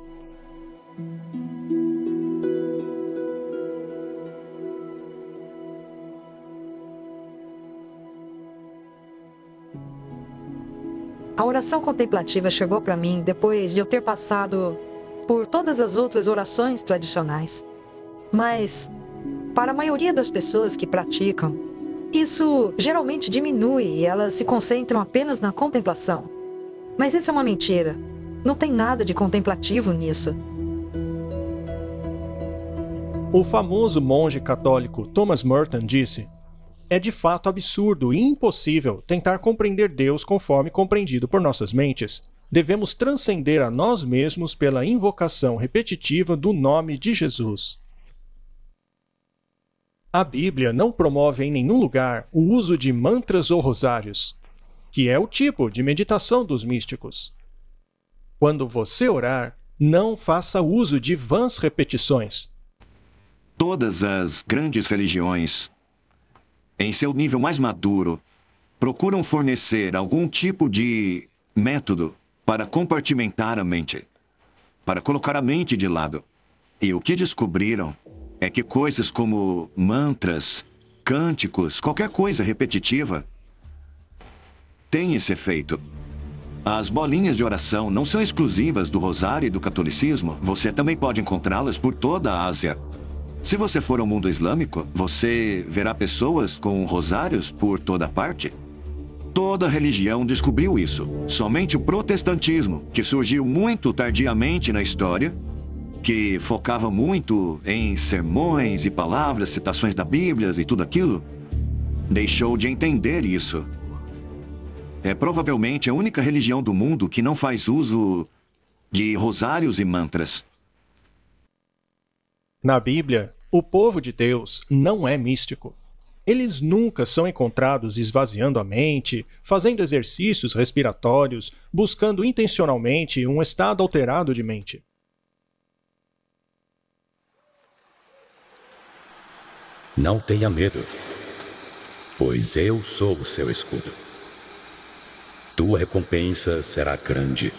A oração contemplativa chegou para mim depois de eu ter passado por todas as outras orações tradicionais. Mas, para a maioria das pessoas que praticam, isso geralmente diminui e elas se concentram apenas na contemplação. Mas isso é uma mentira. Não tem nada de contemplativo nisso. O famoso monge católico Thomas Merton disse: é de fato absurdo e impossível tentar compreender Deus conforme compreendido por nossas mentes. Devemos transcender a nós mesmos pela invocação repetitiva do nome de Jesus. A Bíblia não promove em nenhum lugar o uso de mantras ou rosários, que é o tipo de meditação dos místicos. Quando você orar, não faça uso de vãs repetições. Todas as grandes religiões, em seu nível mais maduro, procuram fornecer algum tipo de método para compartimentar a mente, para colocar a mente de lado. E o que descobriram é que coisas como mantras, cânticos, qualquer coisa repetitiva, tem esse efeito. As bolinhas de oração não são exclusivas do rosário e do catolicismo. Você também pode encontrá-las por toda a Ásia. Se você for ao mundo islâmico, você verá pessoas com rosários por toda parte. Toda religião descobriu isso. Somente o protestantismo, que surgiu muito tardiamente na história, que focava muito em sermões e palavras, citações da Bíblia e tudo aquilo, deixou de entender isso. É provavelmente a única religião do mundo que não faz uso de rosários e mantras. Na Bíblia, o povo de Deus não é místico. Eles nunca são encontrados esvaziando a mente, fazendo exercícios respiratórios, buscando intencionalmente um estado alterado de mente. Não tenha medo, pois eu sou o seu escudo. Tua recompensa será grande.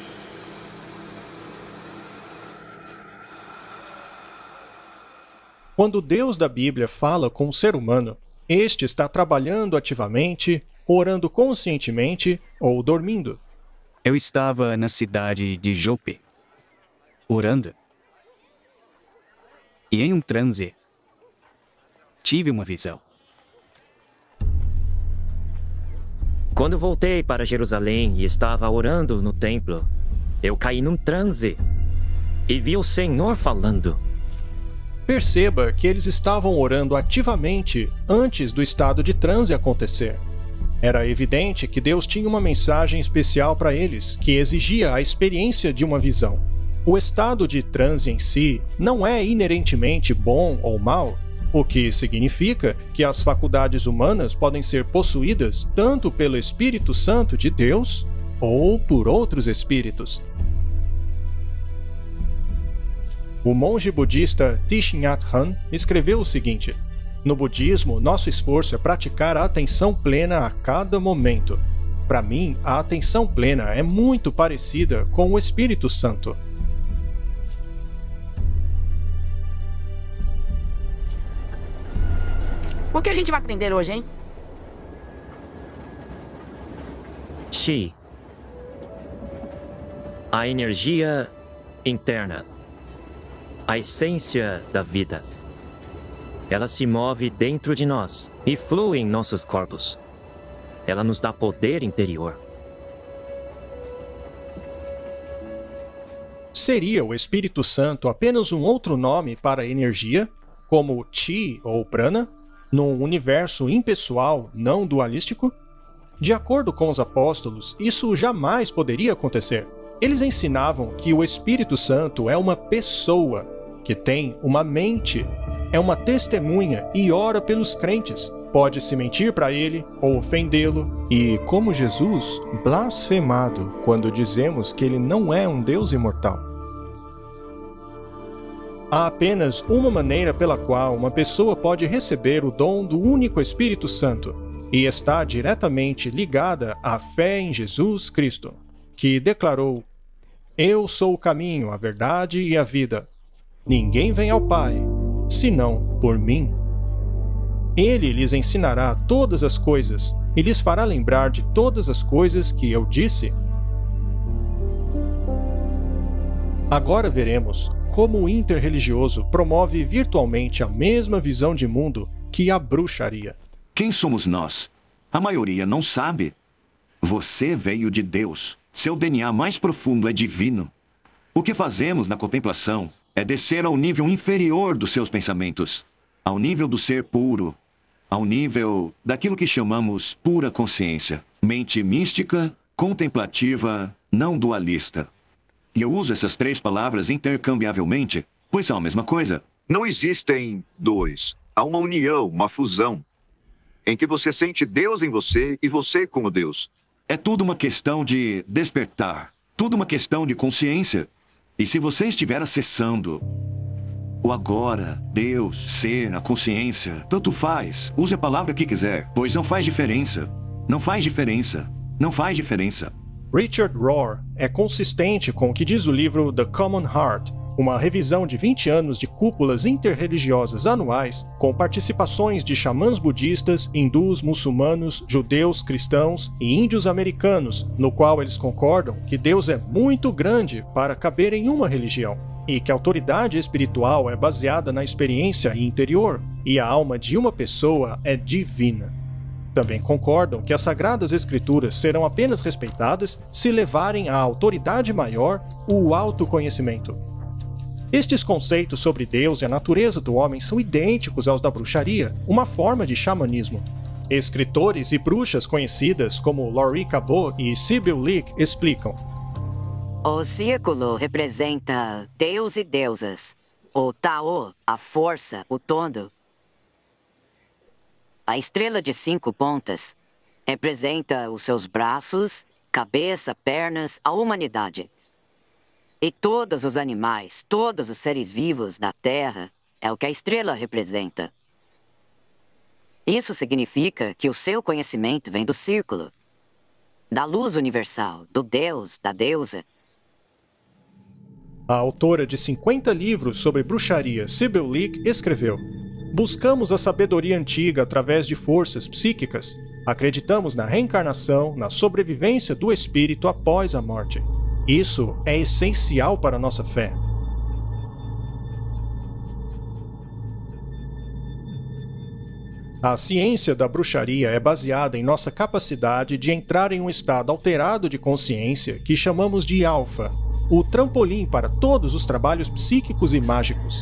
Quando o Deus da Bíblia fala com o ser humano, este está trabalhando ativamente, orando conscientemente ou dormindo. Eu estava na cidade de Jope, orando. E em um transe, tive uma visão. Quando voltei para Jerusalém e estava orando no templo, eu caí num transe e vi o Senhor falando. Perceba que eles estavam orando ativamente antes do estado de transe acontecer. Era evidente que Deus tinha uma mensagem especial para eles, que exigia a experiência de uma visão. O estado de transe em si não é inerentemente bom ou mal, o que significa que as faculdades humanas podem ser possuídas tanto pelo Espírito Santo de Deus ou por outros espíritos. O monge budista Thich Nhat Hanh escreveu o seguinte: no budismo, nosso esforço é praticar a atenção plena a cada momento. Para mim, a atenção plena é muito parecida com o Espírito Santo. O que a gente vai aprender hoje, hein? Chi. A energia interna. A essência da vida. Ela se move dentro de nós e flui em nossos corpos. Ela nos dá poder interior. Seria o Espírito Santo apenas um outro nome para energia, como Chi ou Prana, num universo impessoal não dualístico? De acordo com os apóstolos, isso jamais poderia acontecer. Eles ensinavam que o Espírito Santo é uma pessoa, que tem uma mente, é uma testemunha e ora pelos crentes. Pode-se mentir para ele ou ofendê-lo, e, como Jesus, blasfemado quando dizemos que ele não é um Deus imortal. Há apenas uma maneira pela qual uma pessoa pode receber o dom do único Espírito Santo, e está diretamente ligada à fé em Jesus Cristo, que declarou: Eu sou o caminho, a verdade e a vida. Ninguém vem ao Pai, senão por mim. Ele lhes ensinará todas as coisas e lhes fará lembrar de todas as coisas que eu disse. Agora veremos como o interreligioso promove virtualmente a mesma visão de mundo que a bruxaria. Quem somos nós? A maioria não sabe. Você veio de Deus. Seu D N A mais profundo é divino. O que fazemos na contemplação é descer ao nível inferior dos seus pensamentos, ao nível do ser puro, ao nível daquilo que chamamos pura consciência, mente mística, contemplativa, não dualista. E eu uso essas três palavras intercambiavelmente, pois são a mesma coisa. Não existem dois. Há uma união, uma fusão, em que você sente Deus em você e você como Deus. É tudo uma questão de despertar, tudo uma questão de consciência. E se você estiver acessando o agora, Deus, ser, a consciência, tanto faz, use a palavra que quiser, pois não faz diferença. Não faz diferença. Não faz diferença. Richard Rohr é consistente com o que diz o livro The Common Heart, uma revisão de vinte anos de cúpulas interreligiosas anuais, com participações de xamãs budistas, hindus, muçulmanos, judeus, cristãos e índios americanos, no qual eles concordam que Deus é muito grande para caber em uma religião, e que a autoridade espiritual é baseada na experiência interior, e a alma de uma pessoa é divina. Também concordam que as Sagradas Escrituras serão apenas respeitadas se levarem à autoridade maior o autoconhecimento. Estes conceitos sobre Deus e a natureza do homem são idênticos aos da bruxaria, uma forma de xamanismo. Escritores e bruxas conhecidas como Laurie Cabot e Sybil Leek explicam. O círculo representa Deus e deusas. O Tao, a força, o todo. A estrela de cinco pontas representa os seus braços, cabeça, pernas, a humanidade. E todos os animais, todos os seres vivos da Terra, é o que a estrela representa. Isso significa que o seu conhecimento vem do círculo, da luz universal, do Deus, da deusa. A autora de cinquenta livros sobre bruxaria, Sybil Leek, escreveu: buscamos a sabedoria antiga através de forças psíquicas. Acreditamos na reencarnação, na sobrevivência do espírito após a morte. Isso é essencial para a nossa fé. A ciência da bruxaria é baseada em nossa capacidade de entrar em um estado alterado de consciência que chamamos de alfa, o trampolim para todos os trabalhos psíquicos e mágicos.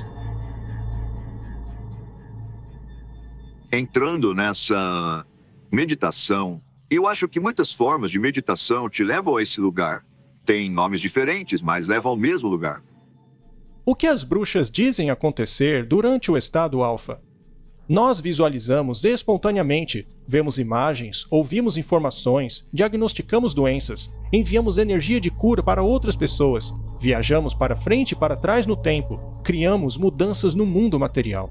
Entrando nessa meditação, eu acho que muitas formas de meditação te levam a esse lugar. Tem nomes diferentes, mas levam ao mesmo lugar. O que as bruxas dizem acontecer durante o estado alfa? Nós visualizamos espontaneamente, vemos imagens, ouvimos informações, diagnosticamos doenças, enviamos energia de cura para outras pessoas, viajamos para frente e para trás no tempo, criamos mudanças no mundo material.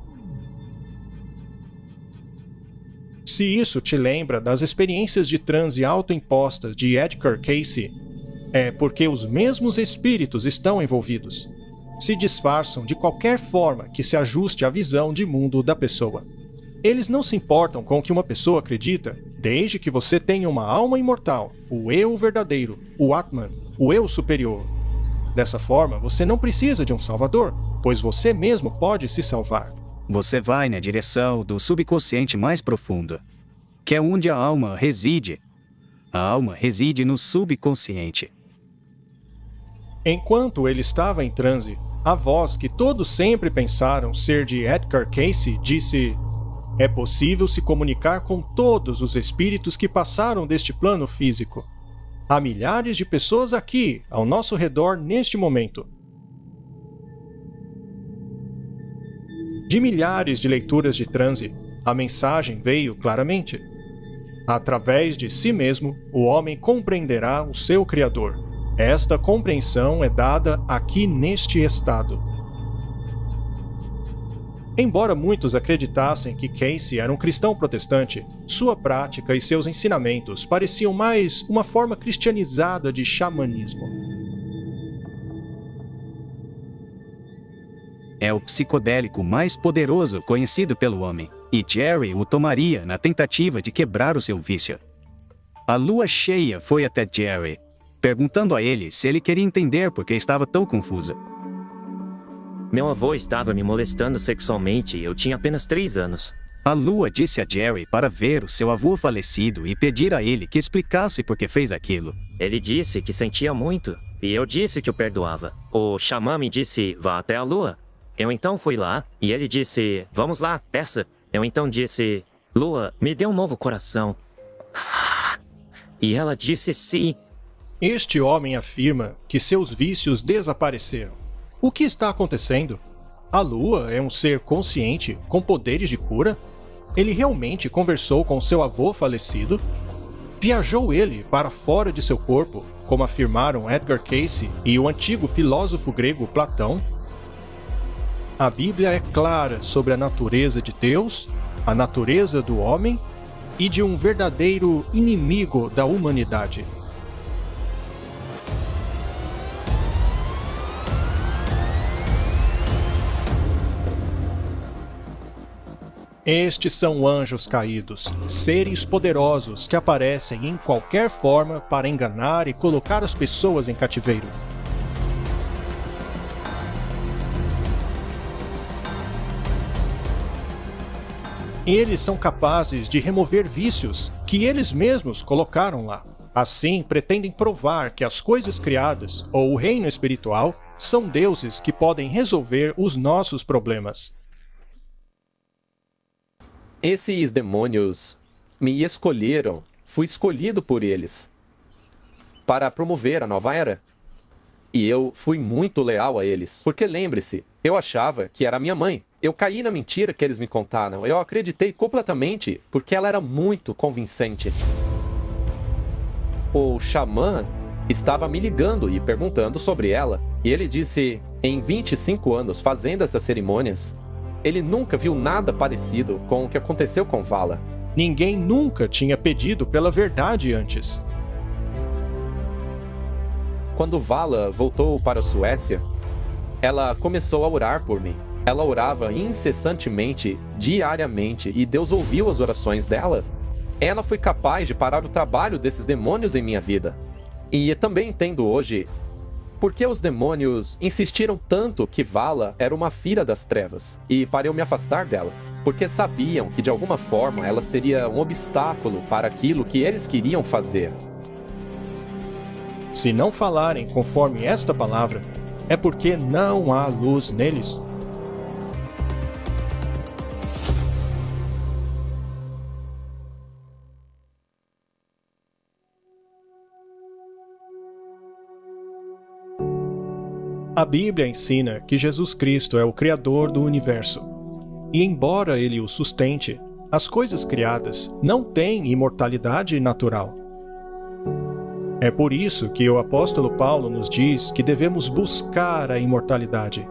Se isso te lembra das experiências de transe autoimpostas de Edgar Cayce, é porque os mesmos espíritos estão envolvidos. Se disfarçam de qualquer forma que se ajuste à visão de mundo da pessoa. Eles não se importam com o que uma pessoa acredita, desde que você tenha uma alma imortal, o eu verdadeiro, o Atman, o eu superior. Dessa forma, você não precisa de um salvador, pois você mesmo pode se salvar. Você vai na direção do subconsciente mais profundo, que é onde a alma reside. A alma reside no subconsciente. Enquanto ele estava em transe, a voz que todos sempre pensaram ser de Edgar Cayce disse: é possível se comunicar com todos os espíritos que passaram deste plano físico. Há milhares de pessoas aqui, ao nosso redor, neste momento. De milhares de leituras de transe, a mensagem veio claramente. Através de si mesmo, o homem compreenderá o seu Criador. Esta compreensão é dada aqui neste estado. Embora muitos acreditassem que Cayce era um cristão protestante, sua prática e seus ensinamentos pareciam mais uma forma cristianizada de xamanismo. É o psicodélico mais poderoso conhecido pelo homem, e Jerry o tomaria na tentativa de quebrar o seu vício. A lua cheia foi até Jerry, perguntando a ele se ele queria entender por que estava tão confusa. Meu avô estava me molestando sexualmente e eu tinha apenas três anos. A Lua disse a Jerry para ver o seu avô falecido e pedir a ele que explicasse por que fez aquilo. Ele disse que sentia muito, e eu disse que o perdoava. O xamã me disse, vá até a Lua. Eu então fui lá, e ele disse, vamos lá, peça. Eu então disse, Lua, me dê um novo coração. E ela disse sim. Este homem afirma que seus vícios desapareceram. O que está acontecendo? A Lua é um ser consciente, com poderes de cura? Ele realmente conversou com seu avô falecido? Viajou ele para fora de seu corpo, como afirmaram Edgar Cayce e o antigo filósofo grego Platão? A Bíblia é clara sobre a natureza de Deus, a natureza do homem e de um verdadeiro inimigo da humanidade. Estes são anjos caídos, seres poderosos que aparecem em qualquer forma para enganar e colocar as pessoas em cativeiro. Eles são capazes de remover vícios que eles mesmos colocaram lá. Assim, pretendem provar que as coisas criadas, ou o reino espiritual, são deuses que podem resolver os nossos problemas. Esses demônios me escolheram, fui escolhido por eles para promover a nova era. E eu fui muito leal a eles, porque lembre-se, eu achava que era minha mãe. Eu caí na mentira que eles me contaram, eu acreditei completamente, porque ela era muito convincente. O xamã estava me ligando e perguntando sobre ela, e ele disse, em vinte e cinco anos fazendo essas cerimônias, ele nunca viu nada parecido com o que aconteceu com Vala. Ninguém nunca tinha pedido pela verdade antes. Quando Vala voltou para a Suécia, ela começou a orar por mim. Ela orava incessantemente, diariamente, e Deus ouviu as orações dela. Ela foi capaz de parar o trabalho desses demônios em minha vida. E também entendo hoje por que os demônios insistiram tanto que Vala era uma filha das trevas, e para eu me afastar dela, porque sabiam que de alguma forma ela seria um obstáculo para aquilo que eles queriam fazer. Se não falarem conforme esta palavra, é porque não há luz neles. A Bíblia ensina que Jesus Cristo é o Criador do universo. E embora ele o sustente, as coisas criadas não têm imortalidade natural. É por isso que o apóstolo Paulo nos diz que devemos buscar a imortalidade.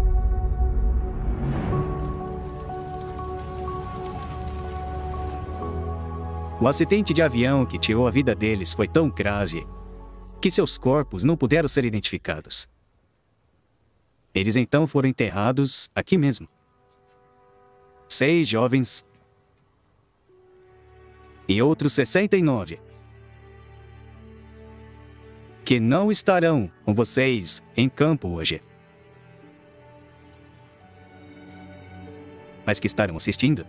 O acidente de avião que tirou a vida deles foi tão grave que seus corpos não puderam ser identificados. Eles então foram enterrados aqui mesmo. Seis jovens e outros sessenta e nove que não estarão com vocês em campo hoje, mas que estarão assistindo.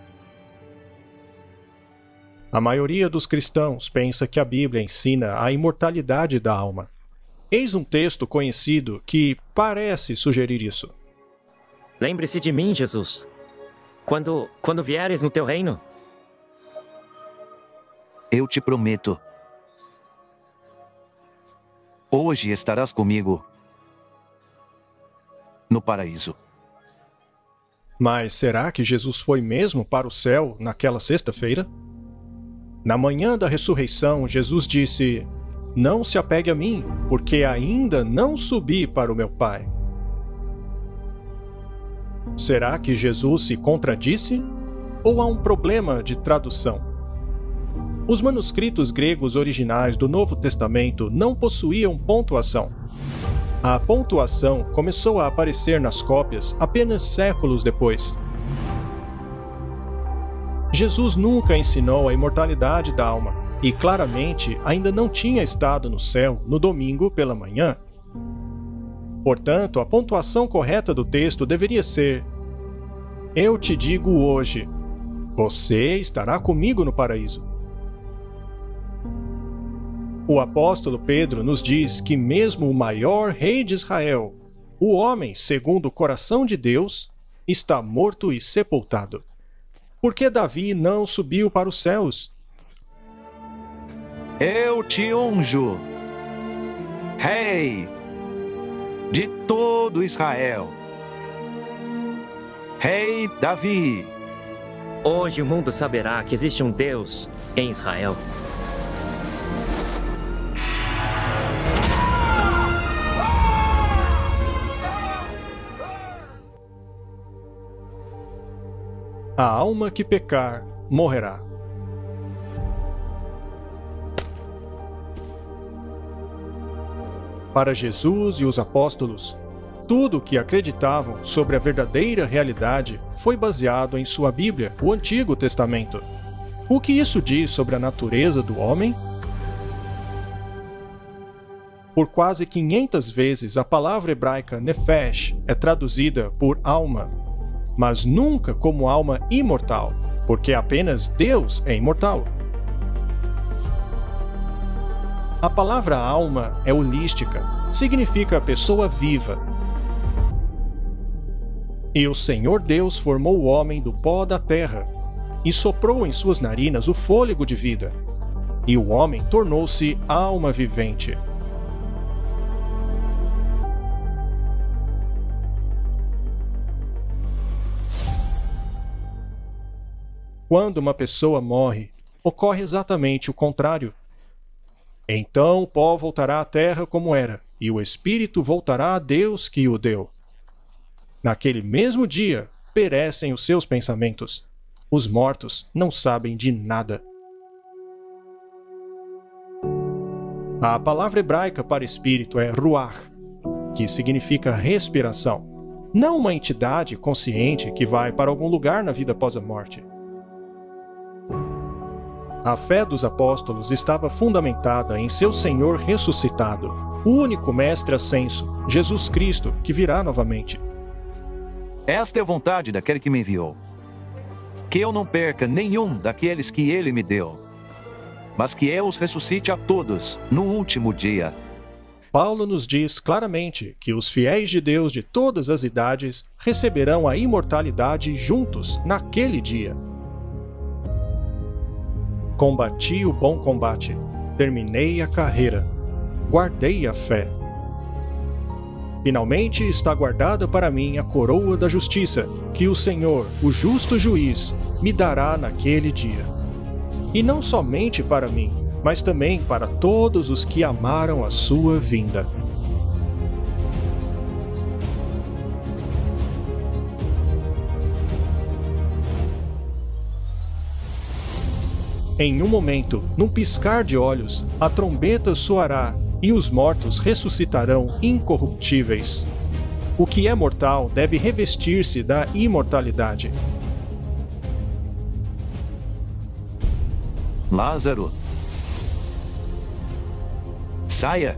A maioria dos cristãos pensa que a Bíblia ensina a imortalidade da alma. Eis um texto conhecido que parece sugerir isso. Lembre-se de mim, Jesus, quando, quando vieres no teu reino. Eu te prometo. Hoje estarás comigo no paraíso. Mas será que Jesus foi mesmo para o céu naquela sexta-feira? Na manhã da ressurreição, Jesus disse: não se apegue a mim, porque ainda não subi para o meu Pai. Será que Jesus se contradisse? Ou há um problema de tradução? Os manuscritos gregos originais do Novo Testamento não possuíam pontuação. A pontuação começou a aparecer nas cópias apenas séculos depois. Jesus nunca ensinou a imortalidade da alma. e claramente ainda não tinha estado no céu no domingo pela manhã. Portanto, a pontuação correta do texto deveria ser: eu te digo hoje, você estará comigo no paraíso. O apóstolo Pedro nos diz que mesmo o maior rei de Israel, o homem segundo o coração de Deus, está morto e sepultado. Por que Davi não subiu para os céus? Eu te unjo, Rei de todo Israel. Rei Davi. Hoje o mundo saberá que existe um Deus em Israel. A alma que pecar, morrerá. Para Jesus e os apóstolos, tudo o que acreditavam sobre a verdadeira realidade foi baseado em sua Bíblia, o Antigo Testamento. O que isso diz sobre a natureza do homem? Por quase quinhentas vezes a palavra hebraica nefesh é traduzida por alma, mas nunca como alma imortal, porque apenas Deus é imortal. A palavra alma é holística, significa pessoa viva. E o Senhor Deus formou o homem do pó da terra e soprou em suas narinas o fôlego de vida, e o homem tornou-se alma vivente. Quando uma pessoa morre, ocorre exatamente o contrário. Então o pó voltará à terra como era, e o espírito voltará a Deus que o deu. Naquele mesmo dia, perecem os seus pensamentos. Os mortos não sabem de nada. A palavra hebraica para espírito é ruach, que significa respiração, não uma entidade consciente que vai para algum lugar na vida após a morte. A fé dos apóstolos estava fundamentada em seu Senhor ressuscitado, o único mestre ascenso, Jesus Cristo, que virá novamente. Esta é a vontade daquele que me enviou, que eu não perca nenhum daqueles que ele me deu, mas que eu os ressuscite a todos no último dia. Paulo nos diz claramente que os fiéis de Deus de todas as idades receberão a imortalidade juntos naquele dia. Combati o bom combate, terminei a carreira, guardei a fé. Finalmente está guardada para mim a coroa da justiça, que o Senhor, o justo juiz, me dará naquele dia. E não somente para mim, mas também para todos os que amaram a sua vinda. Em um momento, num piscar de olhos, a trombeta soará e os mortos ressuscitarão incorruptíveis. O que é mortal deve revestir-se da imortalidade. Lázaro, saia.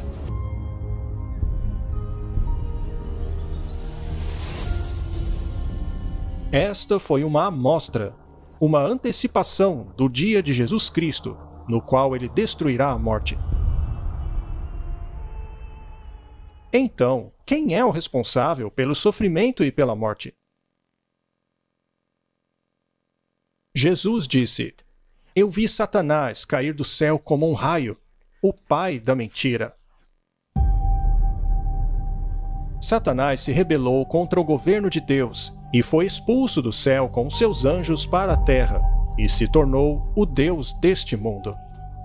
Esta foi uma amostra, uma antecipação do dia de Jesus Cristo, no qual ele destruirá a morte. Então, quem é o responsável pelo sofrimento e pela morte? Jesus disse: Eu vi Satanás cair do céu como um raio, o pai da mentira. Satanás se rebelou contra o governo de Deus e foi expulso do céu com seus anjos para a terra, e se tornou o Deus deste mundo.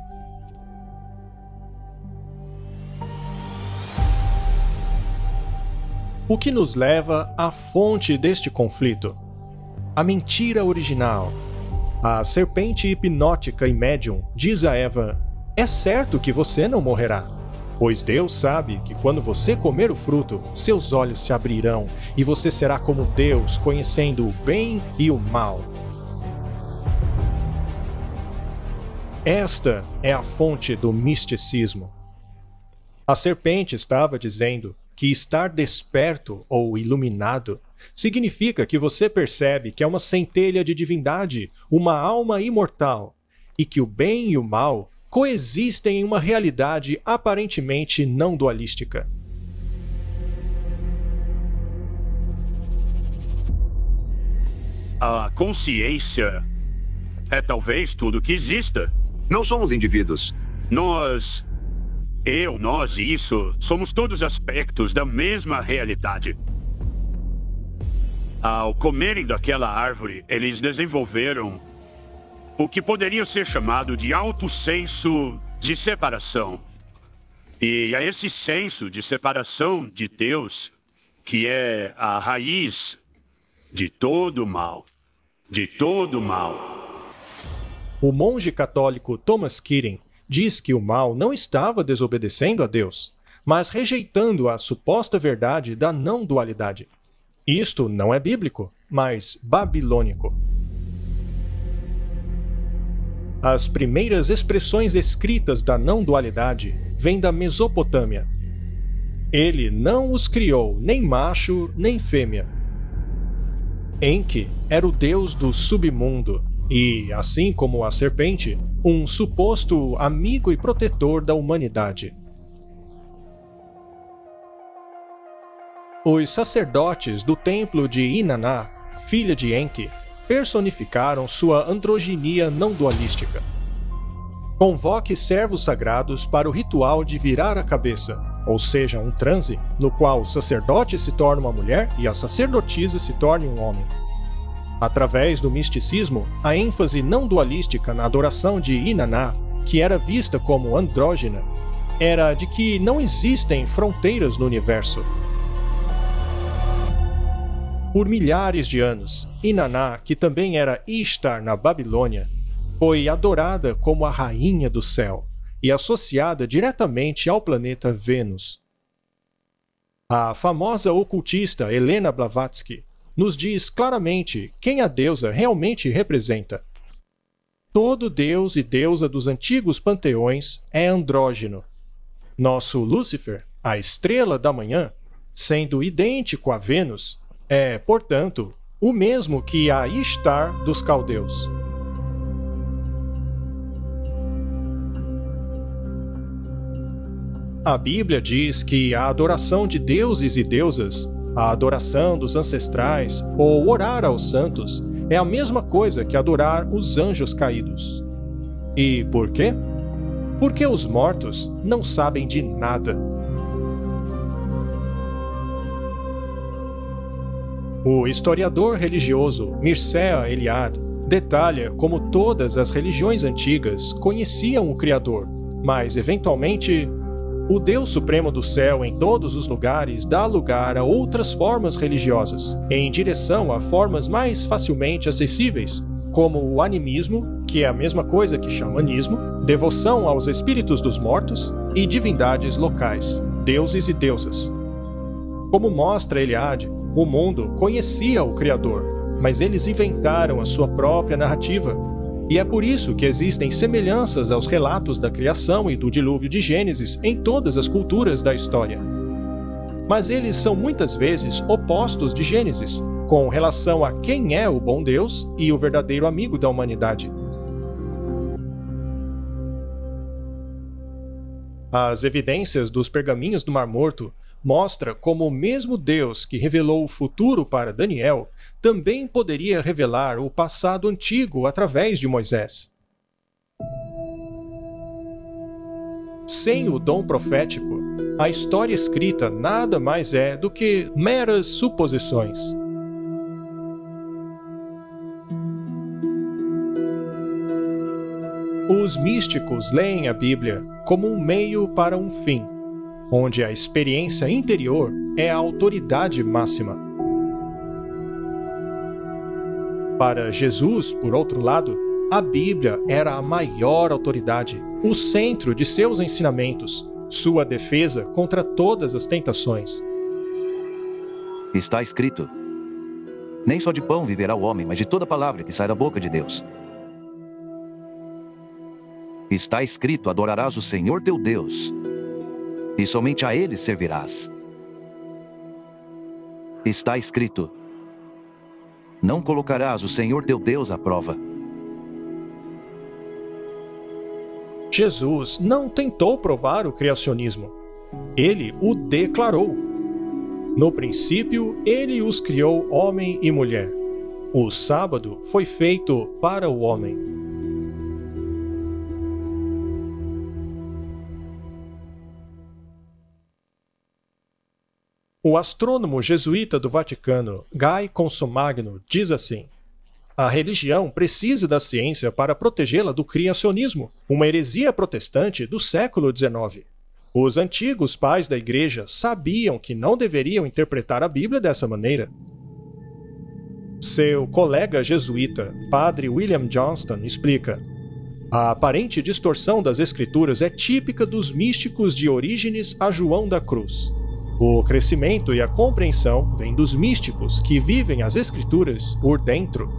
O que nos leva à fonte deste conflito? A mentira original. A serpente hipnótica e médium diz a Eva: é certo que você não morrerá, pois Deus sabe que quando você comer o fruto, seus olhos se abrirão e você será como Deus, conhecendo o bem e o mal. Esta é a fonte do misticismo. A serpente estava dizendo que estar desperto ou iluminado significa que você percebe que é uma centelha de divindade, uma alma imortal, e que o bem e o mal coexistem em uma realidade aparentemente não dualística. A consciência é talvez tudo que exista. Não somos indivíduos. Nós, eu, nós e isso, somos todos aspectos da mesma realidade. Ao comerem daquela árvore, eles desenvolveram o que poderia ser chamado de alto senso de separação. E é esse senso de separação de Deus que é a raiz de todo o mal. De todo o mal. O monge católico Thomas Keating diz que o mal não estava desobedecendo a Deus, mas rejeitando a suposta verdade da não-dualidade. Isto não é bíblico, mas babilônico. As primeiras expressões escritas da não-dualidade vêm da Mesopotâmia. Ele não os criou nem macho nem fêmea. Enki era o deus do submundo e, assim como a serpente, um suposto amigo e protetor da humanidade. Os sacerdotes do templo de Inanna, filha de Enki, personificaram sua androginia não dualística. Convoque servos sagrados para o ritual de virar a cabeça, ou seja, um transe, no qual o sacerdote se torna uma mulher e a sacerdotisa se torna um homem. Através do misticismo, a ênfase não dualística na adoração de Inanna, que era vista como andrógina, era de que não existem fronteiras no universo. Por milhares de anos, Inanna, que também era Ishtar na Babilônia, foi adorada como a rainha do céu e associada diretamente ao planeta Vênus. A famosa ocultista Helena Blavatsky nos diz claramente quem a deusa realmente representa. Todo deus e deusa dos antigos panteões é andrógeno. Nosso Lúcifer, a estrela da manhã, sendo idêntico a Vênus, é, portanto, o mesmo que a Ishtar dos caldeus. A Bíblia diz que a adoração de deuses e deusas, a adoração dos ancestrais ou orar aos santos é a mesma coisa que adorar os anjos caídos. E por quê? Porque os mortos não sabem de nada. O historiador religioso Mircea Eliade detalha como todas as religiões antigas conheciam o Criador, mas, eventualmente, o Deus Supremo do céu em todos os lugares dá lugar a outras formas religiosas, em direção a formas mais facilmente acessíveis, como o animismo, que é a mesma coisa que xamanismo, devoção aos espíritos dos mortos e divindades locais, deuses e deusas. Como mostra Eliade, o mundo conhecia o Criador, mas eles inventaram a sua própria narrativa. E é por isso que existem semelhanças aos relatos da criação e do dilúvio de Gênesis em todas as culturas da história. Mas eles são muitas vezes opostos de Gênesis, com relação a quem é o bom Deus e o verdadeiro amigo da humanidade. As evidências dos pergaminhos do Mar Morto mostra como o mesmo Deus que revelou o futuro para Daniel também poderia revelar o passado antigo através de Moisés. Sem o dom profético, a história escrita nada mais é do que meras suposições. Os místicos leem a Bíblia como um meio para um fim, onde a experiência interior é a autoridade máxima. Para Jesus, por outro lado, a Bíblia era a maior autoridade, o centro de seus ensinamentos, sua defesa contra todas as tentações. Está escrito: nem só de pão viverá o homem, mas de toda palavra que sai da boca de Deus. Está escrito: adorarás o Senhor teu Deus, e somente a Ele servirás. Está escrito: não colocarás o Senhor teu Deus à prova. Jesus não tentou provar o criacionismo. Ele o declarou. No princípio, ele os criou homem e mulher. O sábado foi feito para o homem. O astrônomo jesuíta do Vaticano, Guy Consomagno, diz assim: a religião precisa da ciência para protegê-la do criacionismo, uma heresia protestante do século dezenove. Os antigos pais da Igreja sabiam que não deveriam interpretar a Bíblia dessa maneira. Seu colega jesuíta, Padre William Johnston, explica: a aparente distorção das Escrituras é típica dos místicos de Orígenes a João da Cruz. O crescimento e a compreensão vêm dos místicos que vivem as Escrituras por dentro.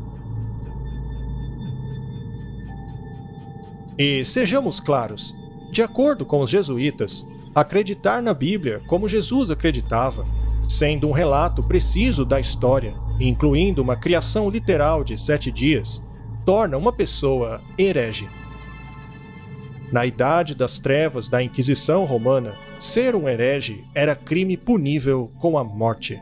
E sejamos claros, de acordo com os jesuítas, acreditar na Bíblia como Jesus acreditava, sendo um relato preciso da história, incluindo uma criação literal de sete dias, torna uma pessoa herege. Na Idade das Trevas da Inquisição Romana, ser um herege era crime punível com a morte.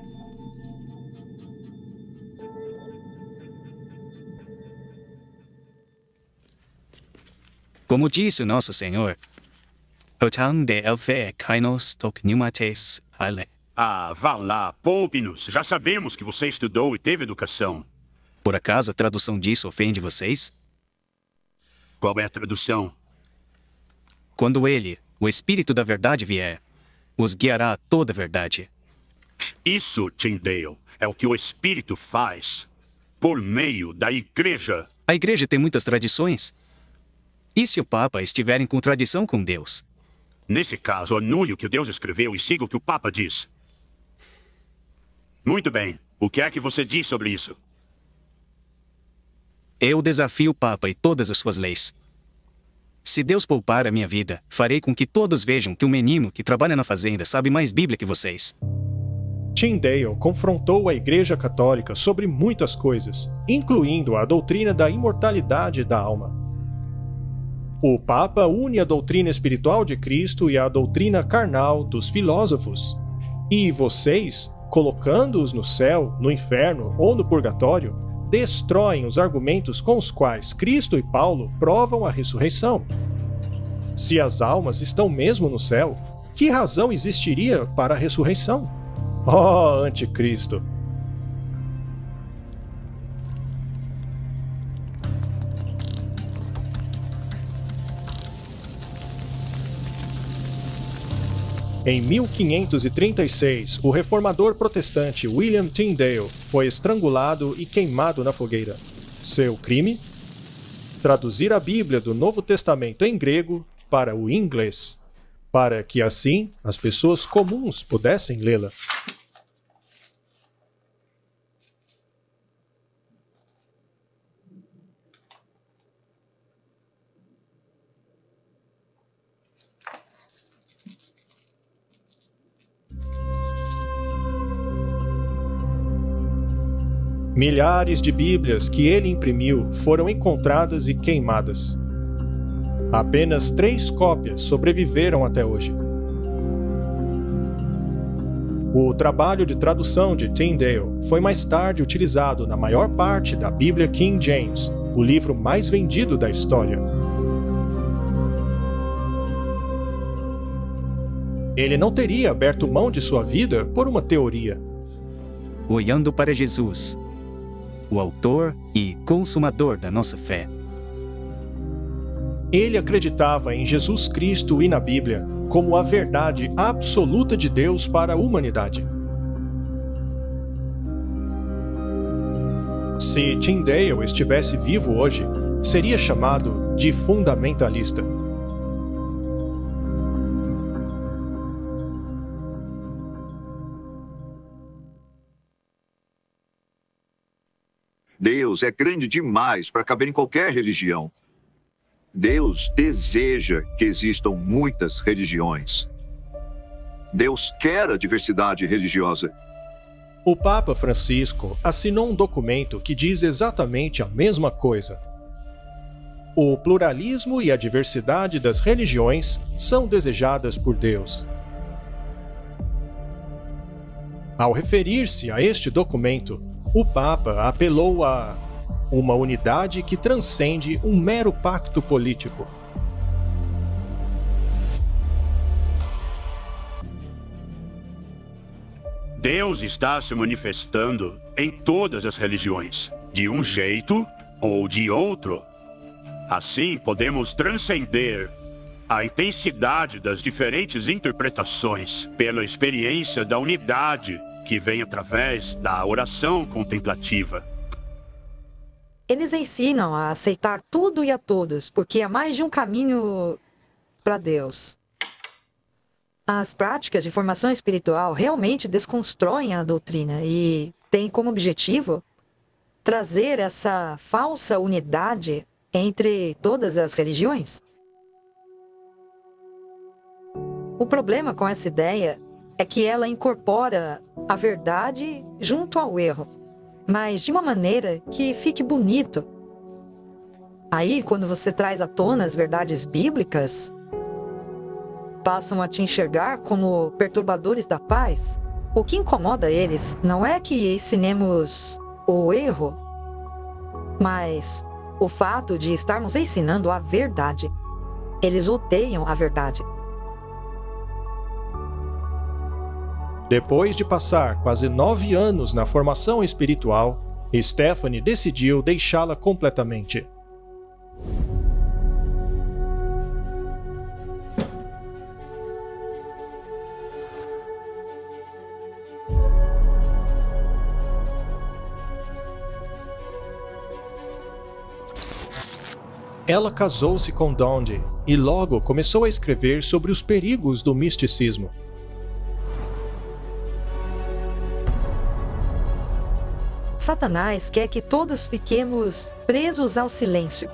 Como disse o nosso Senhor, Hotan de elfe kainos tok pneumates ale. Ah, vá lá, poupe-nos. Já sabemos que você estudou e teve educação. Por acaso a tradução disso ofende vocês? Qual é a tradução? Quando ele, o Espírito da Verdade, vier, os guiará a toda a verdade. Isso, Tyndale, é o que o Espírito faz por meio da Igreja. A Igreja tem muitas tradições. E se o Papa estiver em contradição com Deus? Nesse caso, anule o que Deus escreveu e siga o que o Papa diz. Muito bem. O que é que você diz sobre isso? Eu desafio o Papa e todas as suas leis. Se Deus poupar a minha vida, farei com que todos vejam que o menino que trabalha na fazenda sabe mais Bíblia que vocês. Tyndale confrontou a Igreja Católica sobre muitas coisas, incluindo a doutrina da imortalidade da alma. O Papa une a doutrina espiritual de Cristo e a doutrina carnal dos filósofos. E vocês, colocando-os no céu, no inferno ou no purgatório, destroem os argumentos com os quais Cristo e Paulo provam a ressurreição. Se as almas estão mesmo no céu, que razão existiria para a ressurreição? Ó, anticristo! Em mil quinhentos e trinta e seis, o reformador protestante William Tyndale foi estrangulado e queimado na fogueira. Seu crime? Traduzir a Bíblia do Novo Testamento em grego para o inglês, para que assim as pessoas comuns pudessem lê-la. Milhares de Bíblias que ele imprimiu foram encontradas e queimadas. Apenas três cópias sobreviveram até hoje. O trabalho de tradução de Tyndale foi mais tarde utilizado na maior parte da Bíblia King James, o livro mais vendido da história. Ele não teria aberto mão de sua vida por uma teoria. Olhando para Jesus, o autor e consumador da nossa fé. Ele acreditava em Jesus Cristo e na Bíblia como a verdade absoluta de Deus para a humanidade. Se Tyndale estivesse vivo hoje, seria chamado de fundamentalista. Deus é grande demais para caber em qualquer religião. Deus deseja que existam muitas religiões. Deus quer a diversidade religiosa. O Papa Francisco assinou um documento que diz exatamente a mesma coisa. O pluralismo e a diversidade das religiões são desejadas por Deus. Ao referir-se a este documento, o Papa apelou a uma unidade que transcende um mero pacto político. Deus está se manifestando em todas as religiões, de um jeito ou de outro. Assim, podemos transcender a intensidade das diferentes interpretações pela experiência da unidade que vem através da oração contemplativa. Eles ensinam a aceitar tudo e a todos, porque há mais de um caminho para Deus. As práticas de formação espiritual realmente desconstroem a doutrina e têm como objetivo trazer essa falsa unidade entre todas as religiões. O problema com essa ideia é que ela incorpora a verdade junto ao erro, mas de uma maneira que fique bonito. Aí, quando você traz à tona as verdades bíblicas, passam a te enxergar como perturbadores da paz. O que incomoda eles não é que ensinemos o erro, mas o fato de estarmos ensinando a verdade. Eles odeiam a verdade. Depois de passar quase nove anos na formação espiritual, Stephanie decidiu deixá-la completamente. Ela casou-se com Dondi e logo começou a escrever sobre os perigos do misticismo. Satanás quer que todos fiquemos presos ao silêncio.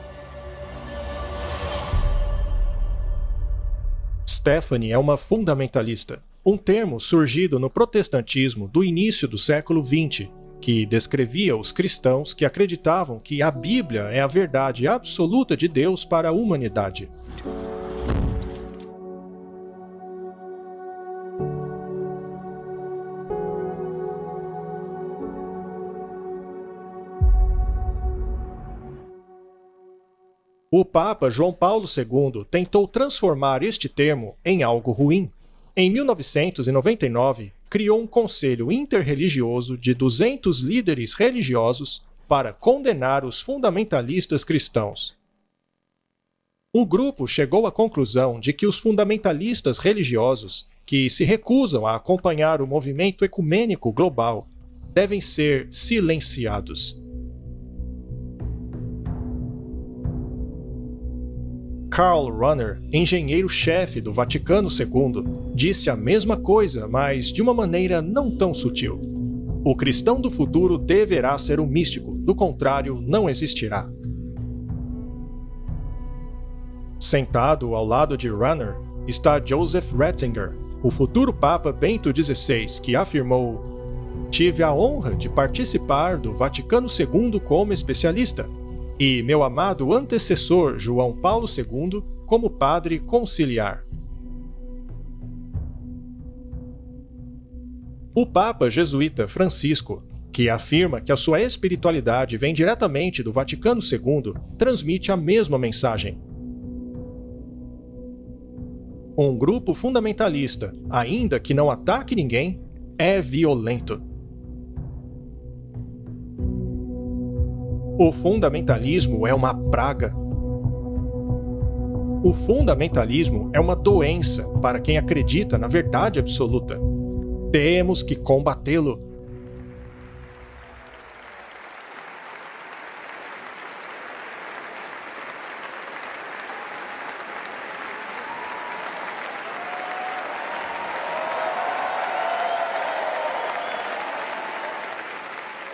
Stephanie é uma fundamentalista, um termo surgido no protestantismo do início do século vinte, que descrevia os cristãos que acreditavam que a Bíblia é a verdade absoluta de Deus para a humanidade. O Papa João Paulo segundo tentou transformar este termo em algo ruim. Em mil novecentos e noventa e nove, criou um conselho interreligioso de duzentos líderes religiosos para condenar os fundamentalistas cristãos. O grupo chegou à conclusão de que os fundamentalistas religiosos, que se recusam a acompanhar o movimento ecumênico global, devem ser silenciados. Karl Rahner, engenheiro-chefe do Vaticano segundo, disse a mesma coisa, mas de uma maneira não tão sutil. O cristão do futuro deverá ser um místico, do contrário, não existirá. Sentado ao lado de Rahner está Joseph Ratzinger, o futuro Papa Bento dezesseis, que afirmou: "Tive a honra de participar do Vaticano segundo como especialista, e meu amado antecessor João Paulo segundo como padre conciliar." O Papa jesuíta Francisco, que afirma que a sua espiritualidade vem diretamente do Vaticano segundo, transmite a mesma mensagem. Um grupo fundamentalista, ainda que não ataque ninguém, é violento. O fundamentalismo é uma praga. O fundamentalismo é uma doença para quem acredita na verdade absoluta. Temos que combatê-lo.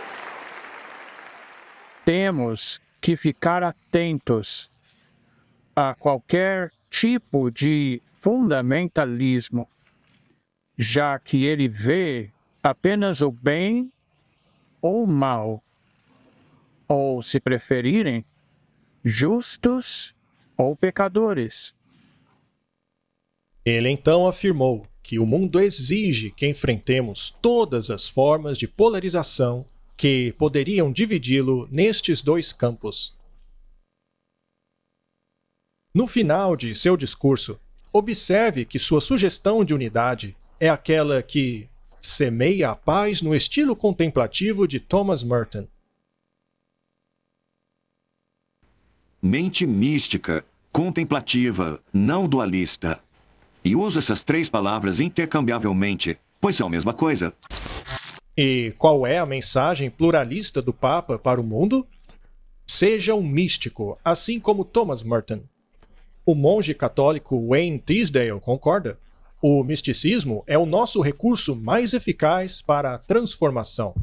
Temos que ficar atentos. a qualquer tipo de fundamentalismo, já que ele vê apenas o bem ou o mal, ou, se preferirem, justos ou pecadores. Ele então afirmou que o mundo exige que enfrentemos todas as formas de polarização que poderiam dividi-lo nestes dois campos. No final de seu discurso, observe que sua sugestão de unidade é aquela que semeia a paz no estilo contemplativo de Thomas Merton. Mente mística, contemplativa, não dualista. E uso essas três palavras intercambiavelmente, pois são a mesma coisa. E qual é a mensagem pluralista do Papa para o mundo? Seja um místico, assim como Thomas Merton. O monge católico Wayne Tisdale concorda. O misticismo é o nosso recurso mais eficaz para a transformação.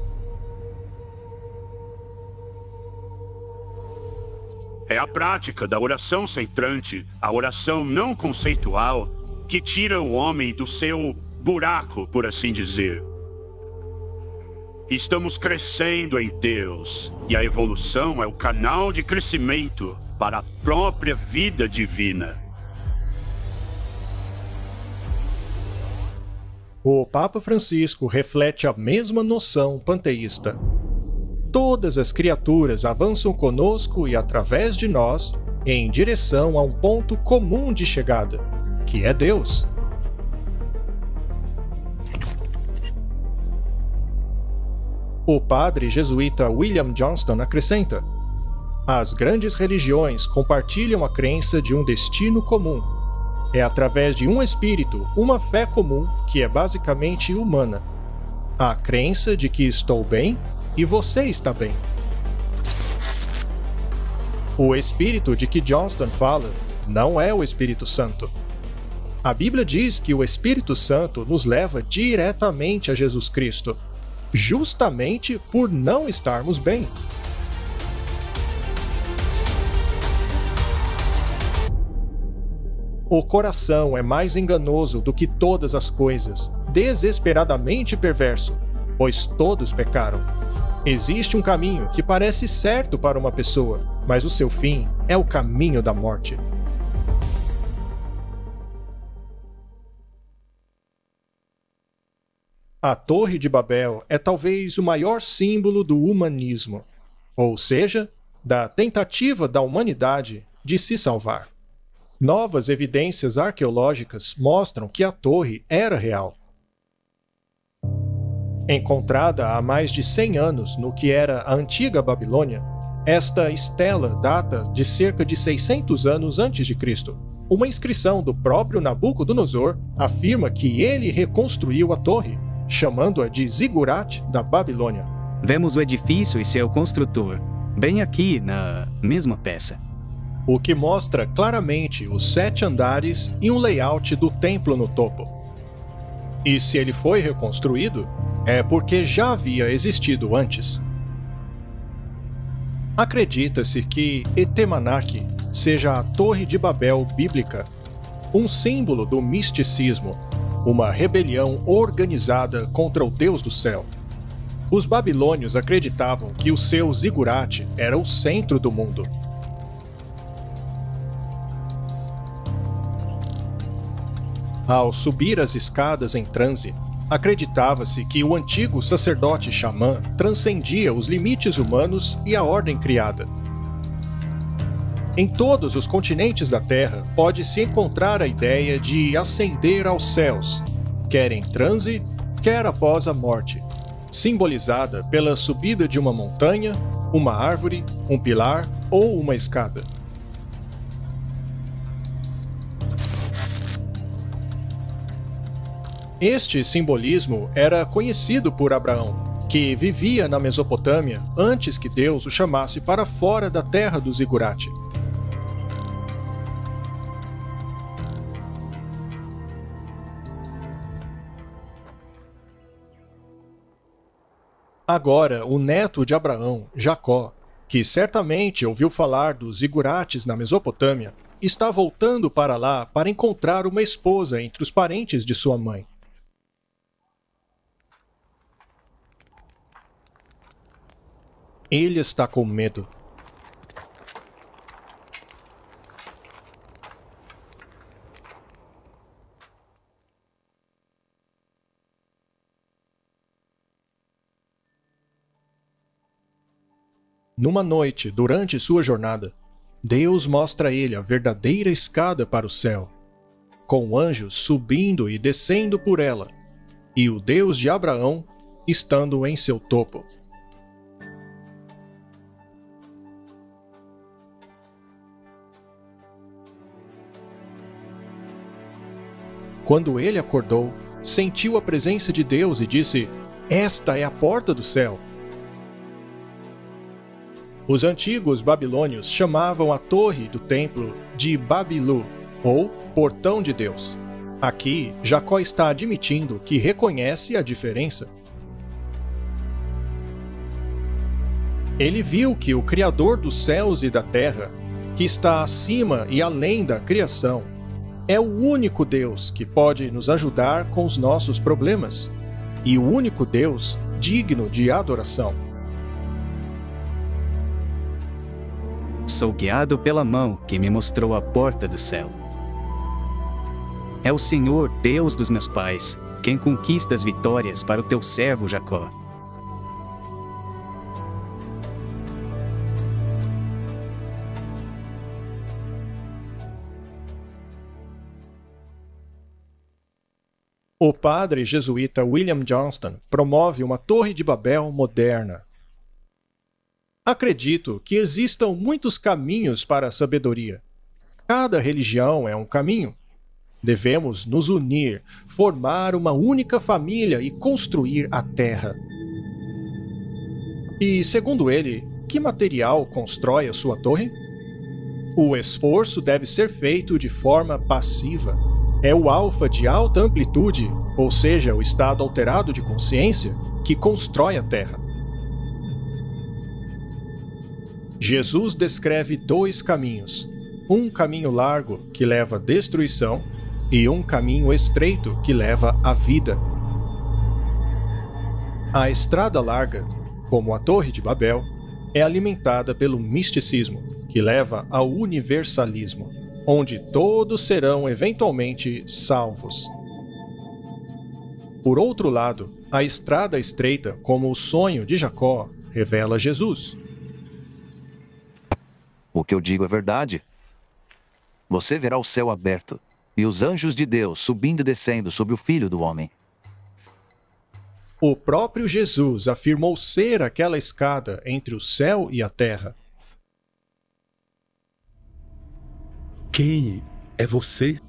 É a prática da oração centrante, a oração não conceitual, que tira o homem do seu buraco, por assim dizer. Estamos crescendo em Deus, e a evolução é o canal de crescimento para a própria vida divina. O Papa Francisco reflete a mesma noção panteísta. Todas as criaturas avançam conosco e através de nós em direção a um ponto comum de chegada, que é Deus. O padre jesuíta William Johnston acrescenta: as grandes religiões compartilham a crença de um destino comum. É através de um espírito, uma fé comum, que é basicamente humana. A crença de que estou bem e você está bem. O espírito de que Johnston fala não é o Espírito Santo. A Bíblia diz que o Espírito Santo nos leva diretamente a Jesus Cristo, justamente por não estarmos bem. O coração é mais enganoso do que todas as coisas, desesperadamente perverso, pois todos pecaram. Existe um caminho que parece certo para uma pessoa, mas o seu fim é o caminho da morte. A Torre de Babel é talvez o maior símbolo do humanismo, ou seja, da tentativa da humanidade de se salvar. Novas evidências arqueológicas mostram que a torre era real. Encontrada há mais de cem anos no que era a antiga Babilônia, esta estela data de cerca de seiscentos anos antes de Cristo. Uma inscrição do próprio Nabucodonosor afirma que ele reconstruiu a torre, chamando-a de Zigurat da Babilônia. Vemos o edifício e seu construtor, bem aqui na mesma peça. O que mostra claramente os sete andares e um layout do templo no topo. E se ele foi reconstruído, é porque já havia existido antes. Acredita-se que Etemanaki seja a Torre de Babel bíblica, um símbolo do misticismo, uma rebelião organizada contra o Deus do céu. Os babilônios acreditavam que o seu zigurate era o centro do mundo. Ao subir as escadas em transe, acreditava-se que o antigo sacerdote xamã transcendia os limites humanos e a ordem criada. Em todos os continentes da Terra pode-se encontrar a ideia de ascender aos céus, quer em transe, quer após a morte, simbolizada pela subida de uma montanha, uma árvore, um pilar ou uma escada. Este simbolismo era conhecido por Abraão, que vivia na Mesopotâmia antes que Deus o chamasse para fora da terra do zigurate. Agora, o neto de Abraão, Jacó, que certamente ouviu falar dos zigurates na Mesopotâmia, está voltando para lá para encontrar uma esposa entre os parentes de sua mãe. Ele está com medo. Numa noite, durante sua jornada, Deus mostra a ele a verdadeira escada para o céu, com anjos subindo e descendo por ela, e o Deus de Abraão estando em seu topo. Quando ele acordou, sentiu a presença de Deus e disse: "Esta é a porta do céu." Os antigos babilônios chamavam a torre do templo de Babilu, ou Portão de Deus. Aqui, Jacó está admitindo que reconhece a diferença. Ele viu que o Criador dos céus e da terra, que está acima e além da criação, é o único Deus que pode nos ajudar com os nossos problemas, e o único Deus digno de adoração. Sou guiado pela mão que me mostrou a porta do céu. É o Senhor, Deus dos meus pais, quem conquista as vitórias para o teu servo Jacó. O padre jesuíta William Johnston promove uma Torre de Babel moderna. Acredito que existam muitos caminhos para a sabedoria. Cada religião é um caminho. Devemos nos unir, formar uma única família e construir a terra. E, segundo ele, que material constrói a sua torre? O esforço deve ser feito de forma passiva. É o alfa de alta amplitude, ou seja, o estado alterado de consciência, que constrói a terra. Jesus descreve dois caminhos, um caminho largo que leva à destruição e um caminho estreito que leva à vida. A estrada larga, como a Torre de Babel, é alimentada pelo misticismo, que leva ao universalismo, onde todos serão eventualmente salvos. Por outro lado, a estrada estreita, como o sonho de Jacó, revela Jesus. O que eu digo é verdade. Você verá o céu aberto e os anjos de Deus subindo e descendo sobre o Filho do Homem. O próprio Jesus afirmou ser aquela escada entre o céu e a terra. Quem é você?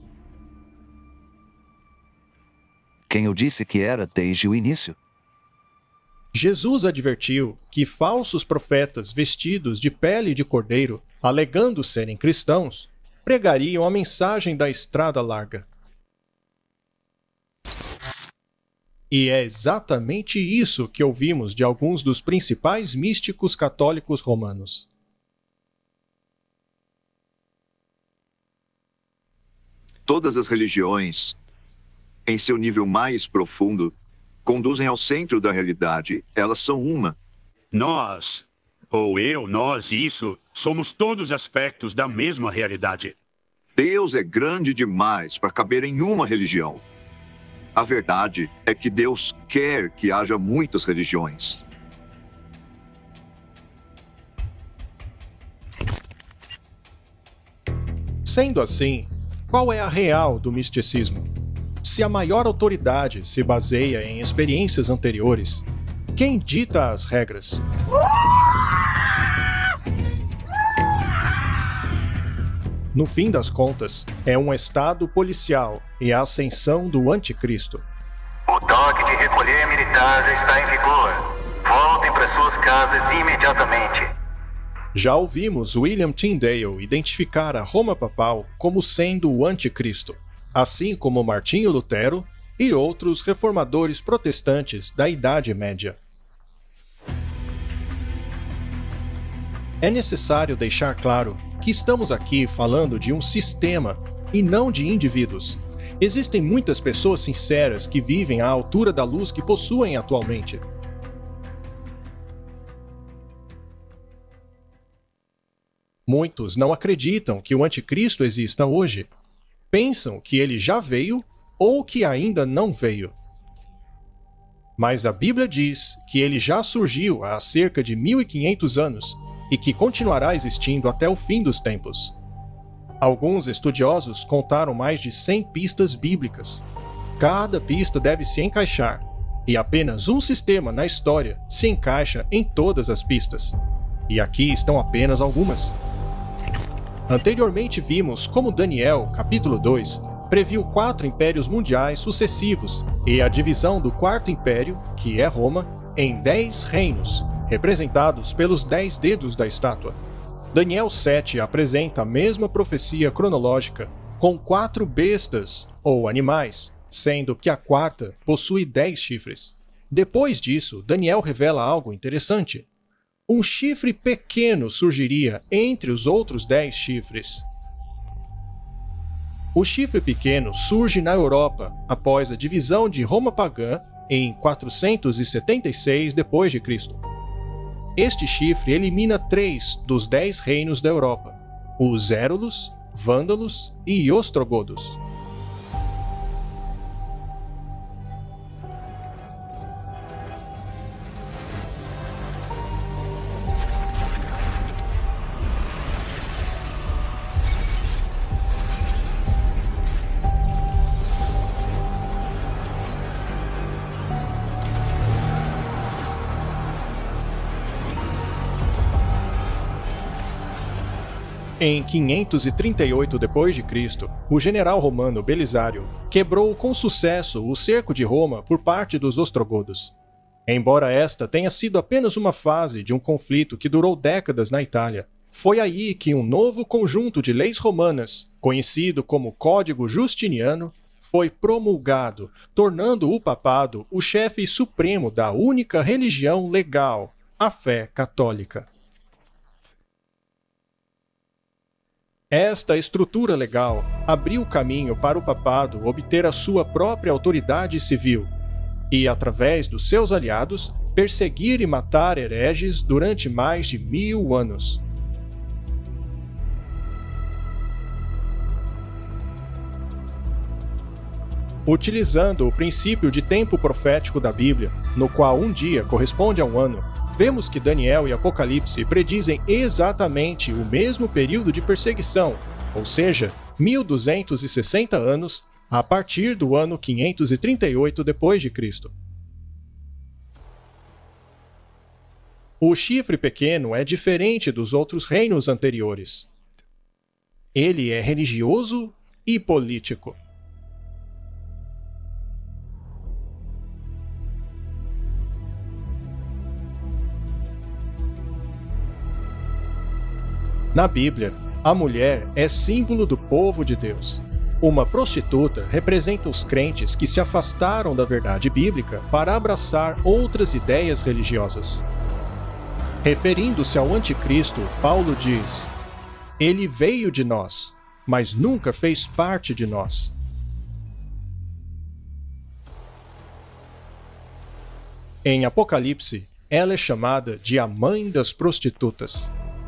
Quem eu disse que era desde o início. Jesus advertiu que falsos profetas vestidos de pele de cordeiro, alegando serem cristãos, pregariam a mensagem da estrada larga. E é exatamente isso que ouvimos de alguns dos principais místicos católicos romanos. Todas as religiões, em seu nível mais profundo, conduzem ao centro da realidade. Elas são uma. Nós, ou eu, nós, isso, somos todos aspectos da mesma realidade. Deus é grande demais para caber em uma religião. A verdade é que Deus quer que haja muitas religiões. Sendo assim, qual é a real do misticismo? Se a maior autoridade se baseia em experiências anteriores, quem dita as regras? No fim das contas, é um estado policial e a ascensão do anticristo. O toque de recolher militar já está em vigor. Voltem para suas casas imediatamente. Já ouvimos William Tyndale identificar a Roma Papal como sendo o anticristo, assim como Martinho Lutero e outros reformadores protestantes da Idade Média. É necessário deixar claro que estamos aqui falando de um sistema e não de indivíduos. Existem muitas pessoas sinceras que vivem à altura da luz que possuem atualmente. Muitos não acreditam que o anticristo exista hoje. Pensam que ele já veio ou que ainda não veio. Mas a Bíblia diz que ele já surgiu há cerca de mil e quinhentos anos e que continuará existindo até o fim dos tempos. Alguns estudiosos contaram mais de cem pistas bíblicas. Cada pista deve se encaixar, e apenas um sistema na história se encaixa em todas as pistas. E aqui estão apenas algumas. Anteriormente vimos como Daniel, capítulo dois, previu quatro impérios mundiais sucessivos e a divisão do quarto império, que é Roma, em dez reinos, representados pelos dez dedos da estátua. Daniel sete apresenta a mesma profecia cronológica, com quatro bestas, ou animais, sendo que a quarta possui dez chifres. Depois disso, Daniel revela algo interessante. Um chifre pequeno surgiria entre os outros dez chifres. O chifre pequeno surge na Europa após a divisão de Roma pagã em quatrocentos e setenta e seis depois de Cristo. Este chifre elimina três dos dez reinos da Europa: os Érulos, Vândalos e Ostrogodos. Em quinhentos e trinta e oito depois de Cristo, o general romano Belisário quebrou com sucesso o cerco de Roma por parte dos ostrogodos. Embora esta tenha sido apenas uma fase de um conflito que durou décadas na Itália, foi aí que um novo conjunto de leis romanas, conhecido como Código Justiniano, foi promulgado, tornando o papado o chefe supremo da única religião legal, a fé católica. Esta estrutura legal abriu caminho para o papado obter a sua própria autoridade civil e, através dos seus aliados, perseguir e matar hereges durante mais de mil anos. Utilizando o princípio de tempo profético da Bíblia, no qual um dia corresponde a um ano, vemos que Daniel e Apocalipse predizem exatamente o mesmo período de perseguição, ou seja, mil duzentos e sessenta anos, a partir do ano quinhentos e trinta e oito depois de Cristo. O chifre pequeno é diferente dos outros reinos anteriores. Ele é religioso e político. Na Bíblia, a mulher é símbolo do povo de Deus. Uma prostituta representa os crentes que se afastaram da verdade bíblica para abraçar outras ideias religiosas. Referindo-se ao anticristo, Paulo diz: "Ele veio de nós, mas nunca fez parte de nós." Em Apocalipse, ela é chamada de a mãe das prostitutas.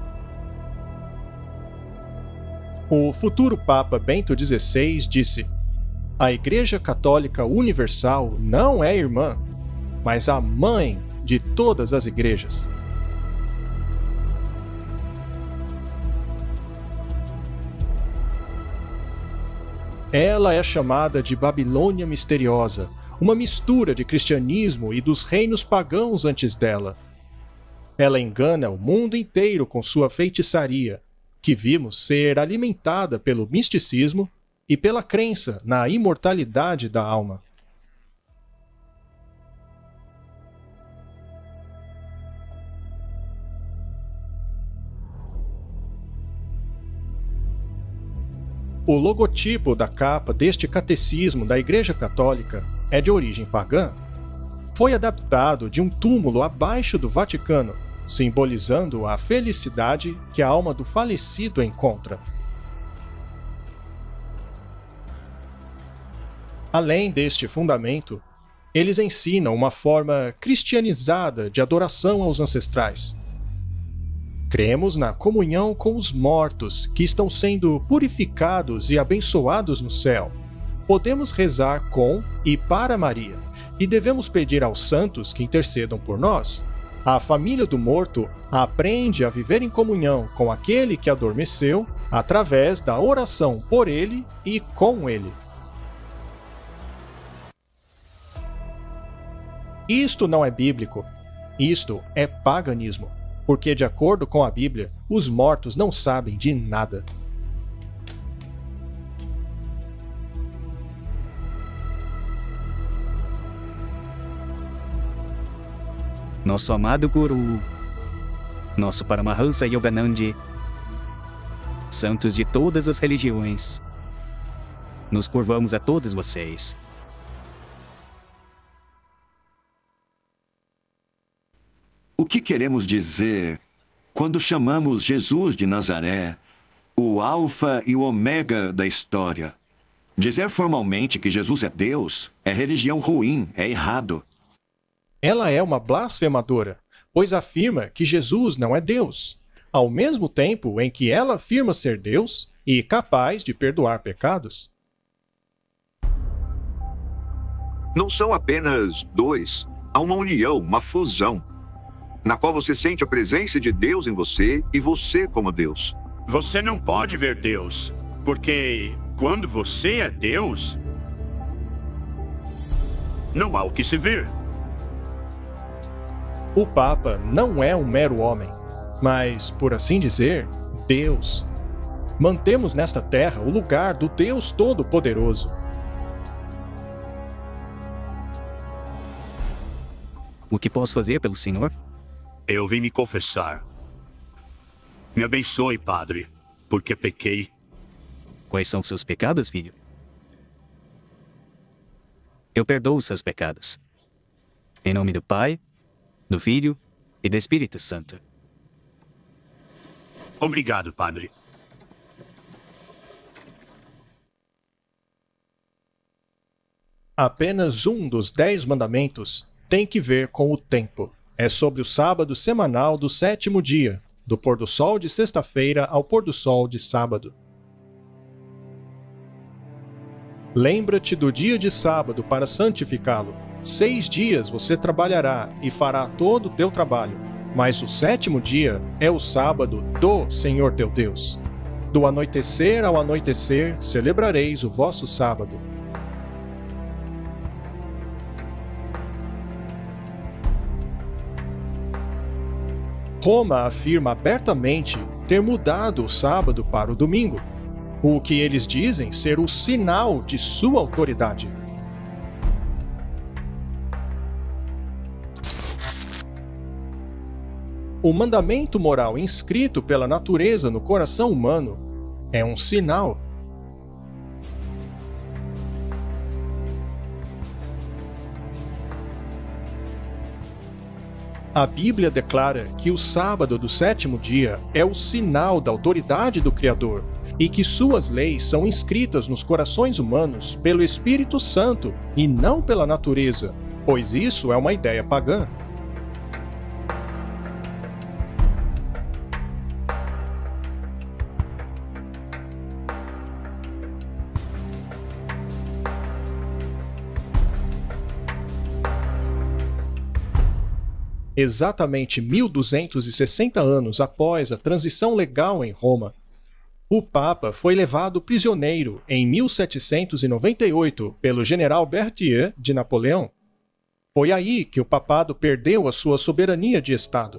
O futuro Papa Bento dezesseis disse: "A Igreja Católica Universal não é irmã, mas a mãe de todas as igrejas." Ela é chamada de Babilônia Misteriosa, uma mistura de cristianismo e dos reinos pagãos antes dela. Ela engana o mundo inteiro com sua feitiçaria, que vimos ser alimentada pelo misticismo e pela crença na imortalidade da alma. O logotipo da capa deste catecismo da Igreja Católica é de origem pagã. Foi adaptado de um túmulo abaixo do Vaticano simbolizando a felicidade que a alma do falecido encontra. Além deste fundamento, eles ensinam uma forma cristianizada de adoração aos ancestrais. Cremos na comunhão com os mortos que estão sendo purificados e abençoados no céu. Podemos rezar com e para Maria, e devemos pedir aos santos que intercedam por nós. A família do morto aprende a viver em comunhão com aquele que adormeceu através da oração por ele e com ele. Isto não é bíblico. Isto é paganismo, porque, de acordo com a Bíblia, os mortos não sabem de nada. Nosso amado Guru, nosso Paramahansa Yogananda, santos de todas as religiões, nos curvamos a todos vocês. O que queremos dizer quando chamamos Jesus de Nazaré o Alfa e o Ômega da história? Dizer formalmente que Jesus é Deus é religião ruim, é errado. Ela é uma blasfemadora, pois afirma que Jesus não é Deus, ao mesmo tempo em que ela afirma ser Deus e capaz de perdoar pecados. Não são apenas dois, há uma união, uma fusão, na qual você sente a presença de Deus em você e você como Deus. Você não pode ver Deus, porque quando você é Deus, não há o que se ver. O Papa não é um mero homem, mas, por assim dizer, Deus. Mantemos nesta terra o lugar do Deus Todo-Poderoso. O que posso fazer pelo senhor? Eu vim me confessar. Me abençoe, padre, porque pequei. Quais são seus pecados, filho? Eu perdoo seus pecados. Em nome do Pai, do Filho e do Espírito Santo. Obrigado, padre. Apenas um dos dez mandamentos tem que ver com o tempo. É sobre o sábado semanal do sétimo dia, do pôr do sol de sexta-feira ao pôr do sol de sábado. Lembra-te do dia de sábado para santificá-lo. Seis dias você trabalhará e fará todo o teu trabalho, mas o sétimo dia é o sábado do Senhor teu Deus. Do anoitecer ao anoitecer celebrareis o vosso sábado. Roma afirma abertamente ter mudado o sábado para o domingo, o que eles dizem ser o sinal de sua autoridade. O mandamento moral inscrito pela natureza no coração humano é um sinal. A Bíblia declara que o sábado do sétimo dia é o sinal da autoridade do Criador e que suas leis são inscritas nos corações humanos pelo Espírito Santo e não pela natureza, pois isso é uma ideia pagã. Exatamente mil duzentos e sessenta anos após a transição legal em Roma, o Papa foi levado prisioneiro em mil setecentos e noventa e oito pelo general Berthier de Napoleão. Foi aí que o papado perdeu a sua soberania de Estado.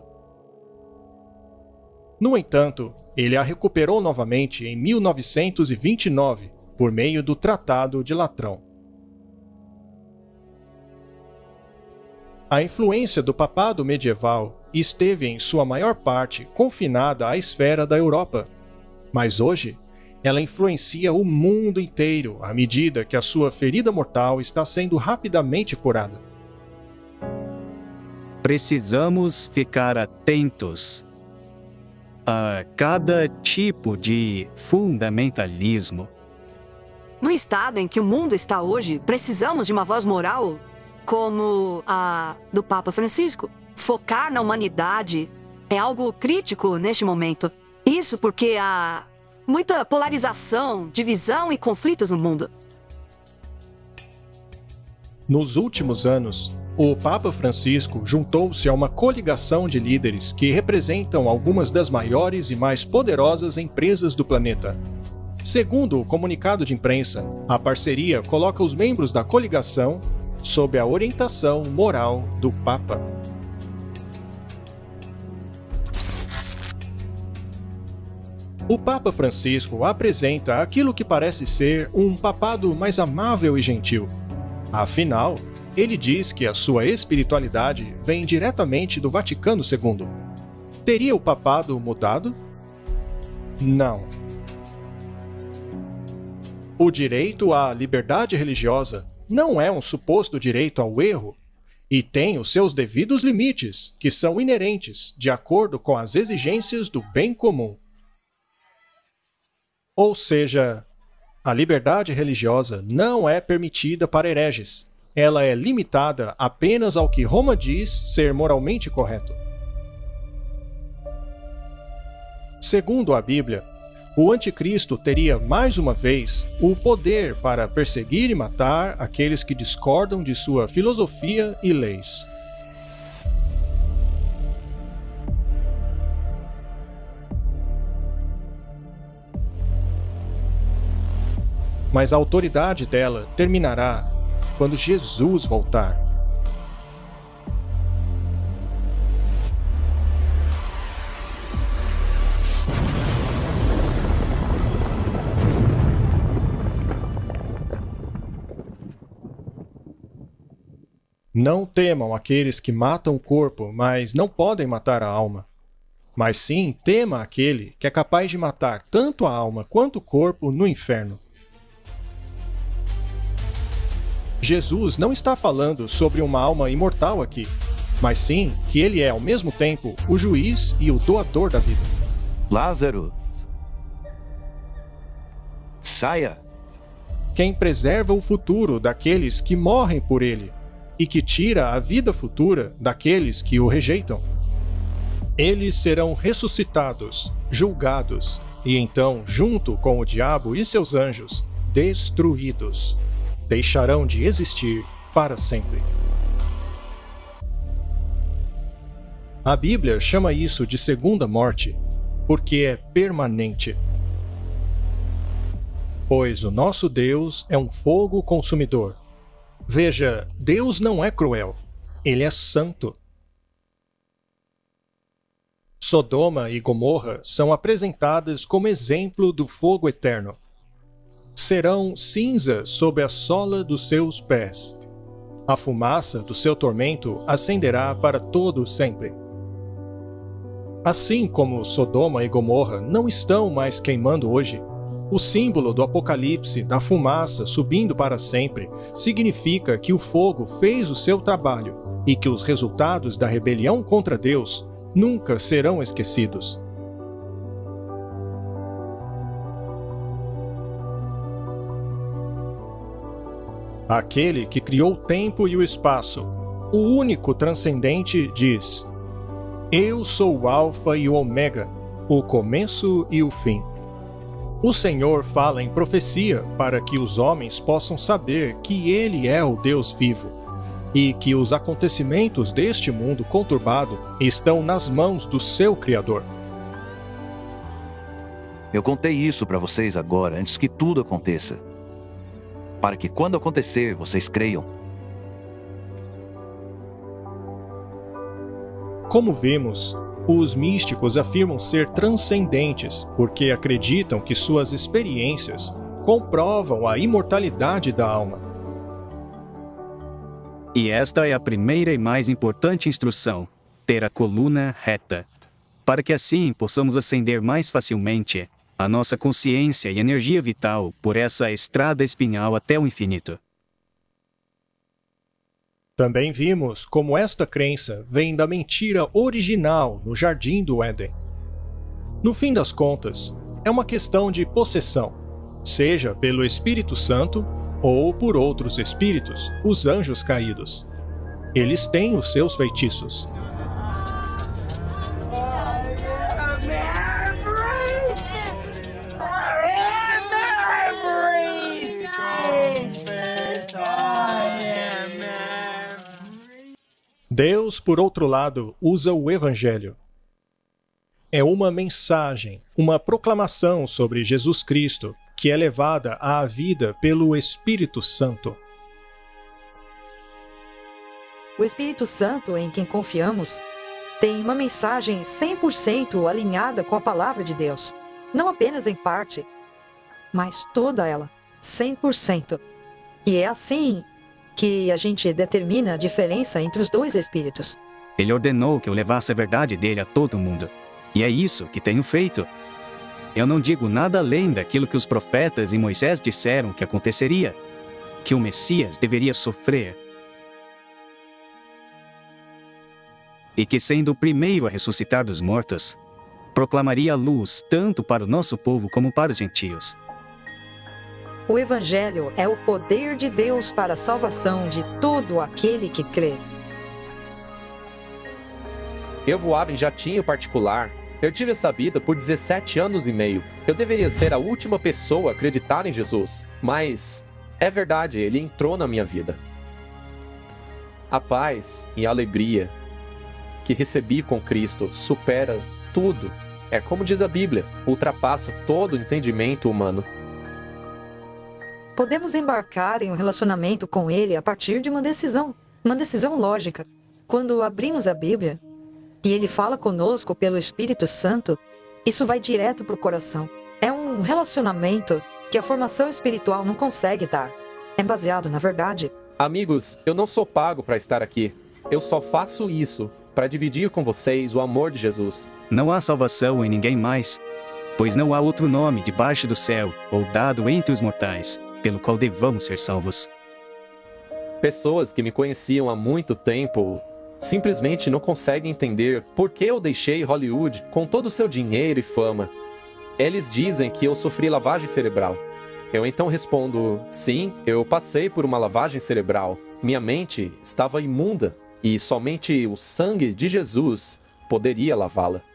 No entanto, ele a recuperou novamente em mil novecentos e vinte e nove, por meio do Tratado de Latrão. A influência do papado medieval esteve em sua maior parte confinada à esfera da Europa, mas hoje ela influencia o mundo inteiro à medida que a sua ferida mortal está sendo rapidamente curada. precisamos ficar atentos a cada tipo de fundamentalismo. No estado em que o mundo está hoje, precisamos de uma voz moral como a do Papa Francisco. Focar na humanidade é algo crítico neste momento. Isso porque há muita polarização, divisão e conflitos no mundo. Nos últimos anos, o Papa Francisco juntou-se a uma coligação de líderes que representam algumas das maiores e mais poderosas empresas do planeta. Segundo o comunicado de imprensa, a parceria coloca os membros da coligação sob a orientação moral do Papa. O Papa Francisco apresenta aquilo que parece ser um papado mais amável e gentil. Afinal, ele diz que a sua espiritualidade vem diretamente do Vaticano segundo. Teria o papado mudado? Não. O direito à liberdade religiosa não é um suposto direito ao erro e tem os seus devidos limites, que são inerentes, de acordo com as exigências do bem comum. Ou seja, a liberdade religiosa não é permitida para hereges. Ela é limitada apenas ao que Roma diz ser moralmente correto. Segundo a Bíblia, o anticristo teria mais uma vez o poder para perseguir e matar aqueles que discordam de sua filosofia e leis. Mas a autoridade dela terminará quando Jesus voltar. Não temam aqueles que matam o corpo, mas não podem matar a alma. Mas sim, tema aquele que é capaz de matar tanto a alma quanto o corpo no inferno. Jesus não está falando sobre uma alma imortal aqui, mas sim que ele é ao mesmo tempo o juiz e o doador da vida. Lázaro, saia! Quem preserva o futuro daqueles que morrem por ele e que tira a vida futura daqueles que o rejeitam. Eles serão ressuscitados, julgados e então, junto com o diabo e seus anjos, destruídos. Deixarão de existir para sempre. A Bíblia chama isso de segunda morte, porque é permanente. Pois o nosso Deus é um fogo consumidor. Veja, Deus não é cruel, ele é santo. Sodoma e Gomorra são apresentadas como exemplo do fogo eterno. Serão cinza sob a sola dos seus pés. A fumaça do seu tormento ascenderá para todo sempre. Assim como Sodoma e Gomorra não estão mais queimando hoje, o símbolo do Apocalipse da fumaça subindo para sempre significa que o fogo fez o seu trabalho e que os resultados da rebelião contra Deus nunca serão esquecidos. Aquele que criou o tempo e o espaço, o único transcendente, diz: Eu sou o Alfa e o Ômega, o começo e o fim. O Senhor fala em profecia para que os homens possam saber que Ele é o Deus vivo e que os acontecimentos deste mundo conturbado estão nas mãos do seu Criador. Eu contei isso para vocês agora, antes que tudo aconteça, para que quando acontecer, vocês creiam. Como vimos, os místicos afirmam ser transcendentes porque acreditam que suas experiências comprovam a imortalidade da alma. E esta é a primeira e mais importante instrução: ter a coluna reta, para que assim possamos ascender mais facilmente a nossa consciência e energia vital por essa estrada espinhal até o infinito. Também vimos como esta crença vem da mentira original no Jardim do Éden. No fim das contas, é uma questão de possessão, seja pelo Espírito Santo ou por outros espíritos, os anjos caídos. Eles têm os seus feitiços. Deus, por outro lado, usa o Evangelho. É uma mensagem, uma proclamação sobre Jesus Cristo, que é levada à vida pelo Espírito Santo. O Espírito Santo, em quem confiamos, tem uma mensagem cem por cento alinhada com a palavra de Deus. Não apenas em parte, mas toda ela, cem por cento. E é assim que a gente determina a diferença entre os dois Espíritos. Ele ordenou que eu levasse a verdade dele a todo mundo. E é isso que tenho feito. Eu não digo nada além daquilo que os profetas e Moisés disseram que aconteceria, que o Messias deveria sofrer. E que, sendo o primeiro a ressuscitar dos mortos, proclamaria a luz tanto para o nosso povo como para os gentios. O Evangelho é o poder de Deus para a salvação de todo aquele que crê. Eu voava em jatinho particular. Eu tive essa vida por dezessete anos e meio. Eu deveria ser a última pessoa a acreditar em Jesus. Mas, é verdade, ele entrou na minha vida. A paz e a alegria que recebi com Cristo supera tudo. É como diz a Bíblia, ultrapassa todo o entendimento humano. Podemos embarcar em um relacionamento com Ele a partir de uma decisão, uma decisão lógica. Quando abrimos a Bíblia e Ele fala conosco pelo Espírito Santo, isso vai direto para o coração. É um relacionamento que a formação espiritual não consegue dar. É baseado na verdade. Amigos, eu não sou pago para estar aqui. Eu só faço isso para dividir com vocês o amor de Jesus. Não há salvação em ninguém mais, pois não há outro nome debaixo do céu ou dado entre os mortais pelo qual devamos ser salvos. Pessoas que me conheciam há muito tempo simplesmente não conseguem entender por que eu deixei Hollywood com todo o seu dinheiro e fama. Eles dizem que eu sofri lavagem cerebral. Eu então respondo, sim, eu passei por uma lavagem cerebral. Minha mente estava imunda e somente o sangue de Jesus poderia lavá-la.